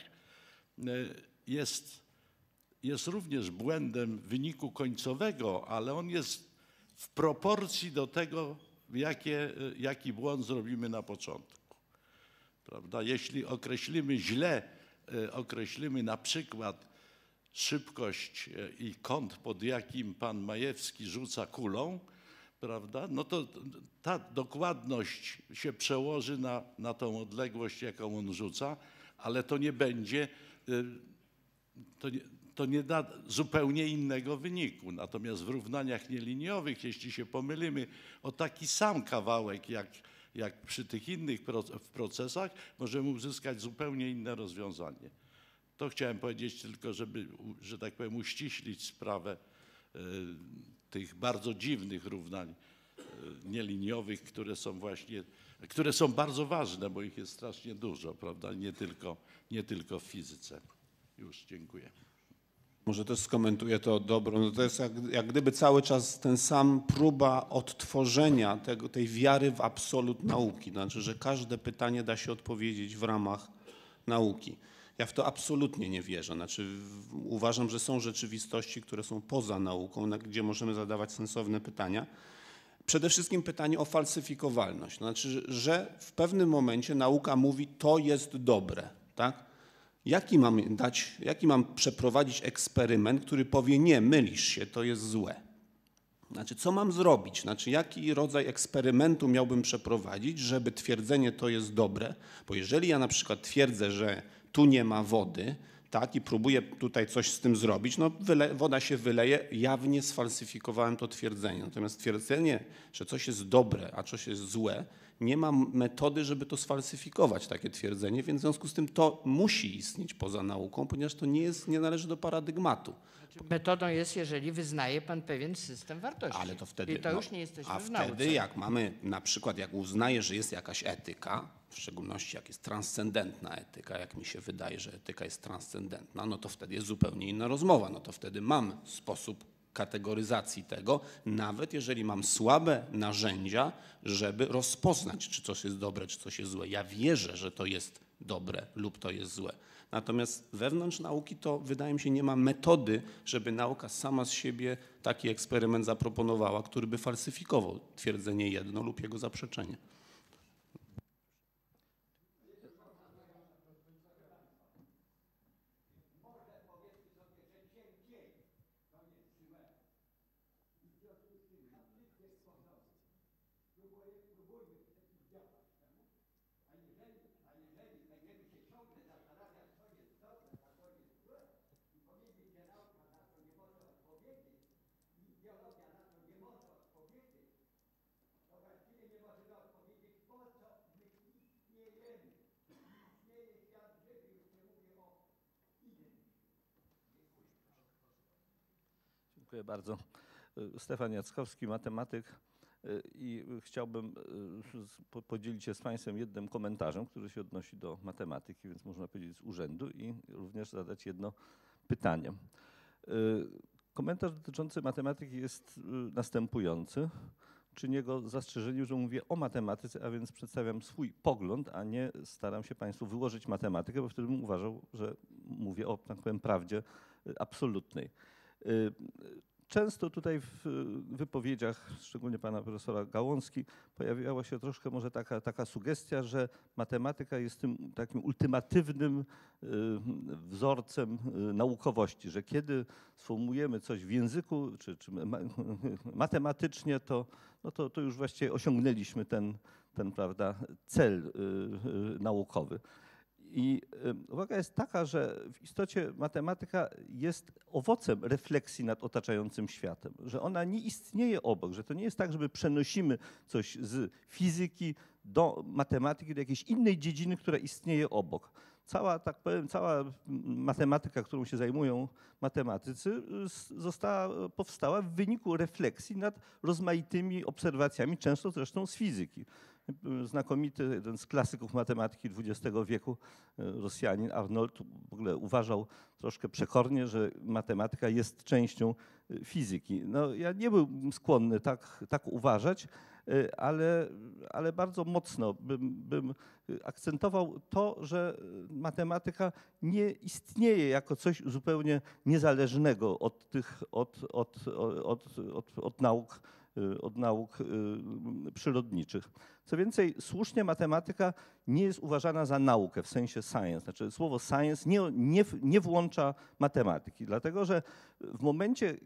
F: jest, jest również błędem wyniku końcowego, ale on jest w proporcji do tego, Jakie, jaki błąd zrobimy na początku. Prawda? Jeśli określimy źle, określimy na przykład szybkość i kąt, pod jakim pan Majewski rzuca kulą, prawda? No to ta dokładność się przełoży na, na tą odległość, jaką on rzuca, ale to nie będzie, to nie, to nie da zupełnie innego wyniku. Natomiast w równaniach nieliniowych, jeśli się pomylimy o taki sam kawałek, jak, jak przy tych innych procesach, możemy uzyskać zupełnie inne rozwiązanie. To chciałem powiedzieć tylko, żeby, że tak powiem, uściślić sprawę y, tych bardzo dziwnych równań y, nieliniowych, które są właśnie, które są bardzo ważne, bo ich jest strasznie dużo, prawda? Nie tylko, nie tylko w fizyce. Już, dziękuję.
D: Może też skomentuję to dobro. No to jest jak, jak gdyby cały czas ten sam próba odtworzenia tego, tej wiary w absolut nauki. Znaczy, że każde pytanie da się odpowiedzieć w ramach nauki. Ja w to absolutnie nie wierzę. Znaczy, w, uważam, że są rzeczywistości, które są poza nauką, na, gdzie możemy zadawać sensowne pytania. Przede wszystkim pytanie o falsyfikowalność. Znaczy, że, że w pewnym momencie nauka mówi, to jest dobre, tak? Jaki mam dać, jaki mam przeprowadzić eksperyment, który powie, nie, mylisz się, to jest złe. Znaczy, co mam zrobić? Znaczy, jaki rodzaj eksperymentu miałbym przeprowadzić, żeby twierdzenie to jest dobre? Bo jeżeli ja na przykład twierdzę, że tu nie ma wody, tak, i próbuję tutaj coś z tym zrobić, no wyle, woda się wyleje, jawnie sfalsyfikowałem to twierdzenie. Natomiast twierdzenie, że coś jest dobre, a coś jest złe, nie ma metody, żeby to sfalsyfikować, takie twierdzenie, więc w związku z tym to musi istnieć poza nauką, ponieważ to nie, jest, nie należy do paradygmatu.
E: Metodą jest, jeżeli wyznaje pan pewien system wartości.
D: Ale to wtedy,
E: I to
D: no,
E: już nie jesteśmy
D: a
E: w nauce.
D: wtedy jak mamy, na przykład jak uznaję, że jest jakaś etyka, w szczególności jak jest transcendentna etyka, jak mi się wydaje, że etyka jest transcendentna, no to wtedy jest zupełnie inna rozmowa. No to wtedy mam sposób kategoryzacji tego, nawet jeżeli mam słabe narzędzia, żeby rozpoznać, czy coś jest dobre, czy coś jest złe. Ja wierzę, że to jest dobre lub to jest złe. Natomiast wewnątrz nauki to, wydaje mi się, nie ma metody, żeby nauka sama z siebie taki eksperyment zaproponowała, który by falsyfikował twierdzenie jedno lub jego zaprzeczenie.
P: Dziękuję bardzo. Stefan Jackowski, matematyk, i chciałbym podzielić się z Państwem jednym komentarzem, który się odnosi do matematyki, więc można powiedzieć z urzędu, i również zadać jedno pytanie. Komentarz dotyczący matematyki jest następujący. Czynię go z zastrzeżeniem, że mówię o matematyce, a więc przedstawiam swój pogląd, a nie staram się Państwu wyłożyć matematykę, bo wtedy bym uważał, że mówię o, tak powiem, prawdzie absolutnej. Często tutaj w wypowiedziach, szczególnie pana profesora Gałązki, pojawiała się troszkę może taka, taka sugestia, że matematyka jest tym takim ultimatywnym wzorcem naukowości, że kiedy sformułujemy coś w języku czy, czy matematycznie, to, no to, to już właściwie osiągnęliśmy ten, ten prawda, cel naukowy. I uwaga jest taka, że w istocie matematyka jest owocem refleksji nad otaczającym światem, że ona nie istnieje obok, że to nie jest tak, że my przenosimy coś z fizyki do matematyki, do jakiejś innej dziedziny, która istnieje obok. Cała, tak powiem, cała matematyka, którą się zajmują matematycy, została, powstała w wyniku refleksji nad rozmaitymi obserwacjami, często zresztą z fizyki. Znakomity jeden z klasyków matematyki dwudziestego wieku, Rosjanin Arnold, w ogóle uważał troszkę przekornie, że matematyka jest częścią fizyki. No, ja nie byłbym skłonny tak, tak uważać, ale, ale bardzo mocno bym, bym akcentował to, że matematyka nie istnieje jako coś zupełnie niezależnego od tych, od, od, od, od, od nauk, od nauk przyrodniczych. Co więcej, słusznie matematyka nie jest uważana za naukę w sensie science. Znaczy słowo science nie, nie, nie włącza matematyki, dlatego że w momencie,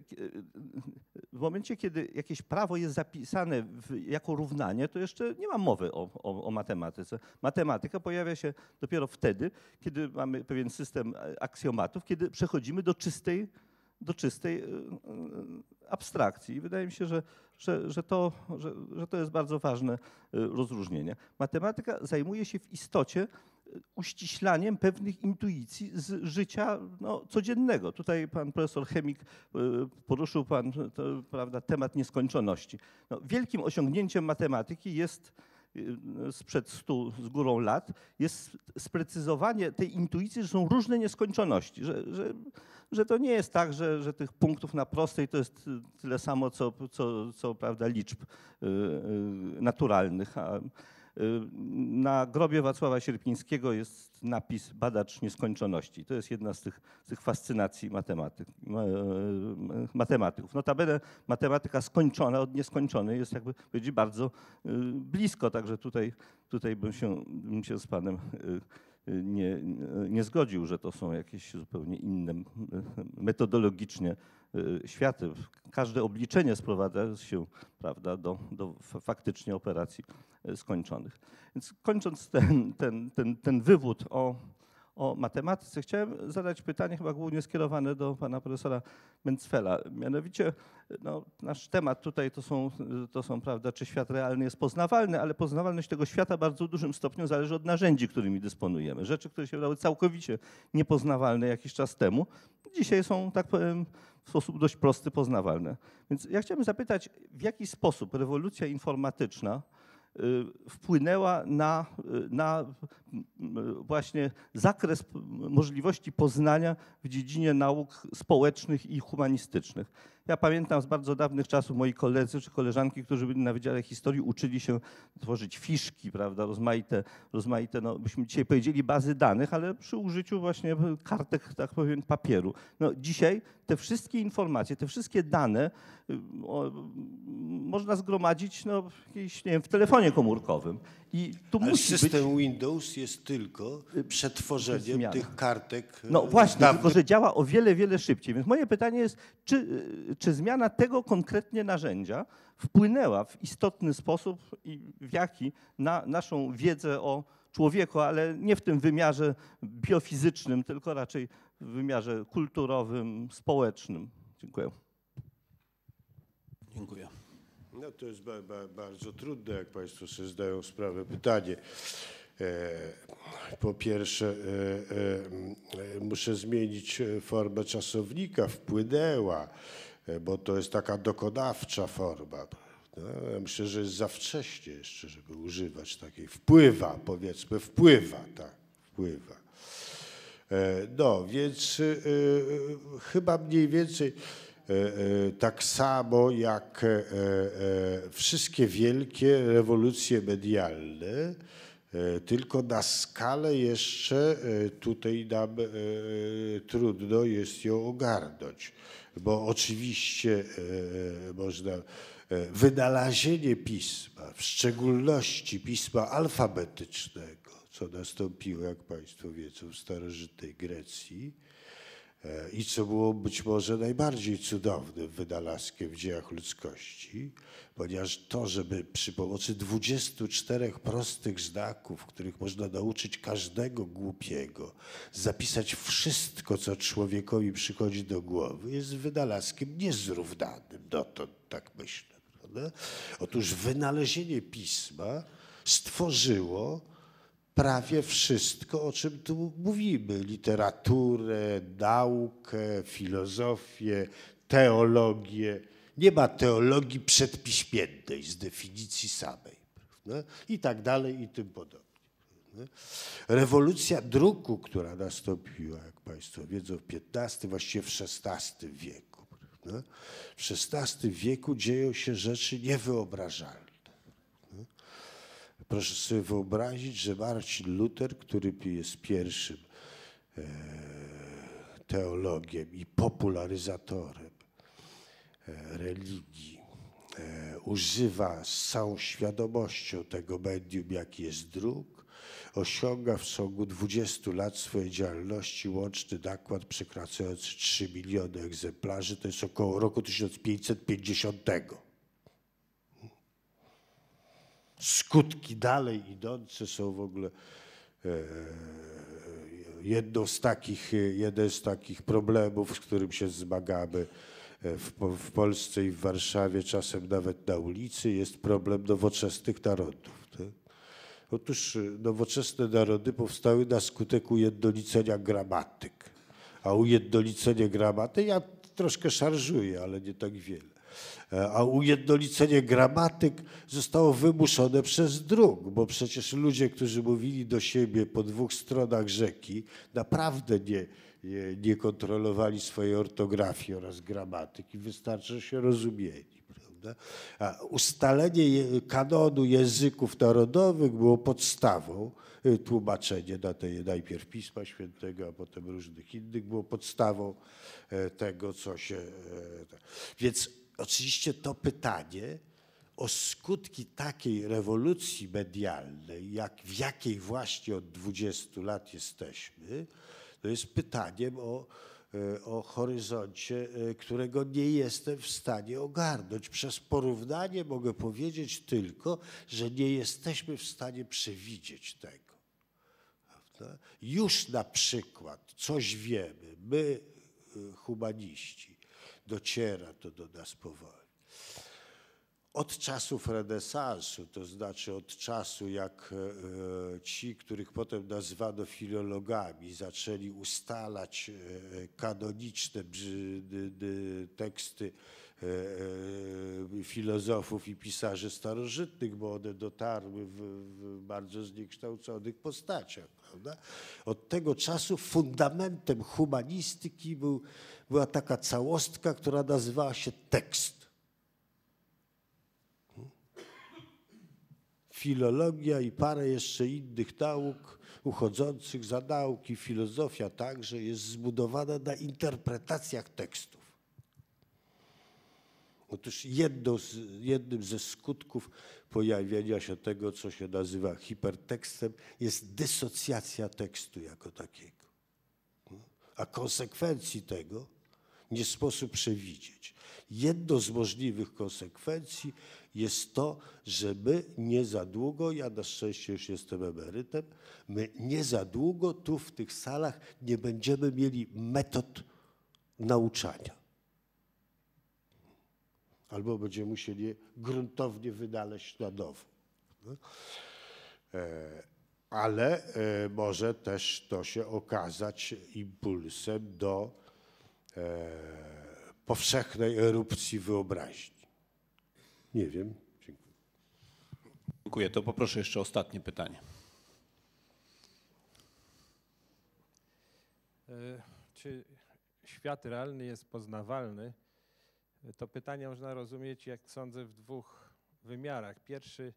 P: w momencie, kiedy jakieś prawo jest zapisane w, jako równanie, to jeszcze nie ma mowy o, o, o matematyce. Matematyka pojawia się dopiero wtedy, kiedy mamy pewien system aksjomatów, kiedy przechodzimy do czystej, do czystej abstrakcji. I wydaje mi się, że, że, że, to, że, że to jest bardzo ważne rozróżnienie. Matematyka zajmuje się w istocie uściślaniem pewnych intuicji z życia no, codziennego. Tutaj pan profesor Chemik poruszył pan to, prawda, temat nieskończoności. No, wielkim osiągnięciem matematyki jest sprzed stu z górą lat, jest sprecyzowanie tej intuicji, że są różne nieskończoności, że, że, że to nie jest tak, że, że tych punktów na prostej to jest tyle samo, co, co, co prawda, liczb naturalnych. A na grobie Wacława Sierpińskiego jest napis badacz nieskończoności. To jest jedna z tych, z tych fascynacji matematyk, matematyków. Notabene matematyka skończona od nieskończonej jest, jakby powiedzieć, bardzo blisko, także tutaj, tutaj bym, się, bym się z panem nie, nie zgodził, że to są jakieś zupełnie inne metodologicznie świat, każde obliczenie sprowadza się, prawda, do, do faktycznie operacji skończonych. Więc kończąc ten, ten, ten, ten wywód o, o matematyce, chciałem zadać pytanie chyba głównie skierowane do pana profesora Mencfela. Mianowicie no, nasz temat tutaj to są, to są, prawda, czy świat realny jest poznawalny, ale poznawalność tego świata bardzo dużym stopniu zależy od narzędzi, którymi dysponujemy. Rzeczy, które się wydały całkowicie niepoznawalne jakiś czas temu, dzisiaj są, tak powiem, w sposób dość prosty poznawalne. Więc ja chciałbym zapytać, w jaki sposób rewolucja informatyczna wpłynęła na, na właśnie zakres możliwości poznania w dziedzinie nauk społecznych i humanistycznych. Ja pamiętam z bardzo dawnych czasów moi koledzy czy koleżanki, którzy byli na Wydziale Historii, uczyli się tworzyć fiszki, prawda, rozmaite, rozmaite, no byśmy dzisiaj powiedzieli bazy danych, ale przy użyciu właśnie kartek, tak powiem, papieru. No dzisiaj te wszystkie informacje, te wszystkie dane o, można zgromadzić no, jakieś, nie wiem, w telefonie komórkowym. I tu
G: Ale
P: musi
G: system
P: być...
G: Windows jest tylko przetworzeniem
P: zmiana.
G: tych kartek.
P: No właśnie,
G: dawnych.
P: tylko że działa o wiele, wiele szybciej. Więc moje pytanie jest, czy, czy zmiana tego konkretnie narzędzia wpłynęła w istotny sposób i w jaki na naszą wiedzę o człowieku, ale nie w tym wymiarze biofizycznym, tylko raczej w wymiarze kulturowym, społecznym. Dziękuję.
M: Dziękuję.
G: No to jest ba, ba, bardzo trudne, jak Państwo sobie zdają sprawę, pytanie. Po pierwsze, muszę zmienić formę czasownika, wpłynęła, bo to jest taka dokonawcza forma. No, ja myślę, że jest za wcześnie jeszcze, żeby używać takiej. Wpływa, powiedzmy, wpływa, tak, wpływa. No, więc chyba mniej więcej tak samo jak wszystkie wielkie rewolucje medialne, tylko na skalę jeszcze tutaj nam trudno jest ją ogarnąć, bo oczywiście można wynalezienie pisma, w szczególności pisma alfabetycznego, co nastąpiło, jak Państwo wiedzą, w starożytnej Grecji i co było być może najbardziej cudownym wynalazkiem w dziejach ludzkości, ponieważ to, żeby przy pomocy dwudziestu czterech prostych znaków, których można nauczyć każdego głupiego, zapisać wszystko, co człowiekowi przychodzi do głowy, jest wynalazkiem niezrównanym dotąd, tak myślę. Prawda? Otóż wynalezienie pisma stworzyło prawie wszystko, o czym tu mówimy. Literaturę, naukę, filozofię, teologię. Nie ma teologii przedpiśmiennej z definicji samej. Prawda? I tak dalej i tym podobnie. Prawda? Rewolucja druku, która nastąpiła, jak Państwo wiedzą, w piętnastym, właściwie w szesnastym wieku. Prawda? W szesnastym wieku dzieją się rzeczy niewyobrażalne. Proszę sobie wyobrazić, że Marcin Luter, który jest pierwszym e, teologiem i popularyzatorem e, religii, e, używa z całą świadomością tego medium, jaki jest druk, osiąga w ciągu dwudziestu lat swojej działalności łączny nakład przekraczający trzy miliony egzemplarzy, to jest około roku tysiąc pięćset pięćdziesiątego. Skutki dalej idące są w ogóle e, jedną z takich, jeden z takich problemów, z którym się zmagamy w, w Polsce i w Warszawie, czasem nawet na ulicy, jest problem nowoczesnych narodów. Tak? Otóż nowoczesne narody powstały na skutek ujednolicenia gramatyk. A ujednolicenie gramatyk, ja troszkę szarżuję, ale nie tak wiele. A ujednolicenie gramatyk zostało wymuszone przez druk, bo przecież ludzie, którzy mówili do siebie po dwóch stronach rzeki, naprawdę nie, nie, nie kontrolowali swojej ortografii oraz gramatyki, wystarczy, że się rozumieli. Prawda? A ustalenie kanonu języków narodowych było podstawą, tłumaczenie na tej, najpierw Pisma Świętego, a potem różnych innych, było podstawą tego, co się... Więc oczywiście to pytanie o skutki takiej rewolucji medialnej, jak, w jakiej właśnie od dwudziestu lat jesteśmy, to jest pytaniem o o horyzoncie, którego nie jestem w stanie ogarnąć. Przez porównanie mogę powiedzieć tylko, że nie jesteśmy w stanie przewidzieć tego. Prawda? Już na przykład coś wiemy, my humaniści, dociera to do nas powoli. Od czasów renesansu, to znaczy od czasu, jak ci, których potem nazwano filologami, zaczęli ustalać kanoniczne teksty filozofów i pisarzy starożytnych, bo one dotarły w, w bardzo zniekształconych postaciach. Prawda? Od tego czasu fundamentem humanistyki był, była taka całostka, która nazywała się tekst. Filologia i parę jeszcze innych nauk uchodzących za nauki, filozofia także jest zbudowana na interpretacjach tekstów. Otóż jedno z, jednym ze skutków pojawienia się tego, co się nazywa hipertekstem, jest dysocjacja tekstu jako takiego. A konsekwencji tego nie sposób przewidzieć. Jedną z możliwych konsekwencji jest to, że my nie za długo, ja na szczęście już jestem emerytem, my nie za długo tu w tych salach nie będziemy mieli metod nauczania. Albo będziemy musieli je gruntownie wynaleźć na nowo. Ale może też to się okazać impulsem do powszechnej erupcji wyobraźni. Nie wiem. Dziękuję.
D: Dziękuję. To poproszę jeszcze ostatnie pytanie.
Q: Czy świat realny jest poznawalny? To pytanie można rozumieć, jak sądzę, w dwóch wymiarach. Pierwszy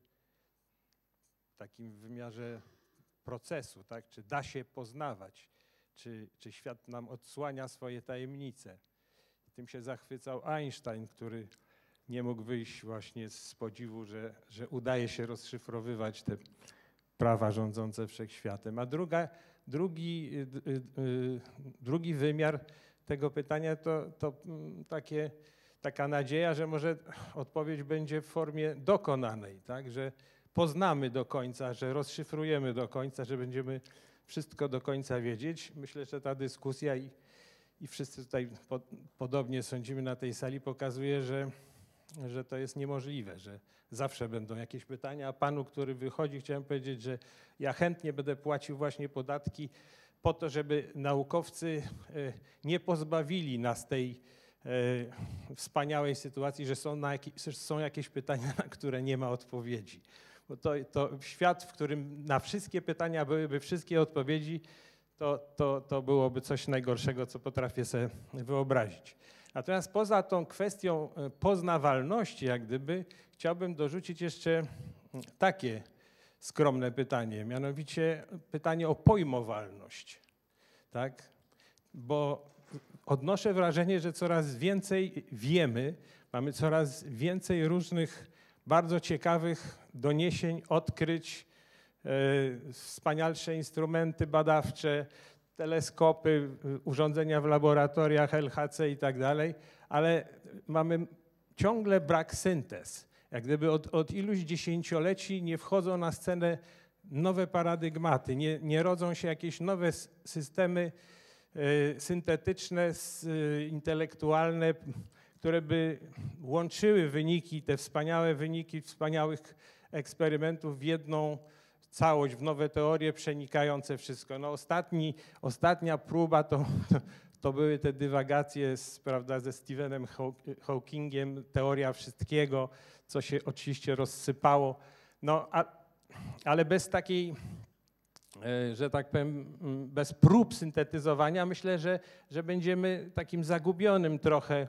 Q: w takim wymiarze procesu, tak? Czy da się poznawać? Czy, czy świat nam odsłania swoje tajemnice? Tym się zachwycał Einstein, który nie mógł wyjść właśnie z podziwu, że, że udaje się rozszyfrowywać te prawa rządzące wszechświatem. A druga, drugi, drugi wymiar tego pytania to, to takie, taka nadzieja, że może odpowiedź będzie w formie dokonanej, tak? Że poznamy do końca, że rozszyfrujemy do końca, że będziemy wszystko do końca wiedzieć. Myślę, że ta dyskusja i, i wszyscy tutaj po, podobnie sądzimy na tej sali pokazuje, że, że to jest niemożliwe, że zawsze będą jakieś pytania, a panu, który wychodzi, chciałem powiedzieć, że ja chętnie będę płacił właśnie podatki po to, żeby naukowcy nie pozbawili nas tej wspaniałej sytuacji, że są, na jakieś, są jakieś pytania, na które nie ma odpowiedzi. Bo to, to świat, w którym na wszystkie pytania byłyby wszystkie odpowiedzi, to, to, to byłoby coś najgorszego, co potrafię sobie wyobrazić. Natomiast poza tą kwestią poznawalności, jak gdyby, chciałbym dorzucić jeszcze takie skromne pytanie, mianowicie pytanie o pojmowalność. Tak? Bo odnoszę wrażenie, że coraz więcej wiemy, mamy coraz więcej różnych bardzo ciekawych doniesień, odkryć, e, wspanialsze instrumenty badawcze, teleskopy, urządzenia w laboratoriach L H C i tak dalej, ale mamy ciągle brak syntez. Jak gdyby od, od iluś dziesięcioleci nie wchodzą na scenę nowe paradygmaty, nie, nie rodzą się jakieś nowe systemy y, syntetyczne, y, intelektualne, które by łączyły wyniki, te wspaniałe wyniki wspaniałych eksperymentów w jedną całość, w nowe teorie przenikające wszystko. No ostatni, ostatnia próba to, to, to były te dywagacje z, prawda, ze Stephenem Hawkingiem, teoria wszystkiego, co się oczywiście rozsypało. No, a, ale bez takiej, że tak powiem, bez prób syntetyzowania, myślę, że, że będziemy takim zagubionym trochę,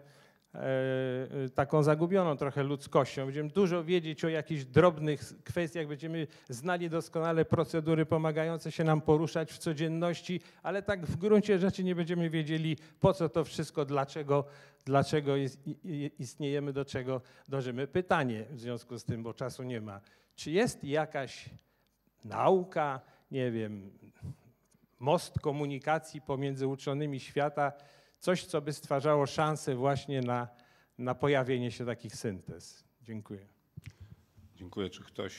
Q: taką zagubioną trochę ludzkością. Będziemy dużo wiedzieć o jakichś drobnych kwestiach, będziemy znali doskonale procedury pomagające się nam poruszać w codzienności, ale tak w gruncie rzeczy nie będziemy wiedzieli, po co to wszystko, dlaczego, dlaczego jest, istniejemy, do czego dążymy. Pytanie w związku z tym, bo czasu nie ma. Czy jest jakaś nauka, nie wiem, most komunikacji pomiędzy uczonymi świata, coś, co by stwarzało szansę właśnie na, na pojawienie się takich syntez. Dziękuję.
D: Dziękuję. Czy ktoś...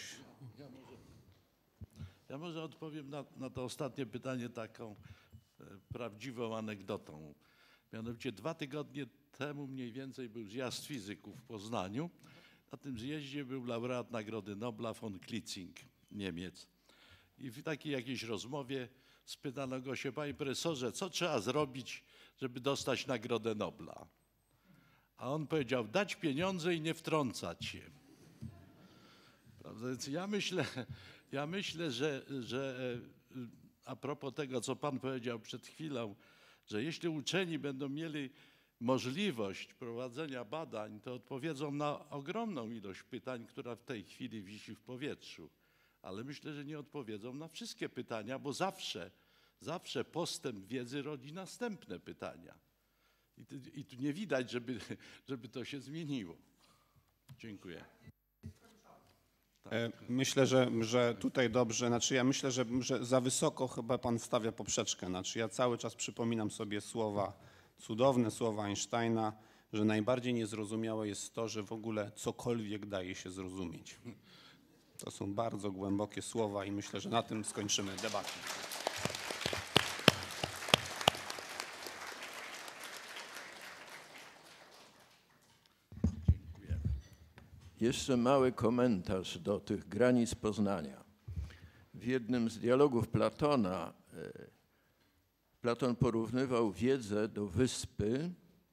F: Ja może odpowiem na, na to ostatnie pytanie taką e, prawdziwą anegdotą. Mianowicie dwa tygodnie temu mniej więcej był zjazd fizyków w Poznaniu. Na tym zjeździe był laureat Nagrody Nobla von Klitzing, Niemiec. I w takiej jakiejś rozmowie spytano go się: panie profesorze, co trzeba zrobić, żeby dostać Nagrodę Nobla? A on powiedział: dać pieniądze i nie wtrącać się. Prawda? Więc ja myślę, ja myślę, że, że a propos tego, co pan powiedział przed chwilą, że jeśli uczeni będą mieli możliwość prowadzenia badań, to odpowiedzą na ogromną ilość pytań, która w tej chwili wisi w powietrzu. Ale myślę, że nie odpowiedzą na wszystkie pytania, bo zawsze, zawsze postęp wiedzy rodzi następne pytania. I tu, i tu nie widać, żeby, żeby to się zmieniło. Dziękuję.
D: Myślę, że, że tutaj dobrze, znaczy ja myślę, że, że za wysoko chyba pan stawia poprzeczkę. Znaczy ja cały czas przypominam sobie słowa, cudowne słowa Einsteina, że najbardziej niezrozumiałe jest to, że w ogóle cokolwiek daje się zrozumieć. To są bardzo głębokie słowa i myślę, że na tym skończymy debatę.
A: Jeszcze mały komentarz do tych granic poznania. W jednym z dialogów Platona Platon porównywał wiedzę do wyspy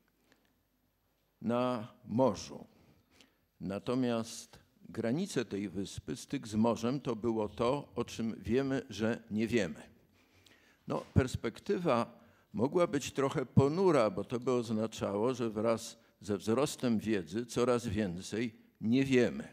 A: na morzu. Natomiast granice tej wyspy, styk z morzem, to było to, o czym wiemy, że nie wiemy. No, perspektywa mogła być trochę ponura, bo to by oznaczało, że wraz ze wzrostem wiedzy coraz więcej nie wiemy.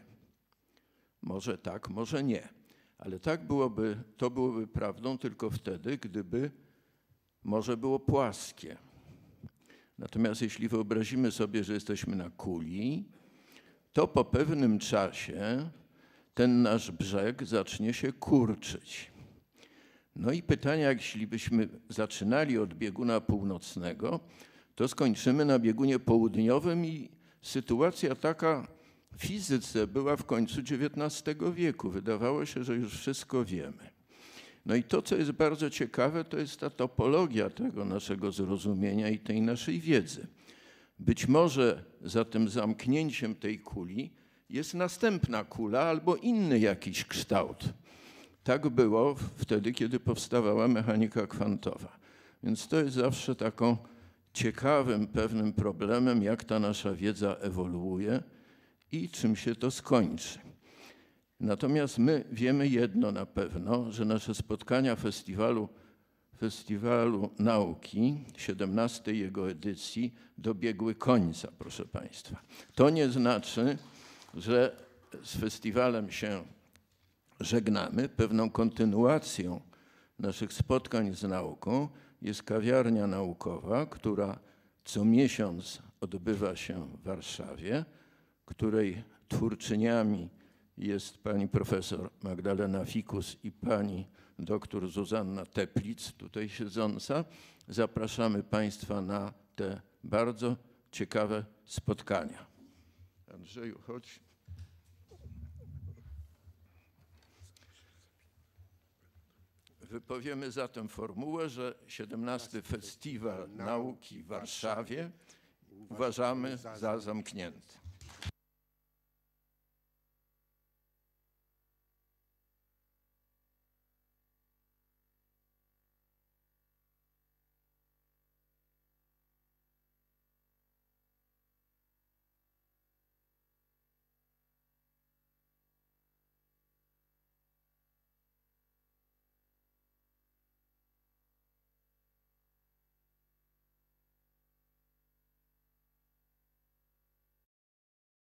A: Może tak, może nie. Ale tak byłoby, to byłoby prawdą tylko wtedy, gdyby morze było płaskie. Natomiast jeśli wyobrazimy sobie, że jesteśmy na kuli, to po pewnym czasie ten nasz brzeg zacznie się kurczyć. No i pytanie, jak jeśli byśmy zaczynali od bieguna północnego, to skończymy na biegunie południowym i sytuacja taka w fizyce była w końcu dziewiętnastego wieku. Wydawało się, że już wszystko wiemy. No i to, co jest bardzo ciekawe, to jest ta topologia tego naszego zrozumienia i tej naszej wiedzy. Być może za tym zamknięciem tej kuli jest następna kula albo inny jakiś kształt. Tak było wtedy, kiedy powstawała mechanika kwantowa. Więc to jest zawsze taką ciekawym pewnym problemem, jak ta nasza wiedza ewoluuje i czym się to skończy. Natomiast my wiemy jedno na pewno, że nasze spotkania festiwalu, festiwalu Nauki, siedemnastej jego edycji, dobiegły końca, proszę Państwa. To nie znaczy, że z festiwalem się żegnamy. Pewną kontynuacją naszych spotkań z nauką jest kawiarnia naukowa, która co miesiąc odbywa się w Warszawie, której twórczyniami jest pani profesor Magdalena Fikus i pani doktor Zuzanna Teplic, tutaj siedząca. Zapraszamy Państwa na te bardzo ciekawe spotkania. Andrzeju, chodź. Wypowiemy zatem formułę, że siedemnasty Festiwal Nauki w Warszawie uważamy za zamknięty.